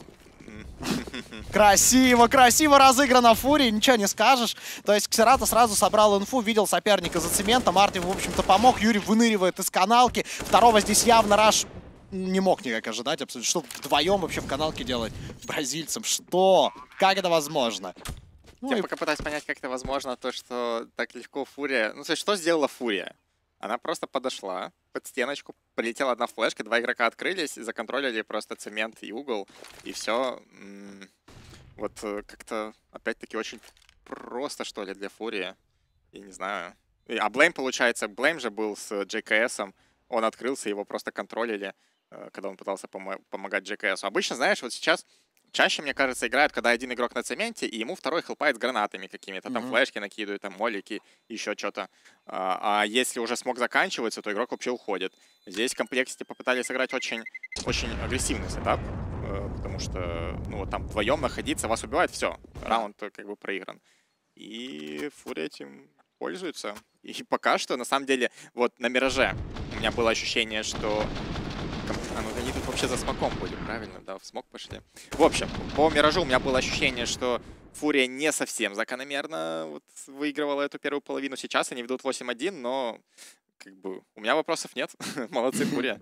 Красиво, красиво разыграно Фури, ничего не скажешь. То есть Ксерата сразу собрал инфу, видел соперника за цементом. Арти, в общем-то, помог. Юрий выныривает из каналки. Второго здесь явно Раш не мог никак ожидать. Абсолютно. Что вдвоем вообще в каналке делать бразильцам? Что? Как это возможно?
Я пока пытаюсь понять, как это возможно, то, что так легко Фурия... Ну, то есть, что сделала Фурия? Она просто подошла под стеночку, полетела одна флешка, 2 игрока открылись, законтролили просто цемент и угол, и все. Вот как-то, опять-таки, очень просто, что ли, для Фурии. Я не знаю. А Блейм, получается, Блейм же был с JKS-ом, он открылся, его просто контролили, когда он пытался помогать JKS-у. Обычно, знаешь, вот сейчас чаще, мне кажется, играют, когда один игрок на цементе, и ему второй хелпает с гранатами какими-то. Там флешки накидывают, там молики, еще что-то. А если уже смог заканчивается, то игрок вообще уходит. Здесь в комплекте попытались сыграть очень, очень агрессивный сетап, потому что, ну, вот там вдвоем находиться, вас убивает, все, раунд как бы проигран. И Фурия этим пользуется. И пока что, на самом деле, вот на Мираже у меня было ощущение, что... А, ну они тут вообще за смоком были, правильно? Да, в смок пошли. В общем, по Миражу у меня было ощущение, что Фурия не совсем закономерно вот выигрывала эту первую половину. Сейчас они ведут 8-1, но как бы у меня вопросов нет. Молодцы, Фурия.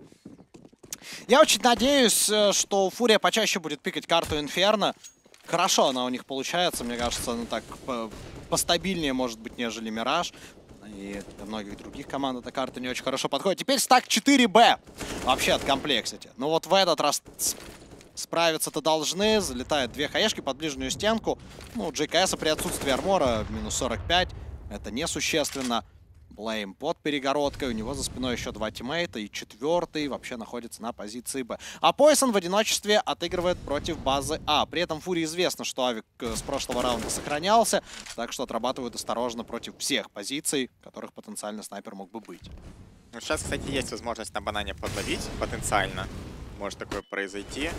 Я очень надеюсь, что Фурия почаще будет пикать карту Инферно. Хорошо она у них получается, мне кажется, она так постабильнее может быть, нежели Мираж. И для многих других команд эта карта не очень хорошо подходит. Теперь стак 4Б вообще от Complexity. Ну вот в этот раз справиться-то должны. Залетают две хаешки под ближнюю стенку. Ну, у JKS при отсутствии армора минус 45. Это несущественно. Блейм под перегородкой. У него за спиной еще два тиммейта. И четвертый вообще находится на позиции Б. А Poison в одиночестве отыгрывает против базы А. При этом Фурии известно, что Авик с прошлого раунда сохранялся. Так что отрабатывают осторожно против всех позиций, которых потенциально снайпер мог бы быть.
Ну, сейчас, кстати, есть возможность на банане подловить. Потенциально может такое произойти.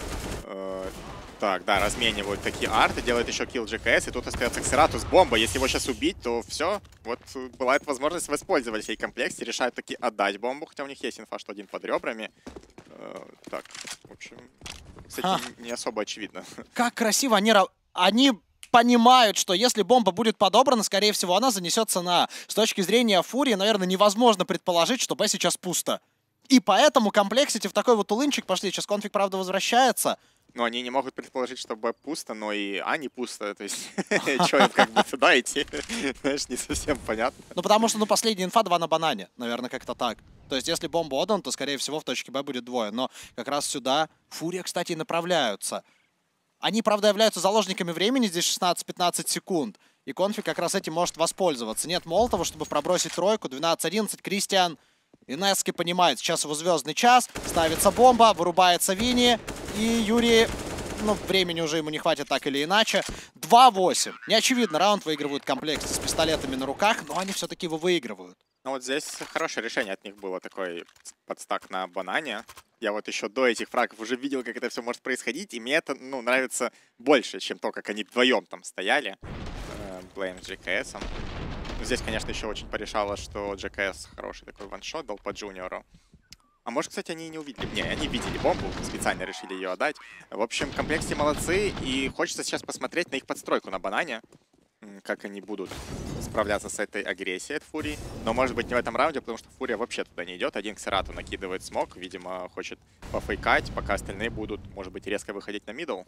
Так, да, разменивают такие арты, делают еще килл JKS, и тут остается Ксератус бомба. Если его сейчас убить, то все. Вот была эта возможность воспользоваться всей комплекте. Решают таки отдать бомбу, хотя у них есть инфа, что один под ребрами. Так, в общем, кстати, не особо очевидно.
Как красиво они понимают, что если бомба будет подобрана, скорее всего, она занесется на. С точки зрения Фурии, наверное, невозможно предположить, что Б сейчас пусто. И поэтому Complexity в такой вот улынчик пошли. Сейчас конфиг, правда, возвращается.
Но они не могут предположить, что Б пусто, но и А не пусто. То есть, что им как бы туда идти, знаешь, не совсем понятно.
Ну, потому что, ну, последняя инфа 2 на банане. Наверное, как-то так. То есть, если бомба отдана, то, скорее всего, в точке Б будет двое. Но как раз сюда Фурия, кстати, и направляются. Они, правда, являются заложниками времени. Здесь 16-15 секунд. И конфиг как раз этим может воспользоваться. Нет Молотова, чтобы пробросить тройку. 12-11. Кристиан и Нески понимает, сейчас его звездный час. Ставится бомба, вырубается Винни. И Юрий, ну, времени уже ему не хватит так или иначе. 2-8. Неочевидно, раунд выигрывают комплекты с пистолетами на руках, но они все-таки его выигрывают.
Ну вот здесь хорошее решение от них было, такой подстак на банане. Я вот еще до этих фрагов уже видел, как это все может происходить, и мне это, ну, нравится больше, чем то, как они вдвоем там стояли. Блейм с JKS. Здесь, конечно, еще очень порешало, что JKS хороший такой ваншот дал по Джуниору. А может, кстати, они и не увидели. Не, они видели бомбу, специально решили ее отдать. В общем, комплекте молодцы, и хочется сейчас посмотреть на их подстройку на банане. Как они будут справляться с этой агрессией от Фурии. Но, может быть, не в этом раунде, потому что Фурия вообще туда не идет. Один Ксерату накидывает смог, видимо, хочет пофейкать, пока остальные будут, может быть, резко выходить на мидл.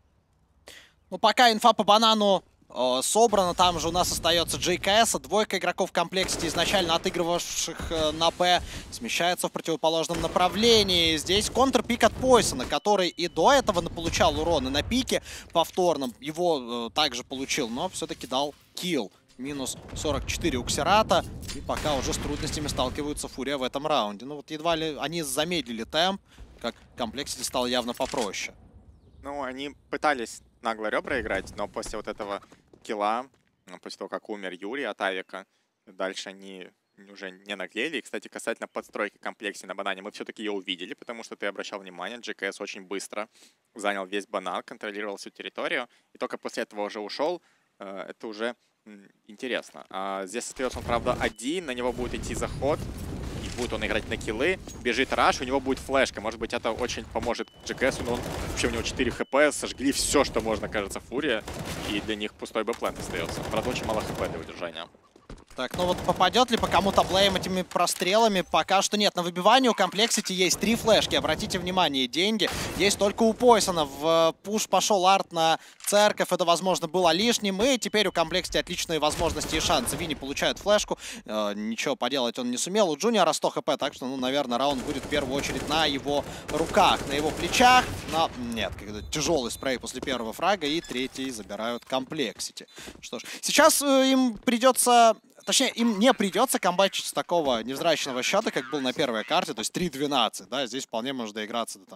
Ну, пока инфа по банану собрано, там же у нас остается JKS, двойка игроков в комплекте, изначально отыгрывавших на Б, смещается в противоположном направлении. Здесь контрпик от Poison, который и до этого получал урон, и на пике повторном его также получил, но все-таки дал килл. Минус 44 у Ксерата, и пока уже с трудностями сталкиваются Фурия в этом раунде. Ну вот едва ли они замедлили темп, как Complexity стало явно попроще.
Ну, они пытались нагло ребра играть, но после вот этого килла, после того, как умер Юрий от Авика, дальше они уже не наглели. И, кстати, касательно подстройки комплекции на банане, мы все-таки ее увидели, потому что ты обращал внимание, JKS очень быстро занял весь банан, контролировал всю территорию, и только после этого уже ушел. Это уже интересно. Здесь остается он, правда, один, на него будет идти заход. Будет он играть на киллы, бежит раш, у него будет флешка. Может быть, это очень поможет JKS, но он, вообще у него 4 хп, сожгли все, что можно, кажется, Фурия. И для них пустой бэплент остается. Правда, очень мало хп для удержания.
Так, ну вот попадет ли по кому-то Блейм этими прострелами? Пока что нет. На выбивании у Complexity есть 3 флешки. Обратите внимание, деньги есть только у Poison. В пуш пошел арт на церковь. Это, возможно, было лишним. И теперь у Complexity отличные возможности и шансы. Винни получает флешку. Ничего поделать он не сумел. У Джуниора 100 хп, так что, ну, наверное, раунд будет в первую очередь на его руках, на его плечах. Но нет, тяжелый спрей после первого фрага. И третий забирают Complexity. Что ж, сейчас им придется... Точнее, им не придется комбатчить с такого невзрачного счета, как был на первой карте, то есть 3-12, да, здесь вполне можно доиграться до там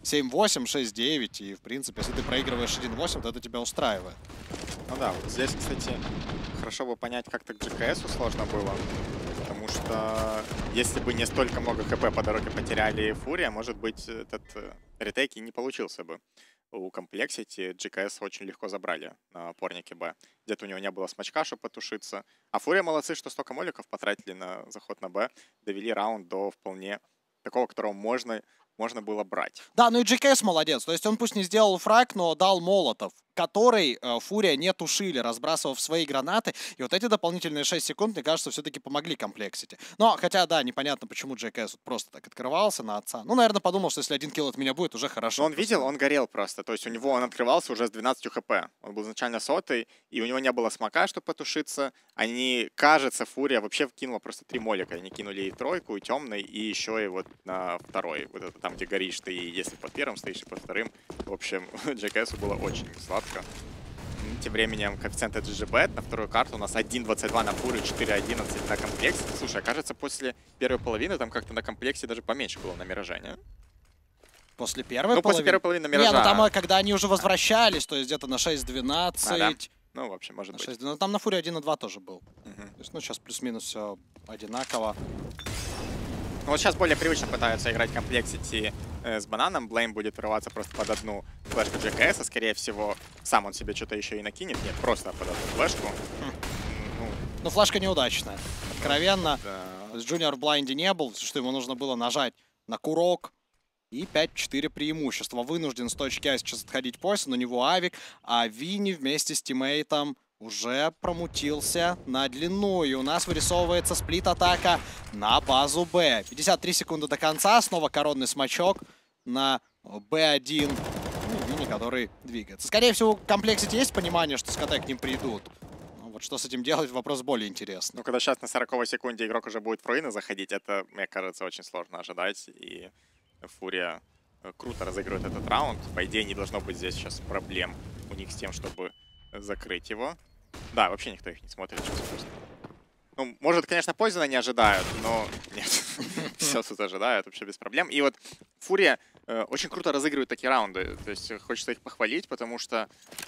7-8, 6-9. И, в принципе, если ты проигрываешь 1-8, то это тебя устраивает.
Ну да, вот здесь, кстати, хорошо бы понять, как так GKS сложно было. Потому что если бы не столько много хп по дороге потеряли Фурия, может быть, этот ретейк и не получился бы. У Complexity GKS очень легко забрали на опорнике Б. Где-то у него не было смачка, чтобы потушиться. А Фурия молодцы, что столько моликов потратили на заход на Б. Довели раунд до вполне такого, которого можно было брать.
Да, ну и GKS молодец. То есть он пусть не сделал фраг, но дал молотов, который Фурия не тушили, разбрасывав свои гранаты. И вот эти дополнительные 6 секунд, мне кажется, все-таки помогли Complexity. Но, хотя, да, непонятно, почему GKS вот просто так открывался на отца. Ну, наверное, подумал, что если 1 килл от меня будет, уже хорошо.
Но он видел, он горел просто. То есть у него он открывался уже с 12 хп. Он был изначально сотый, и у него не было смока, чтобы потушиться. Они, кажется, Фурия вообще вкинула просто 3 молика. Они кинули и тройку, и темный, и еще и вот на второй. Вот это там, где горишь ты, и если под первым стоишь, и под вторым. В общем, GKS было очень сладко. Тем временем коэффициент GGBet на вторую карту у нас 1.22 на Фурию, 4.11 на комплексе. Слушай, кажется, после первой половины там как-то на комплексе даже поменьше было на Мираже, не?
После первой половины?
После первой половины на Миража.
Не, ну там, когда они уже возвращались, то есть где-то на 6.12.
Да? Ну, в общем, может быть.
6, ну, там на Фуре 1.2 тоже был. То есть, ну, сейчас плюс-минус все одинаково.
Ну, вот сейчас более привычно пытаются играть Complexity с бананом. Блейм будет врываться просто под одну флешку GKS, скорее всего, сам он себе что-то еще и накинет. Нет, просто под одну флешку.
Ну, флешка неудачная. Откровенно.
Да.
Джуниор в блайнде не был, что ему нужно было нажать на курок. И 5-4 преимущества. Вынужден с точки А сейчас отходить Пойсон. У него авик, а Винни вместе с тиммейтом уже промутился на длину. И у нас вырисовывается сплит-атака на базу Б. 53 секунды до конца. Снова коронный смачок на Б1. Ну, Винни, который двигается. Скорее всего, в Complexity есть понимание, что с КТ к ним придут. Но вот что с этим делать, вопрос более интересный.
Ну, когда сейчас на 40-й секунде игрок уже будет в руины заходить, это, мне кажется, очень сложно ожидать. И Фурия круто разыгрывает этот раунд. По идее, не должно быть здесь сейчас проблем у них с тем, чтобы закрыть его. Да, вообще никто их не смотрит. Ну, может, конечно, Пойзена не ожидают, но нет. Все тут ожидают, вообще без проблем. И вот Фурия очень круто разыгрывает такие раунды. То есть хочется их похвалить, потому что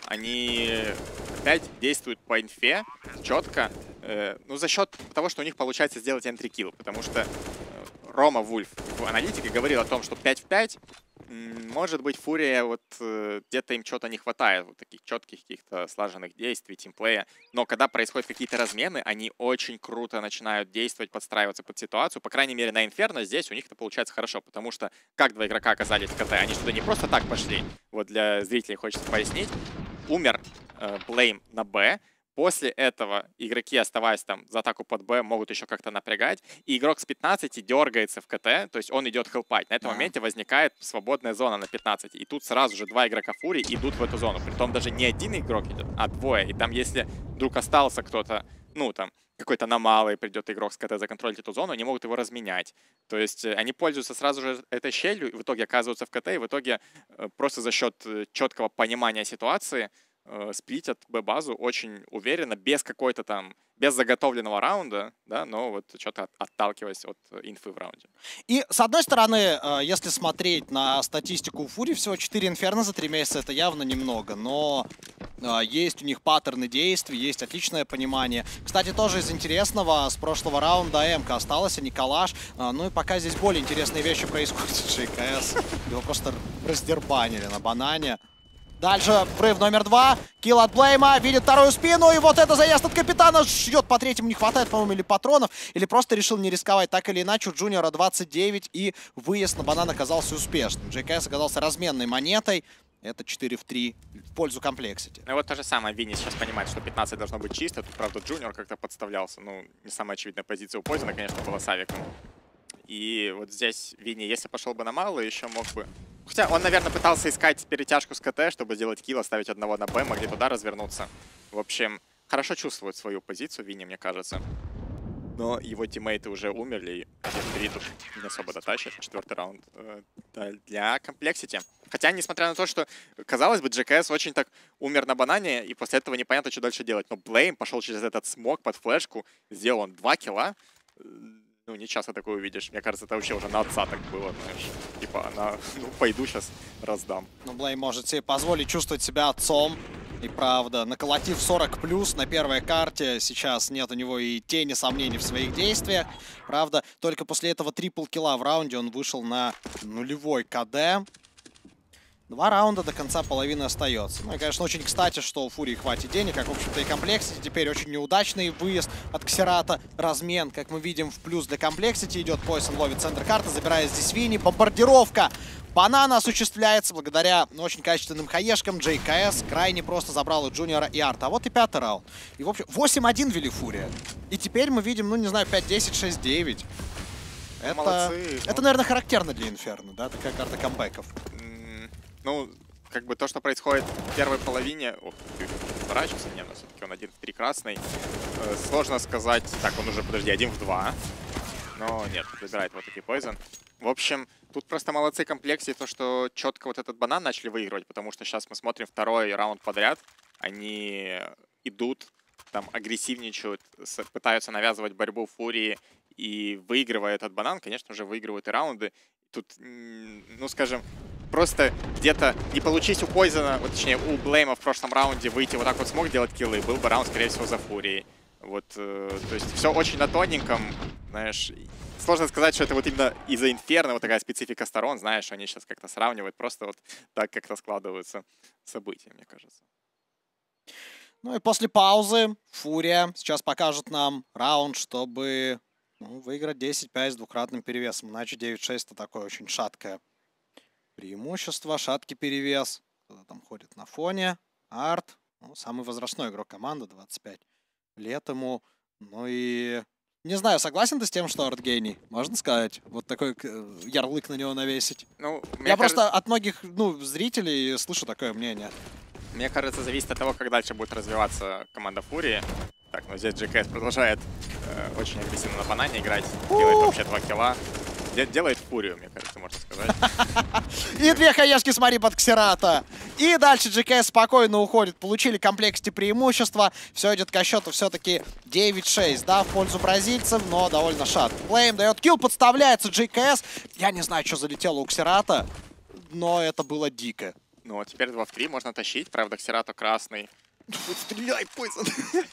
они опять действуют по инфе четко. Ну, за счет того, что у них получается сделать энтри-килл. Потому что Рома Вульф в аналитике говорил о том, что 5 в 5, может быть, Фурия, вот где-то им что-то не хватает, вот таких четких каких-то слаженных действий, тимплея. Но когда происходят какие-то размены, они очень круто начинают действовать, подстраиваться под ситуацию. По крайней мере, на Инферно здесь у них это получается хорошо, потому что как два игрока оказались в КТ, они сюда не просто так пошли. Вот для зрителей хочется пояснить. Умер Блейм на Б. После этого игроки, оставаясь там за атаку под Б, могут еще как-то напрягать. И игрок с 15 дергается в КТ, то есть он идет хелпать. На этом моменте возникает свободная зона на 15. И тут сразу же два игрока Фури идут в эту зону. Притом даже не один игрок идет, а двое. И там, если вдруг остался кто-то, ну там, какой-то на малый придет игрок с КТ законтролить эту зону, они могут его разменять. То есть они пользуются сразу же этой щелью, и в итоге оказываются в КТ, и в итоге просто за счет четкого понимания ситуации сплитят Б-базу очень уверенно, без какой-то там, без заготовленного раунда, да, но вот что-то отталкиваясь от инфы в раунде.
И, с одной стороны, если смотреть на статистику у Фури, всего 4 инферно за 3 месяца, это явно немного, но есть у них паттерны действий, есть отличное понимание. Кстати, тоже из интересного, с прошлого раунда М-ка осталась, а не Калаш. Ну и пока здесь более интересные вещи происходят. GKS, его просто раздербанили на банане. Дальше прорыв номер 2. Килл от Блейма. Видит вторую спину. И вот это заезд от капитана. Ждет по третьему. Не хватает, по-моему, или патронов. Или просто решил не рисковать. Так или иначе, у Джуниора 29. И выезд на банан оказался успешным. GKS оказался разменной монетой. Это 4 в 3 в пользу Complexity.
Ну вот то же самое. Винни сейчас понимает, что 15 должно быть чисто. Тут, правда, Джуниор как-то подставлялся. Ну, не самая очевидная позиция у Пойзена, конечно, была с авиком. И вот здесь Винни, если пошел бы на малый, еще мог бы... Хотя он, наверное, пытался искать перетяжку с КТ, чтобы сделать килл, оставить одного на Б, могли туда развернуться. В общем, хорошо чувствует свою позицию Винни, мне кажется. Но его тиммейты уже умерли, и 1-3 тут не особо дотащит. 4-й раунд для Complexity. Хотя, несмотря на то, что, казалось бы, GKS очень так умер на банане, и после этого непонятно, что дальше делать. Но Блейм пошел через этот смог под флешку, сделал он 2 килла. Ну, не часто такое увидишь. Мне кажется, это вообще уже на отца так было, знаешь. Типа, ну, пойду сейчас раздам.
Ну, Блейм может себе позволить чувствовать себя отцом. И правда, наколотив 40+ на первой карте, сейчас нет у него и тени сомнений в своих действиях. Правда, только после этого трипл-килла в раунде он вышел на нулевой КД. 2 раунда до конца половины остается. Ну и, конечно, очень кстати, что у Фурии хватит денег, как, в общем-то, и Комплексити. Теперь очень неудачный выезд от Ксерата. Размен, как мы видим, в плюс для Комплексити идет. Пойсон ловит центр карты, забирает здесь Винни. Бомбардировка банана осуществляется благодаря очень качественным хаешкам. JKS крайне просто забрал у Джуниора и Арта. А вот и 5-й раунд. И, в общем, 8-1 вели Фурия. И теперь мы видим, ну, не знаю, 5-10, 6-9. Это, наверное, характерно для Инферно, да? Такая карта камбэков.
Ну, как бы то, что происходит в первой половине... Ох, сворачивается мне, но все-таки он 1-3 красный. Сложно сказать... Так, он уже, подожди, 1-2. Но нет, забирает вот такой Poison. В общем, тут просто молодцы комплекции, то, что четко вот этот банан начали выигрывать, потому что сейчас мы смотрим второй раунд подряд. Они идут, там агрессивничают, пытаются навязывать борьбу Фурии и выигрывая этот банан, конечно же, выигрывают и раунды. Тут, ну, скажем... Просто где-то не получись у Пойзона, вот, точнее, у Блейма в прошлом раунде выйти вот так вот смог делать киллы, был бы раунд, скорее всего, за Фурией. Вот, то есть все очень на тоненьком, знаешь. Сложно сказать, что это вот именно из-за Инферно, вот такая специфика сторон, знаешь, они сейчас как-то сравнивают, просто вот так как-то складываются события, мне кажется.
Ну и после паузы Фурия сейчас покажет нам раунд, чтобы выиграть 10-5 с двукратным перевесом. Иначе 9-6 это такое очень шаткое преимущество, шаткий перевес. Кто-то там ходит на фоне. Арт. Ну, самый возрастной игрок команды, 25 лет ему. Ну и... Не знаю, согласен ты с тем, что Арт гений? Можно сказать? Вот такой ярлык на него навесить.
Ну,
я просто от многих зрителей слышу такое мнение.
Мне кажется, зависит от того, как дальше будет развиваться команда Фурии. Так, ну здесь JKS продолжает очень агрессивно на банане играть. Делает вообще 2 килла. Делает Фурию, мне кажется, можно сказать.
И 2 хаешки, смотри, под Ксерата. И дальше JKS спокойно уходит. Получили Комплексити преимущество. Все идет ко счету все-таки 9-6. Да, в пользу бразильцев, но довольно шатко. Блейм дает килл, подставляется JKS. Я не знаю, что залетело у Ксерата, но это было дико.
Ну, а теперь 2 в 3 можно тащить. Правда, Ксерата красный. Стреляй, Пойсон!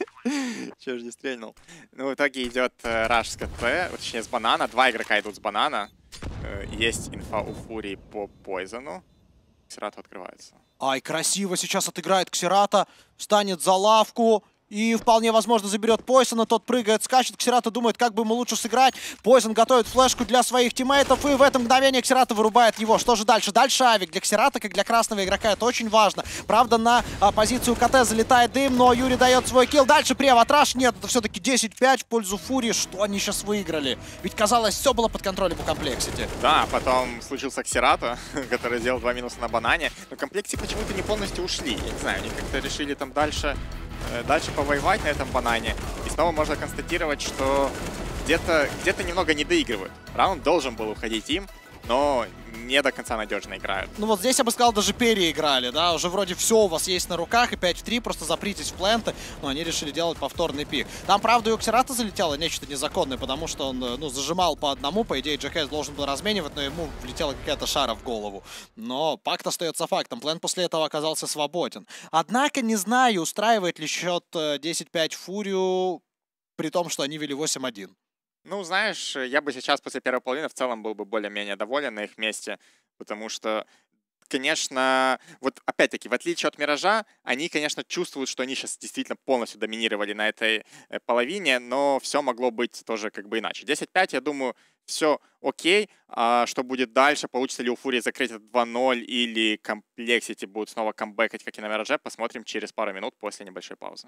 Чего же не стрельнул? Ну, в итоге идет раш с КТ, точнее с банана. 2 игрока идут с банана. Есть инфа у Фурии по Пойзону. Ксерата открывается.
Ай, красиво сейчас отыграет Ксерата. Встанет за лавку. И вполне возможно заберет Пойсона. Тот прыгает, скачет. Ксерата думает, как бы ему лучше сыграть. Пойсон готовит флешку для своих тиммейтов. И в это мгновение Ксерата вырубает его. Что же дальше? Дальше авик. Для Ксерата, как для красного игрока, это очень важно. Правда, на позицию КТ залетает дым, но Юрий дает свой килл. Дальше превотраж. Нет, это все-таки 10-5 в пользу Фурии. Что они сейчас выиграли? Ведь казалось, все было под контролем у Комплексити.
Да, потом случился Ксерата, который сделал 2 минуса на банане. Но Комплексити почему-то не полностью ушли. Я не знаю, они как-то решили там дальше повоевать на этом банане. И снова можно констатировать, что где-то немного не доигрывают. Раунд должен был уходить им, но не до конца надежно играют.
Ну вот здесь, я бы сказал, даже переиграли, да, уже вроде все у вас есть на руках, и 5 в 3, просто запритесь в пленты, но они решили делать повторный пик. Там, правда, и у Ксерата залетело нечто незаконное, потому что он, зажимал по одному, по идее, JKS должен был разменивать, но ему влетела какая-то шара в голову. Но факт остается фактом, плент после этого оказался свободен. Однако, не знаю, устраивает ли счет 10-5 Фурию, при том, что они вели 8-1.
Ну, знаешь, я бы сейчас после первой половины в целом был бы более-менее доволен на их месте, потому что, конечно, вот опять-таки, в отличие от Миража, они, конечно, чувствуют, что они сейчас действительно полностью доминировали на этой половине, но все могло быть тоже как бы иначе. 10-5, я думаю, все окей. А что будет дальше? Получится ли у Фурии закрыть это 2-0 или Комплексити будут снова камбэкать, как и на Мираже? Посмотрим через пару минут после небольшой паузы.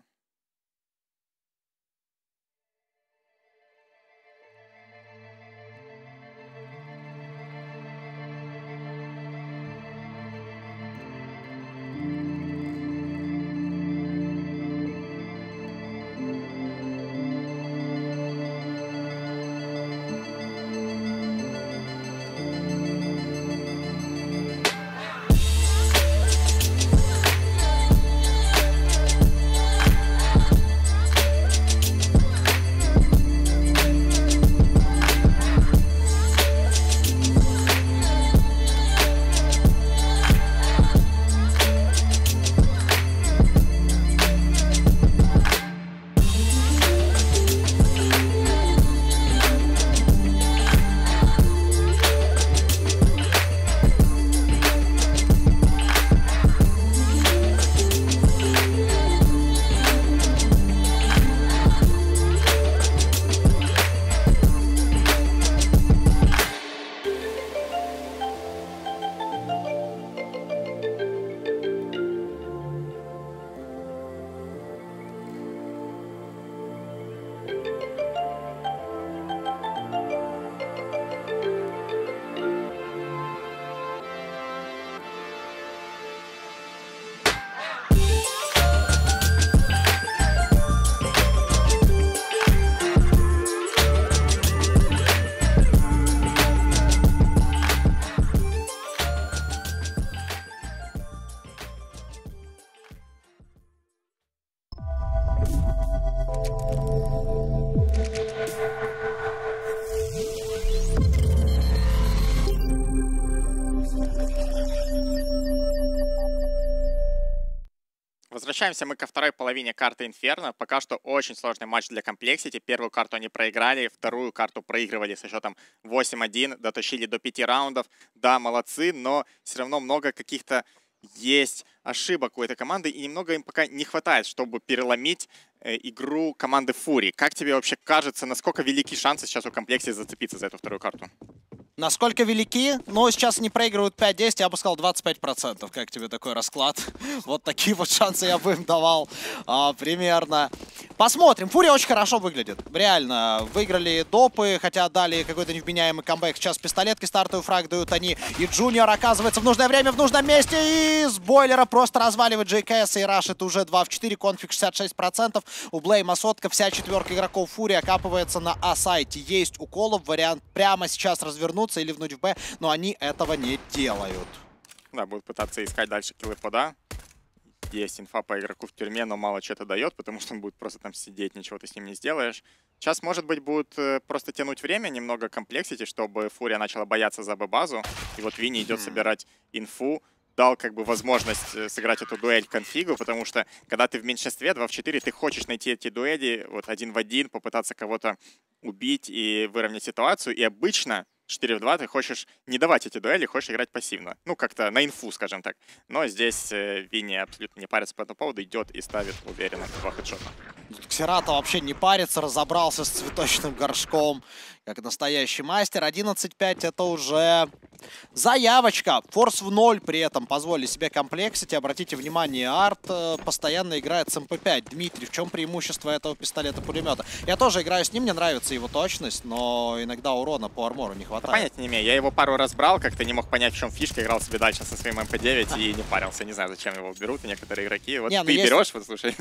возвращаемся мы ко второй половине карты Инферно. Пока что очень сложный матч для Complexity. Первую карту они проиграли, вторую карту проигрывали со счетом 8-1, дотащили до 5 раундов. Да, молодцы, но все равно много каких-то есть ошибок у этой команды, и немного им пока не хватает, чтобы переломить игру команды Фури. Как тебе вообще кажется, насколько велики шансы сейчас у Complexity зацепиться за эту вторую карту?
Насколько велики? Ну, сейчас они проигрывают 5-10, я бы сказал 25%. Как тебе такой расклад? Вот такие вот шансы я бы им давал примерно. Посмотрим. Фурия очень хорошо выглядит. Реально. Выиграли допы, хотя дали какой-то невменяемый камбэк. Сейчас пистолетки стартовый фраг дают они. И Джуниор оказывается в нужное время, в нужном месте. И с бойлера просто разваливает JKS и Rush. Это уже 2 в 4, конфиг 66%. У Блейма сотка, вся четверка игроков Фурии окапывается на А-сайте. Есть у Колов вариант прямо сейчас развернуться или внуть в Б, но они этого не делают.
Да, будут пытаться искать дальше киллы под А. Есть инфа по игроку в тюрьме, но мало что-то дает, потому что он будет просто там сидеть, ничего ты с ним не сделаешь. Сейчас, может быть, будут просто тянуть время немного Complexity, чтобы Фурия начала бояться за Б-базу. И вот Винни идет собирать инфу. Дал как бы возможность сыграть эту дуэль в конфигу, потому что когда ты в меньшинстве 2 в 4, ты хочешь найти эти дуэли вот 1 в 1, попытаться кого-то убить и выровнять ситуацию. И обычно 4 в 2 ты хочешь не давать эти дуэли, хочешь играть пассивно. Ну, как-то на инфу, скажем так. Но здесь Винни абсолютно не парится по этому поводу, идет и ставит уверенно 2 хедшота.
Ксерато вообще не парится, разобрался с цветочным горшком, как настоящий мастер. 11-5 это уже заявочка. Форс в 0 при этом позволили себе Complexity. Обратите внимание, Арт постоянно играет с МП5. Дмитрий, в чем преимущество этого пистолета-пулемета? Я тоже играю с ним, мне нравится его точность, но иногда урона по армору не хватает.
Понятия не имею. Я его пару раз брал, как-то не мог понять, в чем фишка. Играл себе дальше со своим МП9 и не парился. Не знаю, зачем его берут некоторые игроки. Вот
не,
ты берешь, вот слушай.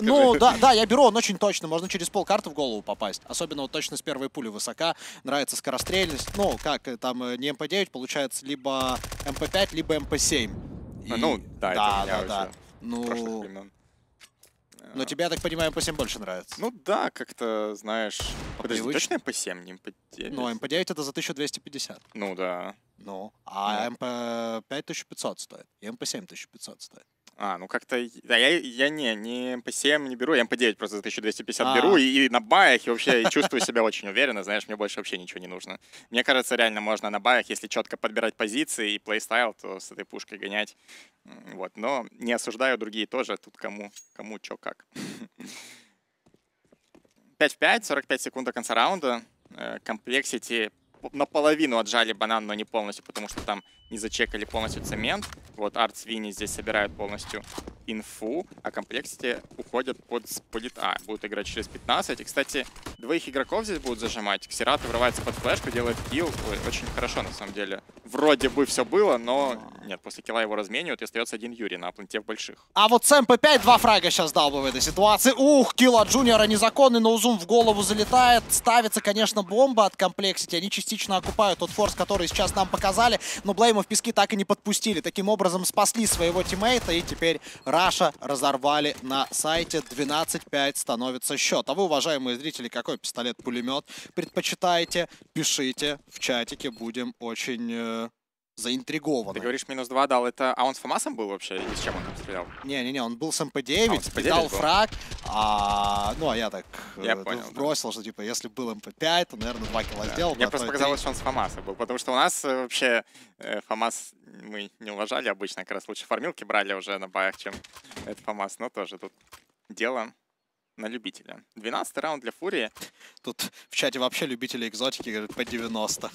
Да, я беру, он очень точно. Можно через полкарты в голову попасть. Особенно вот точность первой пули высока. Нравится скорострельность. Ну, как там не МП9, получается либо МП5, либо МП7.
Ну, да, это меня
да.
Ну,
но тебе, я так понимаю, МП7 больше нравится.
Ну да, как-то, знаешь... Подожди, точно МП7, не МП9?
Ну, МП9 это за 1250.
Ну да.
Ну, а МП5 1500 стоит, и МП7 1500 стоит.
А, ну как-то... Да, я не МП7 не беру, я МП9 просто за 1250 беру, и на баях, и вообще чувствую себя очень уверенно, знаешь, мне больше вообще ничего не нужно. Мне кажется, реально можно на баях, если четко подбирать позиции и плейстайл, то с этой пушкой гонять. Вот, но не осуждаю другие тоже, тут кому чё как. 5 в 5, 45 секунд до конца раунда. Complexity наполовину отжали банан, но не полностью, потому что там не зачекали полностью цемент. Вот Арт с Винни здесь собирают полностью инфу, а Complexity уходят под сплит А. Будут играть через 15. И, кстати, двоих игроков здесь будут зажимать. Ксерато врывается под флешку, делает килл. Ой, очень хорошо, на самом деле. Вроде бы все было, но нет, после килла его разменивают, и остается один Юрий на планте в больших.
А вот с МП5 2 фрага сейчас дал бы в этой ситуации. Ух, килл от Джуниора незаконный, но узум в голову залетает. Ставится, конечно, бомба от Complexity. Они частично окупают тот форс, который сейчас нам показали, но Блейма в пески так и не подпустили. Таким образом спасли своего тиммейта, и теперь Раша разорвали на сайте. 12-5 становится счет. А вы, уважаемые зрители, какой пистолет-пулемет предпочитаете? Пишите в чатике, будем очень заинтригованы.
Ты говоришь, -2 дал, это... А он с ФАМАСом был вообще? Или с чем он там стрелял?
Не-не-не, он был с МП9, дал фраг. Ну, а я так бросил, что, типа, если был МП5, то, наверное, 2 килла сделал.
Мне просто показалось, что он с ФАМАСа был, потому что у нас вообще ФАМАС мы не уважали обычно, как раз лучше фармилки брали уже на баях, чем это ФАМАС, но тоже тут дело на любителя. 12-й раунд для Фурии.
Тут в чате вообще любители экзотики говорят по 90.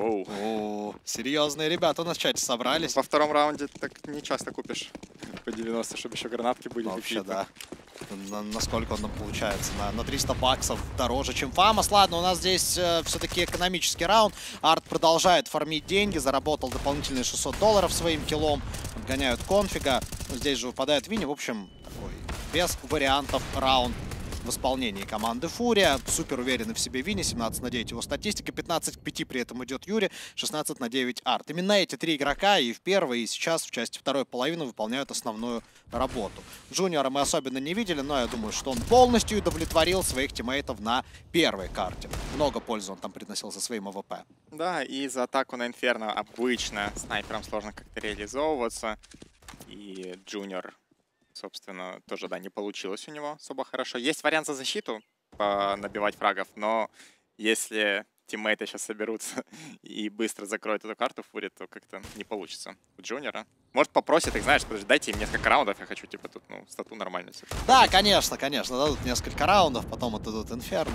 Оу.
Серьезные ребята у нас в чате собрались.
Во втором раунде так не часто купишь по 90, чтобы еще гранатки были.
Вообще, да. Насколько он нам получается? На 300 баксов дороже, чем Фамас. Ладно, у нас здесь все-таки экономический раунд. Арт продолжает фармить деньги, заработал дополнительные $600 своим киллом. Отгоняют конфига. Здесь же выпадает Винни. В общем, такой без вариантов раунд в исполнении команды Фурия. Супер уверенный в себе Винни. 17-9 его статистика. 15-5 при этом идет Юри. 16-9 Арт. Именно эти три игрока и в первой, и сейчас в части второй половины выполняют основную работу. Джуниора мы особенно не видели, но я думаю, что он полностью удовлетворил своих тиммейтов на первой карте. Много пользы он там приносил за своим АВП.
Да, и за атаку на Инферно обычно снайперам сложно как-то реализовываться. И Джуниор Собственно, тоже, да, не получилось у него особо хорошо. Есть вариант за защиту набивать фрагов, но если тиммейты сейчас соберутся и быстро закроют эту карту Фури, то как-то не получится у Джуниора. Может, попросит их, знаешь, подожди, дайте им несколько раундов, я хочу, типа, тут, ну, стату нормально все.
Да, конечно, конечно. Дадут несколько раундов, потом отдадут Инферно.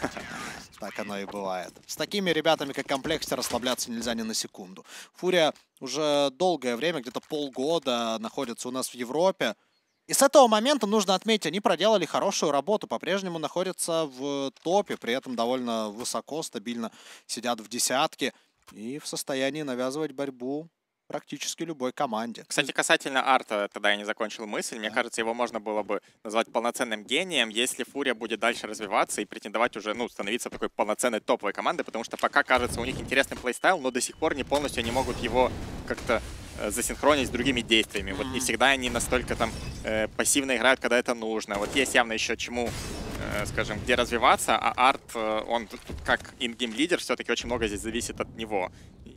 Так оно и бывает. С такими ребятами, как Комплексти, расслабляться нельзя ни на секунду. Фурия уже долгое время, где-то полгода, находится у нас в Европе. И с этого момента, нужно отметить, они проделали хорошую работу, по-прежнему находятся в топе, при этом довольно высоко, стабильно сидят в десятке и в состоянии навязывать борьбу практически любой команде.
Кстати, касательно Арта, тогда я не закончил мысль, мне кажется, его можно было бы назвать полноценным гением, если Фурия будет дальше развиваться и претендовать уже, ну, становиться такой полноценной топовой командой, потому что пока, кажется, у них интересный плейстайл, но до сих пор не полностью они могут его как-то засинхронить с другими действиями. Вот не всегда они настолько там пассивно играют, когда это нужно. Вот есть явно еще чему, скажем, где развиваться, а Арт, он как ингейм-лидер, все-таки очень много здесь зависит от него.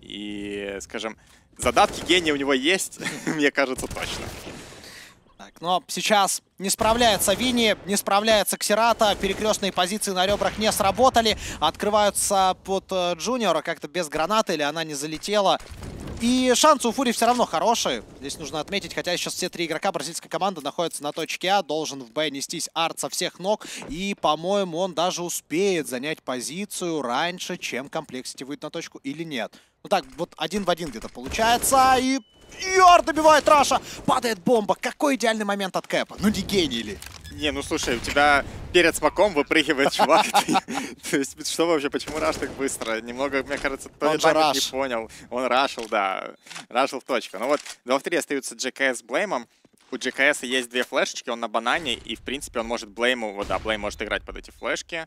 И, скажем, задатки гения у него есть, мне кажется, точно.
Так, но сейчас не справляется Винни, не справляется Ксерата, перекрестные позиции на ребрах не сработали, открываются под Джуниора как-то без гранаты, или она не залетела. И шансы у Фури все равно хорошие. Здесь нужно отметить, хотя сейчас все три игрока бразильской команды находятся на точке А. Должен в Б нестись Арт со всех ног. И, по-моему, он даже успеет занять позицию раньше, чем Комплексити выйдет на точку или нет. Ну так, вот один в один где-то получается. И Арт добивает Раша. Падает бомба. Какой идеальный момент от Кэпа. Ну не гений ли?
Не, ну слушай, у тебя перед смоком выпрыгивает чувак. То есть, что вообще, почему Раш так быстро? Немного, мне кажется, то ли Дамик не понял. Он рашил, да. Рашил в точку. Ну вот, 2 в 3 остаются GKS с Блеймом. У GKS есть 2 флешечки, он на банане, и, в принципе, он может Блейму... Вот да, Блейм может играть под эти флешки.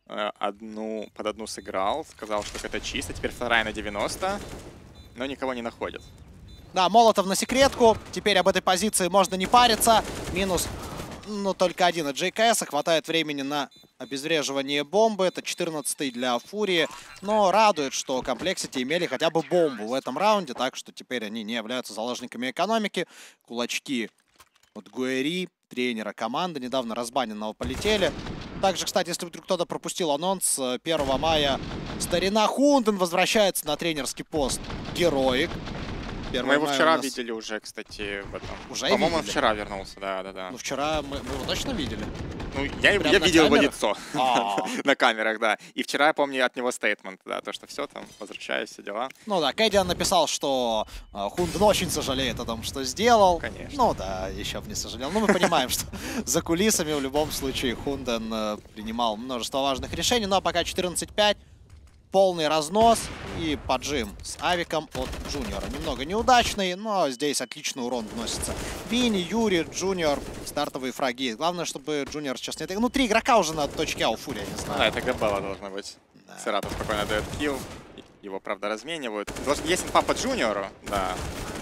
Под одну сыграл, сказал, что это чисто. Теперь вторая на 90, но никого не находит.
Да, Молотов на секретку. Теперь об этой позиции можно не париться. Минус... Ну, только один от JKS. Хватает времени на обезвреживание бомбы. Это 14-й для Фурии. Но радует, что Комплексити имели хотя бы бомбу в этом раунде. Так что теперь они не являются заложниками экономики. Кулачки от Гуэри, тренера команды, недавно разбаненного, полетели. Также, кстати, если вдруг кто-то пропустил анонс, 1 мая старина Хунден возвращается на тренерский пост Героик.
Мы его вчера видели уже, кстати, в этом.
Уже
по-моему, он вчера вернулся, да.
Ну, вчера мы его точно видели?
Ну, я видел его лицо на камерах, да. И вчера, я помню, от него стейтмент, да, то, что все, там, возвращаюсь, все дела.
Ну да, Кэдиан написал, что Хунден очень сожалеет о том, что сделал.
Конечно.
Ну да, еще бы не сожалел. Ну, мы понимаем, что за кулисами в любом случае Хунден принимал множество важных решений. Но пока 14-5. Полный разнос и поджим с авиком от Джуниора. Немного неудачный, но здесь отличный урон вносится. Винни, Юри, Джуниор, стартовые фраги. Главное, чтобы Джуниор сейчас не... Ну, 3 игрока уже на точке А у Фури, я не знаю.
Да, это Габелла должна быть. Да. Ксератов спокойно дает килл. Его, правда, разменивают. Есть инфа по Джуниору, да.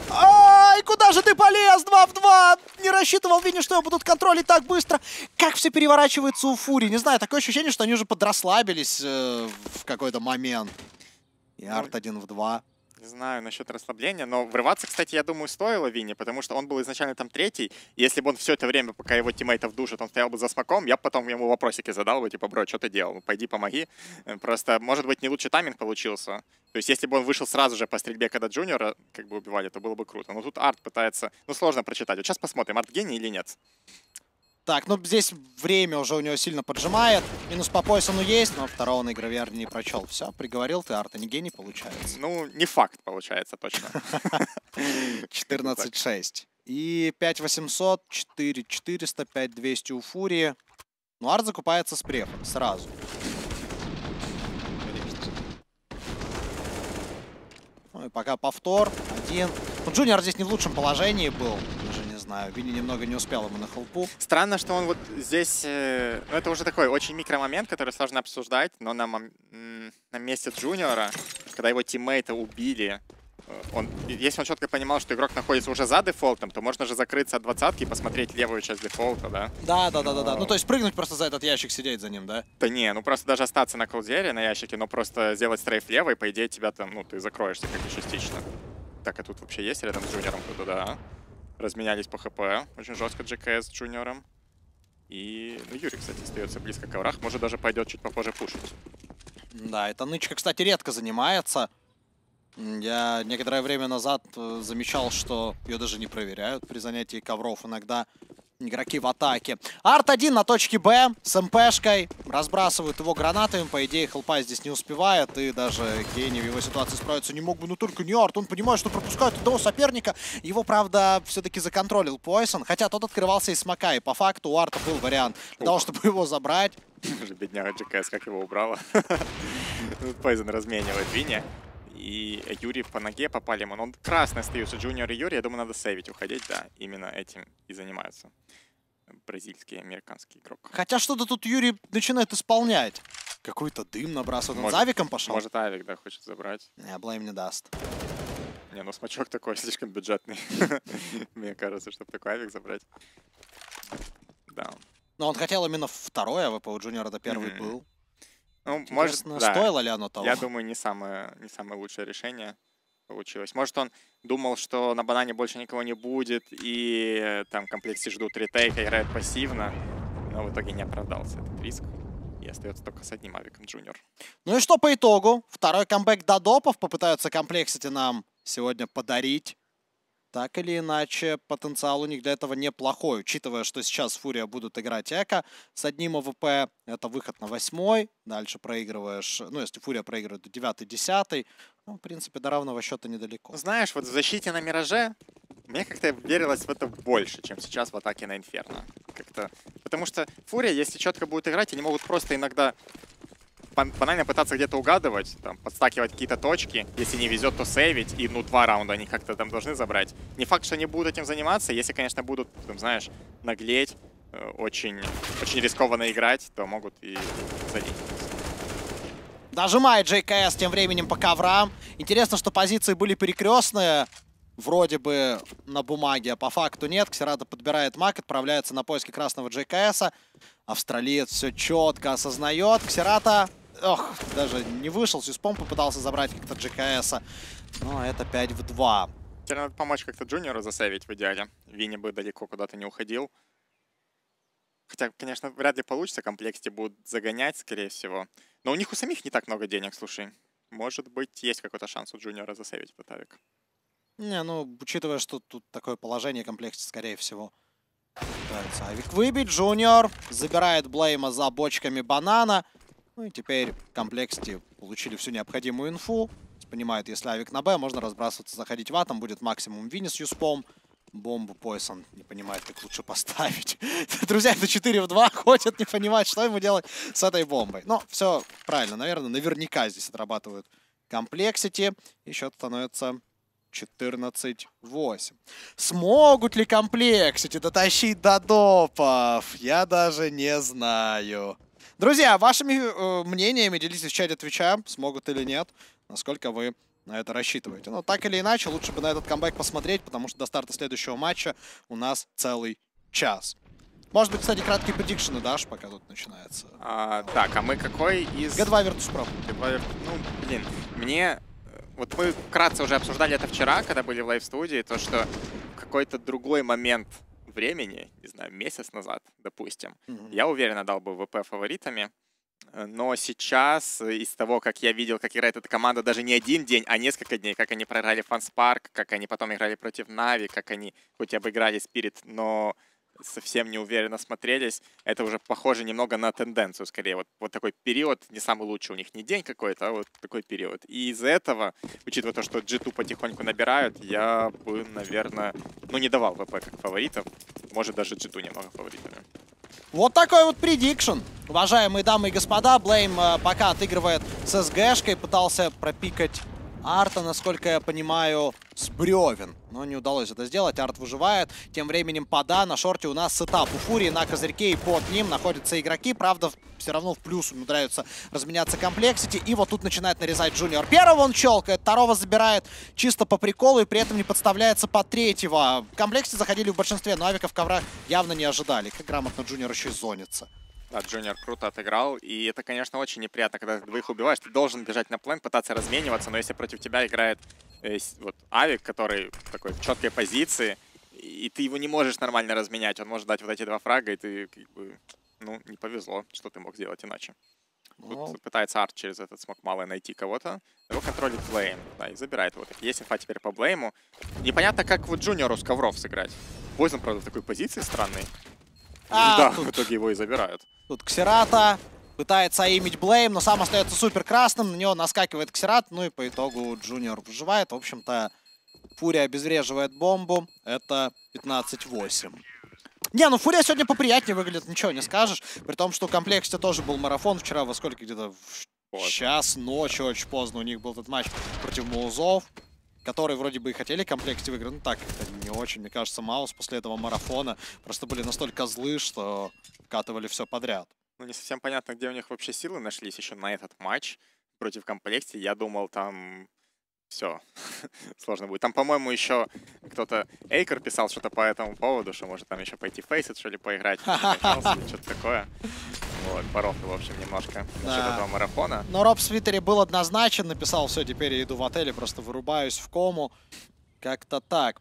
Ай, куда же ты полез? 2 в 2. Не рассчитывал Винни, что его будут контролить так быстро. Как все переворачивается у Фури. Не знаю, такое ощущение, что они уже подрасслабились в какой-то момент. И Арт 1 в 2.
Не знаю насчет расслабления, но врываться, кстати, я думаю, стоило Винни, потому что он был изначально там 3-й. Если бы он все это время, пока его тиммейтов душат, он стоял бы за смоком, я бы потом ему вопросики задал бы, типа, бро, что ты делал? Ну, пойди помоги. Просто, может быть, не лучший тайминг получился. То есть, если бы он вышел сразу же по стрельбе, когда Джуниора как бы убивали, то было бы круто. Но тут Арт пытается... Ну, сложно прочитать. Вот сейчас посмотрим, Арт гений или нет.
Так, ну здесь время уже у него сильно поджимает. Минус по поясу есть, но второго на игровярне не прочел. Все, приговорил ты, Арта, не гений получается.
Ну, не факт получается, точно.
14-6. И 5800, 4400, 5200 у Фурии. Ну, Арт закупается с префом сразу. Ну и пока повтор. 1. Ну, Джуниор здесь не в лучшем положении был. Даже не знаю, Винни немного не успел ему на хелпу.
Странно, что он вот здесь... Ну, это уже такой очень микромомент, который сложно обсуждать, но на месте Джуниора, когда его тиммейта убили, если он четко понимал, что игрок находится уже за дефолтом, то можно же закрыться от 20-ки и посмотреть левую часть дефолта, да?
Да. Ну, то есть прыгнуть просто за этот ящик, сидеть за ним, да?
Да не, ну просто даже остаться на колдере, на ящике, но просто сделать стрейф левой, по идее, тебя там, ну, ты закроешься как-то частично. Так, а тут вообще есть рядом с Джуниором кто-то, да? разменялись по ХП. Очень жестко GKS с Джуниором. И Юрий, кстати, остается близко к коврах. Может, даже пойдет чуть попозже пушить.
Да, эта нычка, кстати, редко занимается. Я некоторое время назад замечал, что ее даже не проверяют при занятии ковров иногда. Игроки в атаке. Арт 1 на точке Б с МПшкой. Разбрасывают его гранатами. По идее, Хелпа здесь не успевает. И даже Гений в его ситуации справиться не мог бы. Но только не Арт. Он понимает, что пропускают одного соперника. Его, правда, все-таки законтролил Пойсон. Хотя тот открывался из смока. И по факту у Арта был вариант для того, чтобы его забрать.
Бедняга GKS, как его убрала. Пойсон разменивает Винни. И Юрий по ноге попали ему. Но он красный остается. Джуниор и Юрий, я думаю, надо сейвить, уходить. Да, именно этим и занимаются бразильский, американский игрок.
Хотя что-то тут Юрий начинает исполнять. Какой-то дым набрасывает. Он за Авиком пошел.
Может, Авик, да, хочет забрать.
Не, Блейм не даст.
Не, ну смачок такой слишком бюджетный. Мне кажется, чтобы такой Авик забрать. Да.
Но он хотел именно второй АВП, у Джуниора до первый был.
Ну, может,
стоило ли оно того?
Я думаю, не самое лучшее решение получилось. Может, он думал, что на банане больше никого не будет, и там в комплекте ждут ретейка, играет пассивно, но в итоге не оправдался этот риск. И остается только с одним Авиком Джуниор.
Ну и что по итогу? Второй камбэк додопов попытаются комплексити нам сегодня подарить. Так или иначе, потенциал у них для этого неплохой. Учитывая, что сейчас Фурия будут играть эко с одним АВП. Это выход на 8-й. Дальше проигрываешь, ну, если Фурия проигрывает до 9-10. Ну, в принципе, до равного счета недалеко.
Знаешь, вот в защите на Мираже мне как-то верилось в это больше, чем сейчас в атаке на Инферно. Как-то... Потому что Фурия, если четко будет играть, они могут просто иногда банально пытаться где-то угадывать, там, подстакивать какие-то точки. Если не везет, то сейвить. И, ну, 2 раунда они как-то там должны забрать. Не факт, что они будут этим заниматься. Если, конечно, будут, там, знаешь, наглеть, очень рискованно играть, то могут и залить.
Дожимает JKS тем временем по коврам. Интересно, что позиции были перекрестные. Вроде бы на бумаге, а по факту нет. Ксерата подбирает маг, отправляется на поиски красного JKS. Австралиец все четко осознает. Ксерата... Ох, даже не вышел, Сюспом попытался забрать как-то GKS. Но это 5-2.
Теперь надо помочь как-то Джуниору засейвить в идеале. Винни бы далеко куда-то не уходил. Хотя, конечно, вряд ли получится. Комплекте будут загонять, скорее всего. Но у них у самих не так много денег, слушай. Может быть, есть какой-то шанс у Джуниора засейвить этот Авик.
Не, ну, учитывая, что тут такое положение, комплекте, скорее всего, пытается Авик выбить. Джуниор забирает Блейма за бочками банана. Ну и теперь комплекте получили всю необходимую инфу. Понимают, если Авик на Б, можно разбрасываться, заходить в А. Там будет максимум Винни с Юспом. Бомбу Пойсон не понимает, как лучше поставить. Друзья, это 4-2, ходят, не понимают, что ему делать с этой бомбой. Но все правильно, наверное, наверняка здесь отрабатывают комплексити. И счет становится 14-8. Смогут ли комплексити дотащить до допов? Я даже не знаю. Друзья, вашими мнениями делитесь в чате Твича, смогут или нет, насколько вы на это рассчитываете. Но так или иначе, лучше бы на этот камбэк посмотреть, потому что до старта следующего матча у нас целый час. Может быть, кстати, краткие предикшены дашь, пока тут начинается.
Так, а мы какой из...
G2 Virtus.pro.
Ну, блин, мне... Вот мы вкратце уже обсуждали это вчера, когда были в лайв-студии, то, что в какой-то другой момент времени, не знаю, месяц назад, допустим, я уверенно дал бы ВП фаворитами. Но сейчас, из того, как я видел, как играет эта команда, даже не один день, а несколько дней, как они проиграли Фанспарк, как они потом играли против Нави, как они хоть и обыграли Спирит, но совсем не уверенно смотрелись, это уже похоже немного на тенденцию, скорее. Вот такой период, не самый лучший у них, не день какой-то, а вот такой период. И из-за этого, учитывая то, что G2 потихоньку набирают, я бы, наверное, ну не давал ВП как фаворитов, может даже G2 немного фаворитами.
Вот такой вот предикшн. Уважаемые дамы и господа, Блейм пока отыгрывает с СГшкой, пытался пропикать Арта, насколько я понимаю, с бревен. Но не удалось это сделать, Арт выживает. Тем временем пода, на шорте у нас сетап. У Фурии на козырьке и под ним находятся игроки. Правда, все равно в плюс умудряются разменяться комплексити. И вот тут начинает нарезать Джуниор. Первого он щелкает, второго забирает чисто по приколу и при этом не подставляется под третьего. Комплексити заходили в большинстве, но авиков ковра явно не ожидали. Как грамотно Джуниор еще и зонится.
Да, Джуниор круто отыграл, и это, конечно, очень неприятно, когда ты двоих убиваешь. Ты должен бежать на план, пытаться размениваться, но если против тебя играет вот Авик, который в такой четкой позиции, и ты его не можешь нормально разменять. Он может дать вот эти 2 фрага, и ты, как бы, ну, не повезло, что ты мог сделать иначе. Тут пытается Арт через этот смог мало найти кого-то. Его контролит Блейм, да, и забирает его. Есть инфа теперь по Блейму. Непонятно, как вот Джуниору с ковров сыграть. Пойзон, правда, в такой позиции странной. Да, в итоге его и забирают.
Тут Ксерата пытается аимить Блейм, но сам остается супер красным. На него наскакивает Ксерат, ну и по итогу Джуниор выживает. В общем-то, Фурия обезвреживает бомбу. Это 15-8. Не, ну Фурия сегодня поприятнее выглядит, ничего не скажешь. При том, что в комплекте тоже был марафон вчера во сколько, где-то в час ночи, очень поздно у них был этот матч против Маузов, которые вроде бы и хотели в комплекте выиграть. Ну так, это не очень, мне кажется, Маус после этого марафона просто были настолько злы, что вкатывали все подряд.
Ну не совсем понятно, где у них вообще силы нашлись еще на этот матч против комплекте. Я думал, там... Все, сложно будет. Там, по-моему, еще кто-то Эйкер писал что-то по этому поводу, что может там еще пойти Фейсит, что ли, поиграть. Что-то такое. Вот, порофлил, в общем, немножко насчет этого марафона.
Но Роб в Твиттере был однозначен, написал: все, теперь я иду в отеле, просто вырубаюсь в кому. Как-то так.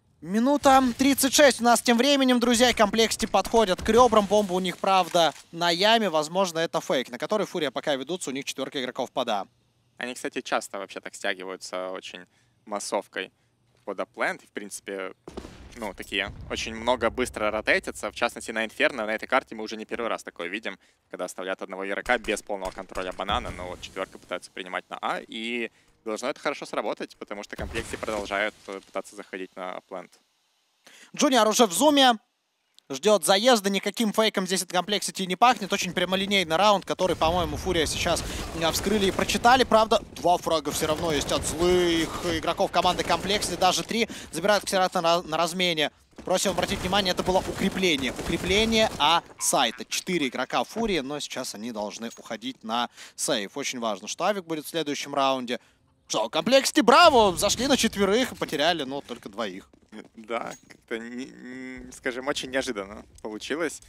Минута 36 у нас тем временем, друзья, комплекте подходят к ребрам. Бомба у них, правда, на яме. Возможно, это фейк, на который Фурия пока ведутся. У них 4 игроков под А.
Они, кстати, часто вообще так стягиваются очень массовкой под аплент. В принципе, ну, такие очень много быстро ротейтятся. В частности, на Инферно. На этой карте мы уже не первый раз такое видим, когда оставляют одного игрока без полного контроля банана. Но вот 4 пытаются принимать на А. И должно это хорошо сработать, потому что комплекты продолжают пытаться заходить на аплент.
Джуниор уже в зуме. Ждет заезда, никаким фейком здесь от Complexity не пахнет. Очень прямолинейный раунд, который, по-моему, Фурия сейчас вскрыли и прочитали. Правда, 2 фрага все равно есть от злых игроков команды Complexity. Даже 3 забирают Ксерата на размене. Просим обратить внимание, это было укрепление. Укрепление А-сайта. 4 игрока Фурии, но сейчас они должны уходить на сейф. Очень важно, что Авик будет в следующем раунде. Что, Complexity, браво! Зашли на 4 и потеряли, ну, только 2.
Да, как-то, скажем, очень неожиданно получилось.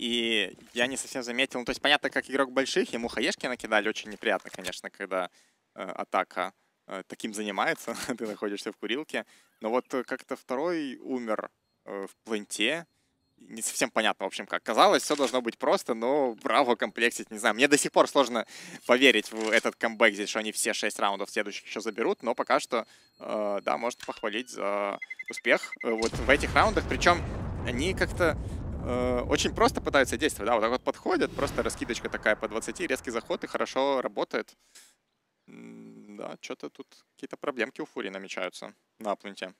И я не совсем заметил. Ну, то есть, понятно, как игрок больших, ему хаешки накидали. Очень неприятно, конечно, когда атака таким занимается. Ты находишься в курилке. Но вот как-то второй умер в пленте. Не совсем понятно, в общем, как. Казалось, все должно быть просто, но браво, комплексить, не знаю. Мне до сих пор сложно поверить в этот камбэк здесь, что они все 6 раундов следующих еще заберут, но пока что, да, можно похвалить за успех вот в этих раундах. Причем они как-то очень просто пытаются действовать, да, вот так вот подходят, просто раскидочка такая по 20, резкий заход и хорошо работает. Да, что-то тут какие-то проблемки у Фурии намечаются на апленте.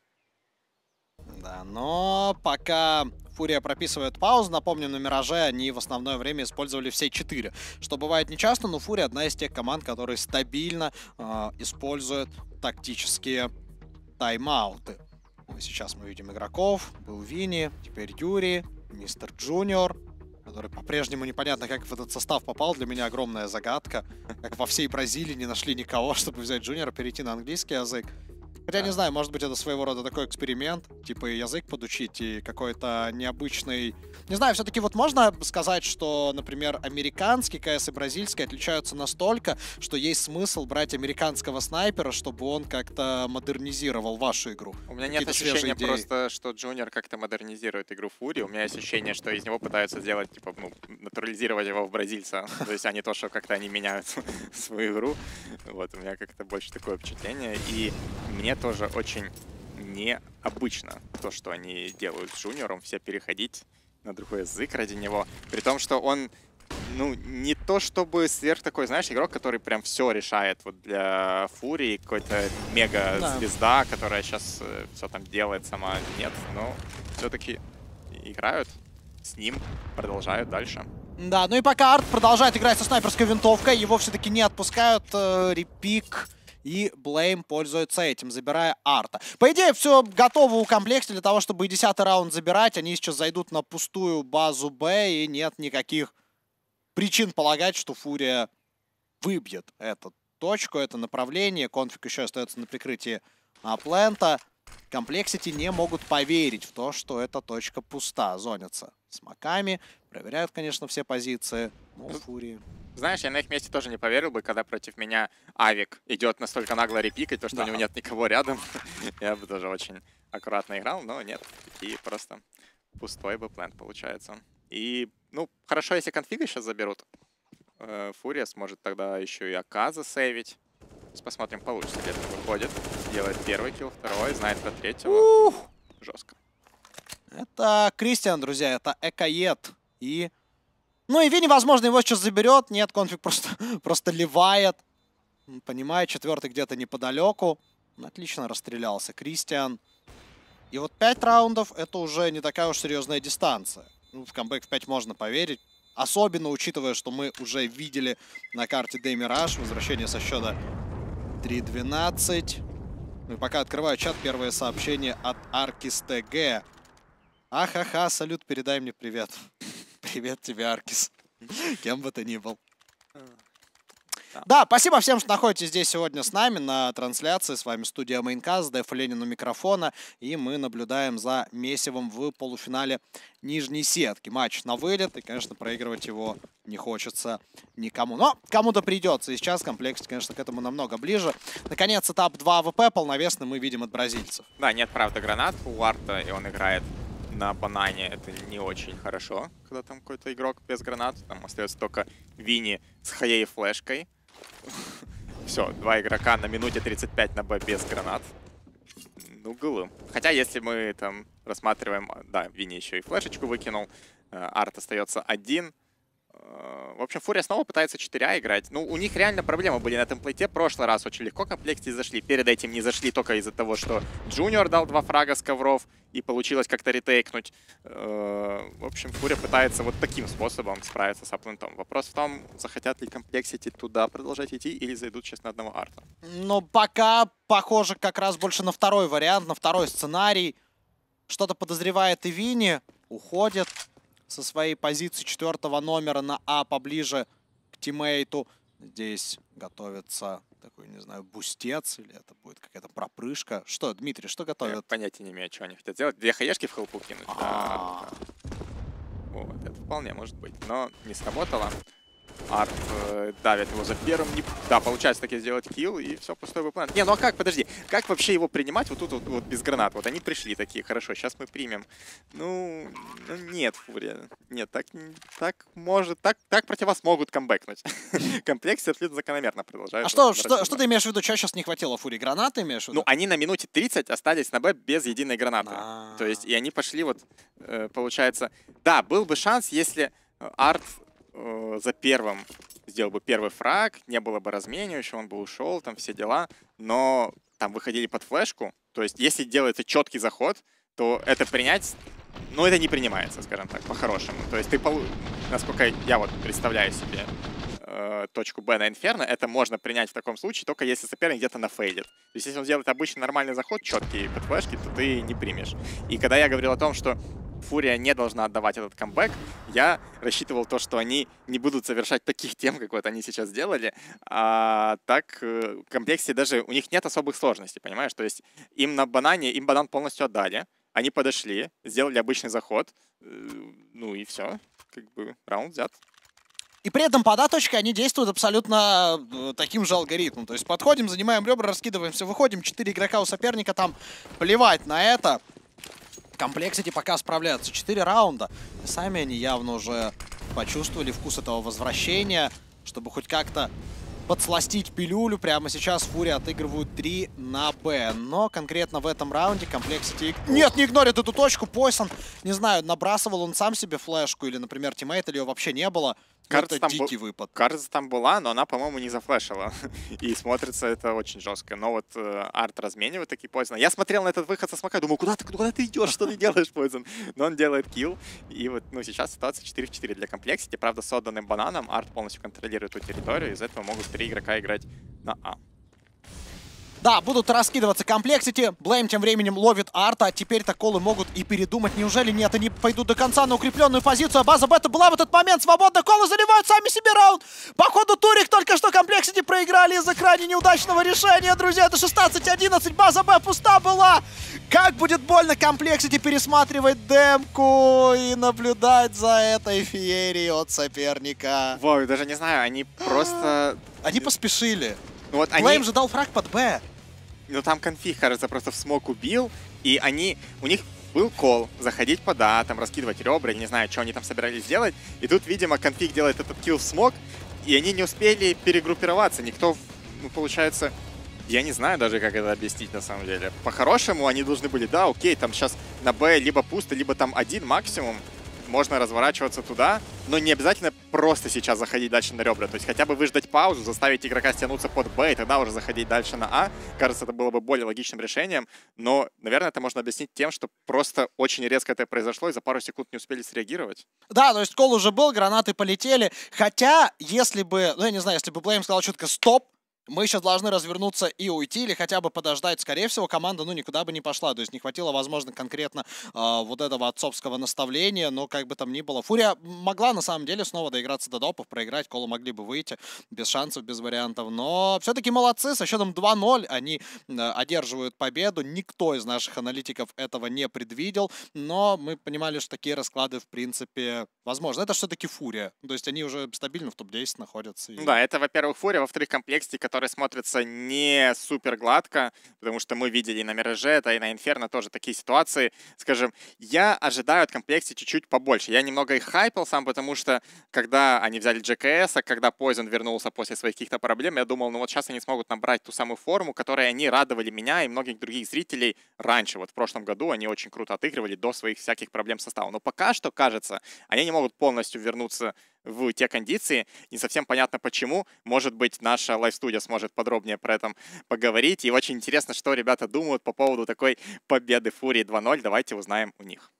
Да, но пока Фурия прописывает паузу, напомню, на Мираже они в основное время использовали все 4. Что бывает нечасто, но Фурия одна из тех команд, которые стабильно используют тактические тайм-ауты. Сейчас мы видим игроков. Был Винни, теперь Юрий, мистер Джуниор, который по-прежнему непонятно, как в этот состав попал. Для меня огромная загадка. Как во всей Бразилии не нашли никого, чтобы взять Джуниора, перейти на английский язык. Хотя, не знаю, может быть, это своего рода такой эксперимент, типа язык подучить и какой-то необычный... Не знаю, все-таки вот можно сказать, что, например, американский КС и бразильский отличаются настолько, что есть смысл брать американского снайпера, чтобы он как-то модернизировал вашу игру.
У меня нет ощущения просто, что Джуниор как-то модернизирует игру Фури. У меня есть ощущение, что из него пытаются сделать, типа, ну, натурализировать его в бразильца. То есть, а не то, что как-то они меняют свою игру. Вот, у меня как-то больше такое впечатление. И мне тоже очень необычно то, что они делают с Джуниором, все переходить на другой язык ради него. При том, что он, ну, не то чтобы сверх такой, знаешь, игрок, который прям все решает вот для Фурии, какой-то мега-звезда, которая сейчас все там делает сама. Нет, но все-таки играют с ним, продолжают дальше.
Да, ну и пока Арт продолжает играть со снайперской винтовкой, его все-таки не отпускают. Репик и Блейм пользуется этим, забирая Арта. По идее, все готово у комплекта для того, чтобы и 10-й раунд забирать. Они сейчас зайдут на пустую базу Б, и нет никаких причин полагать, что Фурия выбьет эту точку, это направление. Конфиг еще остается на прикрытии плента. Complexity не могут поверить в то, что эта точка пуста. Зонятся смоками, проверяют, конечно, все позиции. Но Фурии...
Знаешь, я на их месте тоже не поверил бы, когда против меня Авик идет настолько нагло репикать, то, что у него нет никого рядом. Я бы тоже очень аккуратно играл, но нет. и просто пустой бэплент получается. И, ну, хорошо, если конфига сейчас заберут. Фурия сможет тогда еще и АК засейвить. Сейчас посмотрим, получится ли это. Выходит, делает первый килл, второй, знает про третьего. Жестко.
Это Кристиан, друзья, это Экоед. И... Ну и Винни, возможно, его сейчас заберет. Нет, конфиг просто ливает. Понимает, четвертый где-то неподалеку. Отлично расстрелялся Кристиан. И вот 5 раундов — это уже не такая уж серьезная дистанция. Ну, в камбэк в 5 можно поверить. Особенно учитывая, что мы уже видели на карте Демираж возвращение со счета 3-12. Ну и пока открываю чат, первое сообщение от Аркис ТГ. Ахаха, салют, передай мне привет. Привет тебе, Аркис. Кем бы ты ни был. Да, спасибо всем, что находитесь здесь сегодня с нами на трансляции. С вами студия Мейнкаст, Дэф Ленин у микрофона. И мы наблюдаем за месивом в полуфинале нижней сетки. Матч на вылет, и, конечно, проигрывать его не хочется никому. Но кому-то придется. И сейчас комплекс, конечно, к этому намного ближе. Наконец, этап 2 АВП полновесный мы видим от бразильцев.
Да, нет, правда, гранат у Арта, и он играет на банане. Это не очень хорошо, когда там какой-то игрок без гранат. Там остается только Винни с хаей и флешкой. Все, 2 игрока на минуте 35 на Б без гранат. Ну, гылы. Хотя, если мы там рассматриваем... Да, Винни еще и флешечку выкинул. Арт остается один. В общем, Фурия снова пытается 4А играть. Ну, у них реально проблемы были на темплейте. Прошлый раз очень легко комплекте зашли. Перед этим не зашли только из-за того, что Джуниор дал 2 фрага с ковров. И получилось как-то ретейкнуть. В общем, Фурия пытается вот таким способом справиться с аплентом. Вопрос в том, захотят ли комплексити туда продолжать идти или зайдут сейчас на одного Арта.
Но пока похоже как раз больше на второй вариант, на второй сценарий. Что-то подозревает и Винни. Уходит со своей позиции 4-го номера на А поближе к тиммейту. Здесь готовится такой, не знаю, бустец, или это будет какая-то пропрыжка. Что, Дмитрий, что готовят?
Я понятия не имею, что они хотят сделать. 2 хаешки в хелпу кинуть. Да. Вот, это вполне может быть. Но не сработало. Арт давит его за первым. Да, получается таки сделать килл, и все, пустой выплан. Не, ну а как, подожди, как вообще его принимать вот тут вот без гранат? Вот они пришли такие, хорошо, сейчас мы примем. Ну нет, Фурия. Нет, так против вас могут камбэкнуть. Комплексы абсолютно закономерно продолжают.
А что ты имеешь в виду? Что сейчас не хватило Фурии? Гранаты имеешь в виду?
Ну, они на минуте 30 остались на Б без единой гранаты. То есть, и они пошли вот, получается... Да, был бы шанс, если Арт за первым сделал бы первый фраг, не было бы разменивающего, он бы ушел, там все дела, но там выходили под флешку, то есть если делается четкий заход, то это принять, ну это не принимается, скажем так, по-хорошему. То есть ты, насколько я вот представляю себе точку Б на Инферно, это можно принять в таком случае, только если соперник где-то нафейдит. То есть если он сделает обычный нормальный заход, четкий под флешки, то ты не примешь. И когда я говорил о том, что Фурия не должна отдавать этот камбэк, я рассчитывал то, что они не будут совершать таких тем, как вот они сейчас сделали. А так в комплекте даже у них нет особых сложностей, понимаешь? То есть им на банане, им банан полностью отдали, они подошли, сделали обычный заход, ну и все, как бы раунд взят.
И при этом под А-точкой они действуют абсолютно таким же алгоритмом. То есть подходим, занимаем ребра, раскидываемся, выходим, 4 игрока у соперника, там плевать на это. Комплексити пока справляются. 4 раунда. И сами они явно уже почувствовали вкус этого возвращения, чтобы хоть как-то подсластить пилюлю. Прямо сейчас Фурия отыгрывают 3 на Б. Но конкретно в этом раунде Комплексити... Нет, не игнорит эту точку. Пойсон, не знаю, набрасывал он сам себе флешку или, например, тиммейт, или ее вообще не было.
Кажется,
это дикий выпад.
Кажется, там была, но она, по-моему, не зафлешила. И смотрится это очень жестко. Но вот Арт разменивает таки Пойзон. Я смотрел на этот выход со смока, думаю, куда ты идешь, что ты делаешь, Пойзон? Но он делает килл. И вот, ну, сейчас ситуация 4 в 4 для комплексити. Правда, с отданным бананом Арт полностью контролирует эту территорию. Из-за этого могут 3 игрока играть на А.
Да, будут раскидываться комплексити. Блейм тем временем ловит Арта. А теперь-то колы могут и передумать. Неужели нет? Они пойдут до конца на укрепленную позицию. А база Бета была в этот момент свободна. Колы заливают сами себе раунд. Походу турик только что комплексити проиграли из-за крайне неудачного решения. Друзья, это 16-11. База Б пуста была. Как будет больно комплексити пересматривать демку и наблюдать за этой феерией от соперника.
Вау, даже не знаю, они просто...
Они поспешили.
Ну, вот
Блейм же дал фраг под Б.
Ну там конфиг, кажется, просто в смок убил, и у них был кол, заходить под А, там раскидывать ребра, не знаю, что они там собирались делать. И тут, видимо, конфиг делает этот килл в смог, и они не успели перегруппироваться. Никто, ну, получается, я не знаю даже, как это объяснить на самом деле. По-хорошему они должны были, да, окей, там сейчас на Б либо пусто, либо там один максимум. Можно разворачиваться туда, но не обязательно просто сейчас заходить дальше на ребра. То есть хотя бы выждать паузу, заставить игрока стянуться под Б, и тогда уже заходить дальше на А. Кажется, это было бы более логичным решением. Но, наверное, это можно объяснить тем, что просто очень резко это произошло, и за пару секунд не успели среагировать.
Да, то есть кол уже был, гранаты полетели. Хотя, если бы, ну я не знаю, если бы Blame сказал четко «стоп», мы сейчас должны развернуться и уйти, или хотя бы подождать. Скорее всего, команда, ну, никуда бы не пошла. То есть не хватило, возможно, конкретно вот этого отцовского наставления, но как бы там ни было. Фурия могла, на самом деле, снова доиграться до допов, проиграть. Колу могли бы выйти без шансов, без вариантов. Но все-таки молодцы, со счетом 2-0 они одерживают победу. Никто из наших аналитиков этого не предвидел, но мы понимали, что такие расклады, в принципе, возможно. Это все-таки Фурия. То есть они уже стабильно в топ-10 находятся.
Да, это, во-первых, Фурия, во-вторых, комплексти, который смотрится не супер гладко, потому что мы видели на Мираже, да и на Инферно тоже такие ситуации. Скажем, я ожидаю от комплекции чуть-чуть побольше. Я немного их хайпил сам, потому что когда они взяли GKS, а когда Poison вернулся после своих каких-то проблем, я думал, ну вот сейчас они смогут набрать ту самую форму, которой они радовали меня и многих других зрителей раньше. Вот в прошлом году они очень круто отыгрывали до своих всяких проблем с составом. Но пока что, кажется, они не могут полностью вернуться в те кондиции. Не совсем понятно почему. Может быть, наша лайв-студия сможет подробнее про это поговорить. И очень интересно, что ребята думают по поводу такой победы Фурии 2-0. Давайте узнаем у них.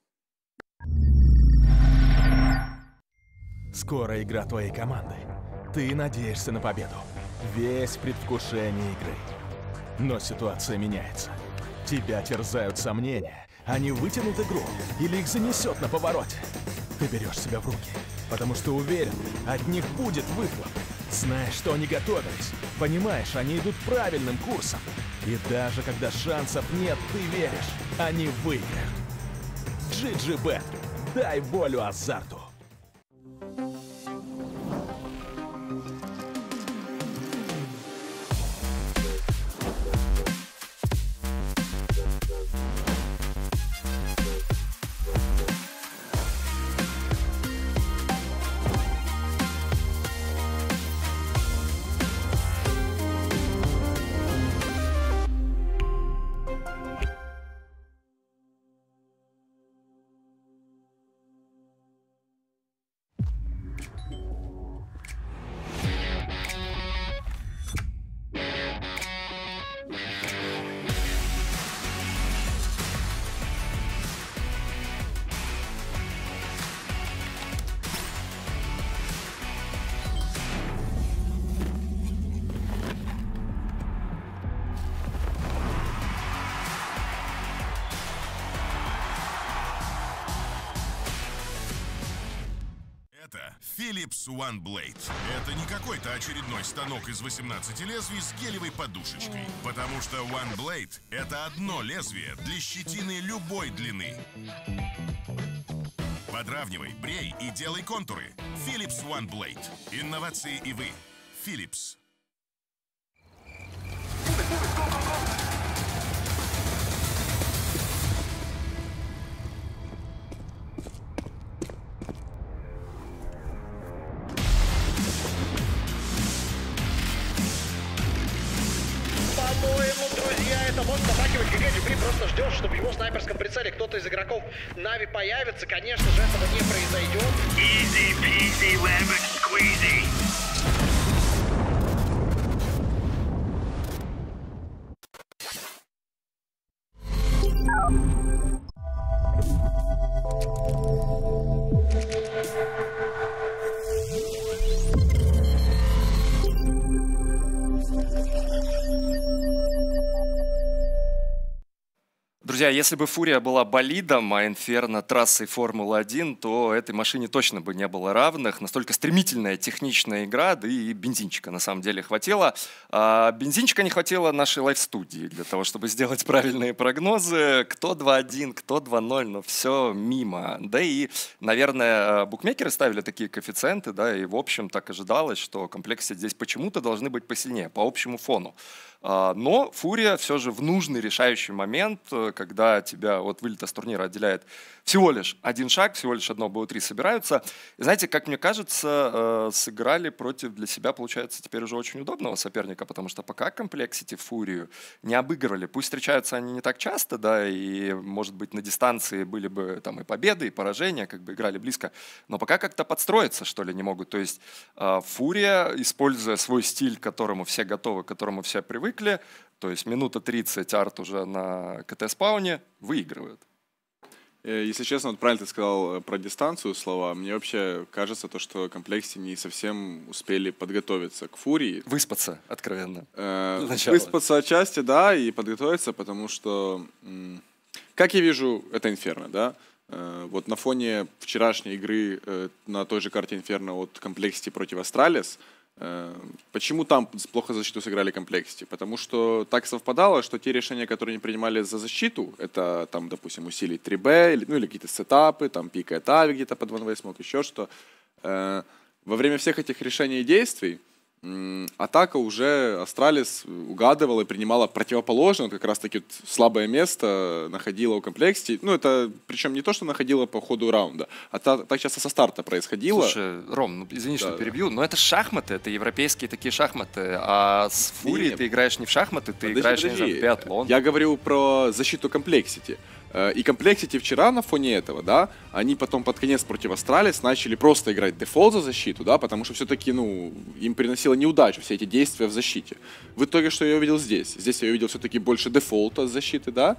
Скоро игра твоей команды. Ты надеешься на победу. Весь в предвкушении игры. Но ситуация меняется. Тебя терзают сомнения. Они вытянут игру или их занесет на повороте. Ты берешь себя в руки, потому что уверен, от них будет выхлоп. Знаешь, что они готовились. Понимаешь, они идут правильным курсом. И даже когда шансов нет, ты веришь, они выиграют. GGBet. Дай волю азарту.
Это Philips One Blade. Это не какой-то очередной станок из 18 лезвий с гелевой подушечкой. Потому что One Blade — это одно лезвие для щетины любой длины. Подравнивай, брей и делай контуры. Philips One Blade. Инновации и вы. Philips.
По-моему, друзья, это может замахивать ГГ. Дюбри просто ждет, чтобы в его снайперском прицеле кто-то из игроков Нави появится. Конечно же, этого не произойдет.
Easy peasy lemon squeezy.
Друзья, если бы Фурия была болидом, а Инферно трассой Формулы-1, то этой машине точно бы не было равных. Настолько стремительная, техничная игра, да и бензинчика на самом деле хватило. А бензинчика не хватило нашей лайв-студии для того, чтобы сделать правильные прогнозы. Кто 2-1, кто 2-0, но все мимо. Да и, наверное, букмекеры ставили такие коэффициенты, да, и в общем так ожидалось, что комплексы здесь почему-то должны быть посильнее, по общему фону. Но Фурия все же в нужный решающий момент, когда когда тебя от вылета с турнира отделяет всего лишь один шаг, всего лишь одно БО3 собираются. И знаете, как мне кажется, сыграли против для себя, получается, теперь уже очень удобного соперника, потому что пока Complexity Фурию не обыгрывали, пусть встречаются они не так часто, да, и, может быть, на дистанции были бы там и победы, и поражения, как бы играли близко, но пока как-то подстроиться, что ли, не могут. То есть Фурия, используя свой стиль, к которому все готовы, к которому все привыкли, то есть минута 30 арт уже на КТ-спауне, выигрывают.
Если честно, вот правильно ты сказал про дистанцию слова. Мне вообще кажется, то, что Complexity не совсем успели подготовиться к Фурии.
Выспаться, откровенно.
Выспаться отчасти, да, и подготовиться, потому что, как я вижу, это Инферно, да. Вот на фоне вчерашней игры на той же карте Инферно от Complexity против Astralis, почему там плохо защиту сыграли Complexity? Потому что так совпадало, что те решения, которые они принимали за защиту, это там, допустим, усилить 3B, или какие-то сетапы, там пикает ави где-то под one-way smoke, еще что. Во время всех этих решений и действий атака уже Astralis угадывала и принимала противоположное, как раз таки слабое место находила у Complexity. Ну, это причем не то, что находила по ходу раунда, а так часто со старта происходило.
Слушай, Ром, ну, извини, что перебью, но это шахматы, это европейские такие шахматы, а с Фурией ты играешь не в шахматы, ты играешь в биатлон.
Я говорю про защиту Complexity. И Complexity вчера на фоне этого, да, они потом под конец против Astralis начали просто играть дефолт за защиту, да, потому что все-таки, ну, им приносило неудачу все эти действия в защите. В итоге, что я увидел здесь? Здесь я увидел все-таки больше дефолта защиты, да,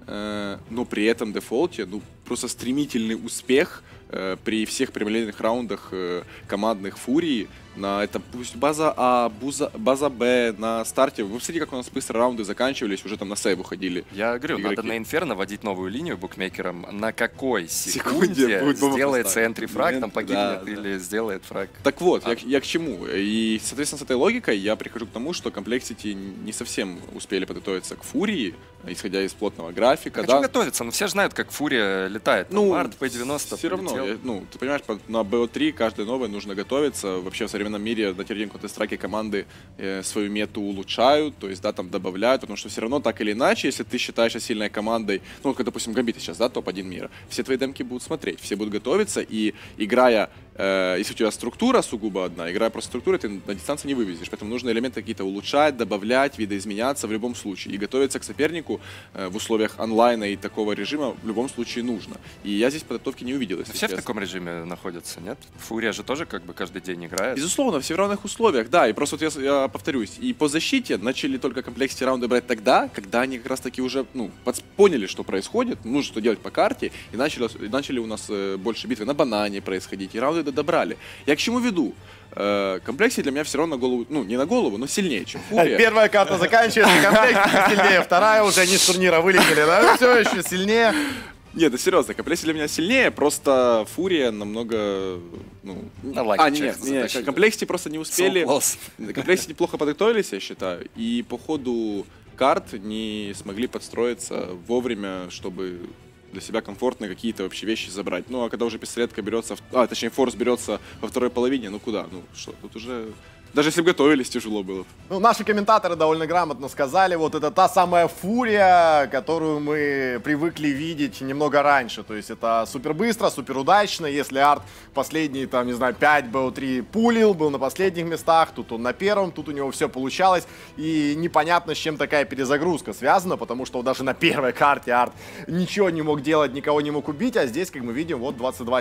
но при этом дефолте, ну, просто стремительный успех при всех премьерных раундах командных Фурии на это пусть база А, база Б на старте. Вы посмотрите, как у нас быстро раунды заканчивались, уже там на сейв уходили.
Я говорю, игроки. Надо на Инферно вводить новую линию букмекерам. На какой секунде сделается энтри-фраг, там погибнет или сделает фраг.
Так вот, я к чему? И, соответственно, с этой логикой я прихожу к тому, что Complexity не совсем успели подготовиться к Фурии, исходя из плотного графика.
Хочу готовиться, но все же знают, как Фурия летает.
Ну,
Март, P90
все равно, ну, ты понимаешь, на BO3 каждой новой нужно готовиться. Вообще в современном мире на территории Counter-Strike команды свою мету улучшают, то есть, да, там добавляют, потому что все равно так или иначе, если ты считаешь сильной командой, ну, как, допустим, Гамбит сейчас, да, топ-1 мира, все твои демки будут смотреть, все будут готовиться, и играя, если у тебя структура сугубо одна, играя просто структурой, ты на дистанции не вывезешь, поэтому нужно элементы какие-то улучшать, добавлять, видоизменяться в любом случае, и готовиться к сопернику в условиях онлайна и такого режима в любом случае нужно. И я здесь подготовки не увидел.
Все в таком режиме находятся, нет? Фурия же тоже как бы каждый день играет.
Безусловно, все в равных условиях, да. И просто вот я повторюсь, и по защите начали только Complexity раунды брать тогда, когда они как раз таки уже, ну, поняли, что происходит, нужно что делать по карте, и начали у нас больше битвы на банане происходить, и раунды добрали. Я к чему веду? Complexity для меня все равно на голову, ну, не на голову, но сильнее, чем Фурия.
Первая карта заканчивается, Complexity сильнее, вторая уже они с турнира вылетели, да? Все еще сильнее.
Нет, да серьезно, Complexity для меня сильнее, просто Фурия намного, ну... нет, Complexity просто не успели. Complexity плохо подготовились, я считаю, и по ходу карт не смогли подстроиться вовремя, чтобы для себя комфортно какие-то вообще вещи забрать. Ну, а когда уже пистолетка берется, точнее, форс берется во второй половине, ну куда? Ну что, тут уже... Даже если бы готовились, тяжело было.
Ну, наши комментаторы довольно грамотно сказали, вот это та самая Фурия, которую мы привыкли видеть немного раньше. То есть это супер быстро, супер удачно. Если Арт последние, там, не знаю, 5 БО3 пулил, был на последних местах, тут он на первом, тут у него все получалось. И непонятно, с чем такая перезагрузка связана, потому что даже на первой карте Арт ничего не мог делать, никого не мог убить, а здесь, как мы видим, вот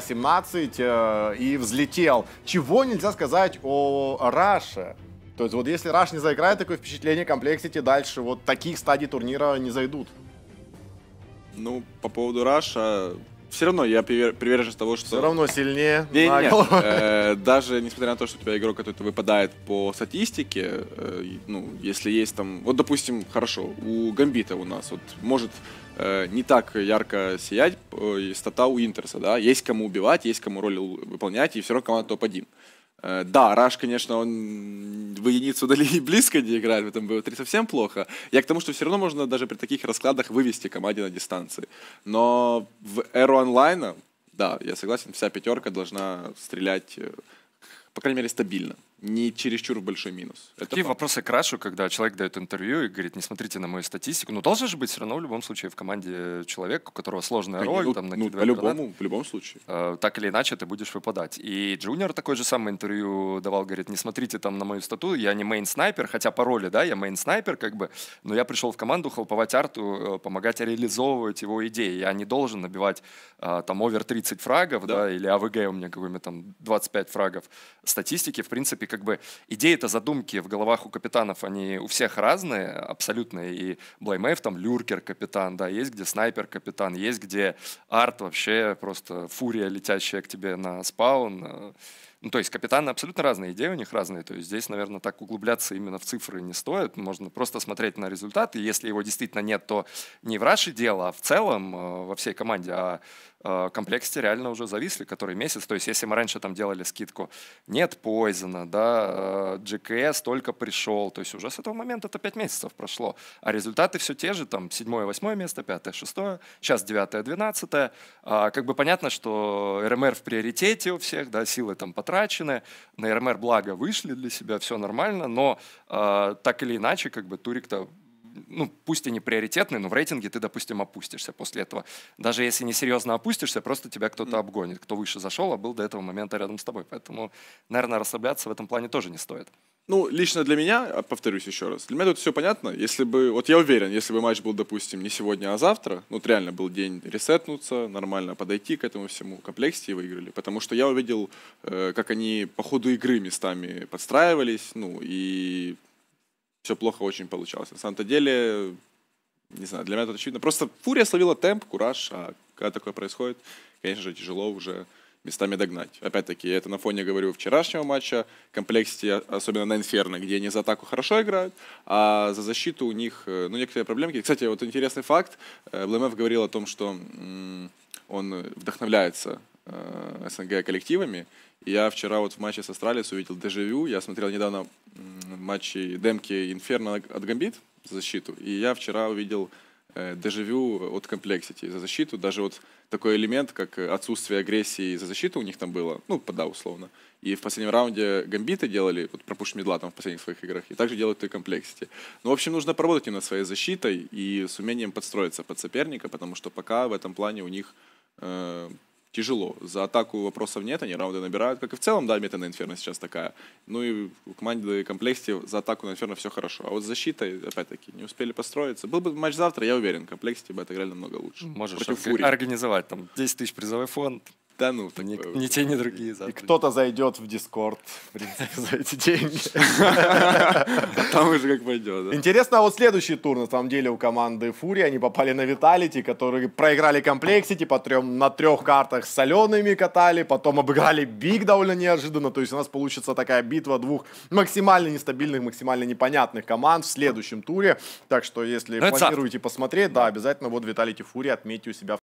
22-17 и взлетел. Чего нельзя сказать о Раш. То есть вот если Раш не заиграет, такое впечатление, Complexity дальше вот таких стадий турнира не зайдут.
Ну, по поводу Раша, все равно я приверженец того, что...
Все равно сильнее.
Нет. Даже несмотря на то, что у тебя игрок какой-то выпадает по статистике, ну, если есть там... Вот, допустим, хорошо, у Гамбита у нас вот может не так ярко сиять стата у Интерса, да? Есть кому убивать, есть кому роль выполнять, и все равно команда топ-1. Да, Раш, конечно, он в единицу дали близко не играет, в этом было 3 совсем плохо. Я к тому, что все равно можно даже при таких раскладах вывести команде на дистанции. Но в эру онлайна, да, я согласен, вся пятерка должна стрелять, по крайней мере, стабильно. не чересчур большой минус. Это
Какие
факт.
вопросы к Рашу, когда человек дает интервью и говорит, не смотрите на мою статистику. Ну, должен же быть все равно в любом случае в команде человек, у которого сложная роль, там, накидывает гранаты.
В любом случае.
Так или иначе ты будешь выпадать. И Джуниор такое же самое интервью давал, говорит, не смотрите там на мою стату, я не мейн-снайпер, хотя по роли, да, я мейн-снайпер, как бы, но я пришел в команду хелповать Арту, помогать реализовывать его идеи. Я не должен набивать там овер 30 фрагов, да, или АВГ у меня какими-то там 25 фрагов. Статистики, в принципе, как бы идеи-то, задумки в головах у капитанов, они у всех разные, абсолютно. И Блеймейв там люркер капитан, да, есть где снайпер капитан, есть где Арт вообще просто фурия, летящая к тебе на спаун. Ну, то есть капитаны абсолютно разные, идеи у них разные. То есть здесь, наверное, так углубляться именно в цифры не стоит. Можно просто смотреть на результаты. Если его действительно нет, то не в Раше дело, а в целом во всей команде. А комплексте реально уже зависли, который месяц. То есть если мы раньше там делали скидку, нет Пойзена, да, GKS только пришел. То есть уже с этого момента это 5 месяцев прошло. А результаты все те же, там 7-8 место, 5-6, сейчас 9-12. Как бы понятно, что РМР в приоритете у всех, да, силы там потрачены. На РМР благо вышли для себя, все нормально. Но так или иначе, как бы Турик-то, ну, пусть и не приоритетный, но в рейтинге ты, допустим, опустишься после этого. Даже если не серьезно опустишься, просто тебя кто-то обгонит, кто выше зашел, а был до этого момента рядом с тобой. Поэтому, наверное, расслабляться в этом плане тоже не стоит.
Ну, лично для меня, повторюсь еще раз, для меня тут все понятно. Если бы, вот я уверен, если бы матч был, допустим, не сегодня, а завтра, ну, вот реально был день ресетнуться, нормально подойти к этому всему комплекте и выиграли. Потому что я увидел, как они по ходу игры местами подстраивались, ну, и все плохо очень получалось. На самом-то деле, не знаю, для меня это очевидно. Просто Фурия словила темп, кураж, а когда такое происходит, конечно же, тяжело уже местами догнать. Опять-таки, я это на фоне, говорю, вчерашнего матча, комплексити, особенно на Инферно, где они за атаку хорошо играют, а за защиту у них, ну, некоторые проблемки. Кстати, вот интересный факт, БЛМФ говорил о том, что он вдохновляется СНГ коллективами. И я вчера вот в матче с Астралис увидел дежавю. Я смотрел недавно матчи демки Инферно от Гамбит за защиту. И я вчера увидел дежавю от комплексити за защиту. Даже вот такой элемент, как отсутствие агрессии за защиту у них там было, ну, пода условно. И в последнем раунде Гамбиты делали, вот про пуш мидла там в последних своих играх, и также делают и комплексити. Ну, в общем, нужно поработать над своей защитой и с умением подстроиться под соперника, потому что пока в этом плане у них тяжело. За атаку вопросов нет, они раунды набирают, как и в целом, да, мета на Инферно сейчас такая. Ну и у команды комплекте за атаку на Инферно все хорошо. А вот с защитой, опять-таки, не успели построиться. Был бы матч завтра, я уверен, комплекте бы отыграли намного лучше.
Можешь организовать там 10 тысяч призовой фонд.
Да ну,
ни те, ни другие.
И кто-то зайдет в Дискорд, в принципе, за эти деньги.
Там уже как пойдет.
Интересно, а вот следующий тур, на самом деле, у команды Фури, они попали на Виталити, которые проиграли комплексити, на 3 картах с солеными катали, потом обыграли Биг довольно неожиданно, то есть у нас получится такая битва двух максимально нестабильных, максимально непонятных команд в следующем туре, так что если планируете посмотреть, да, обязательно вот Виталити Фури отметьте у себя.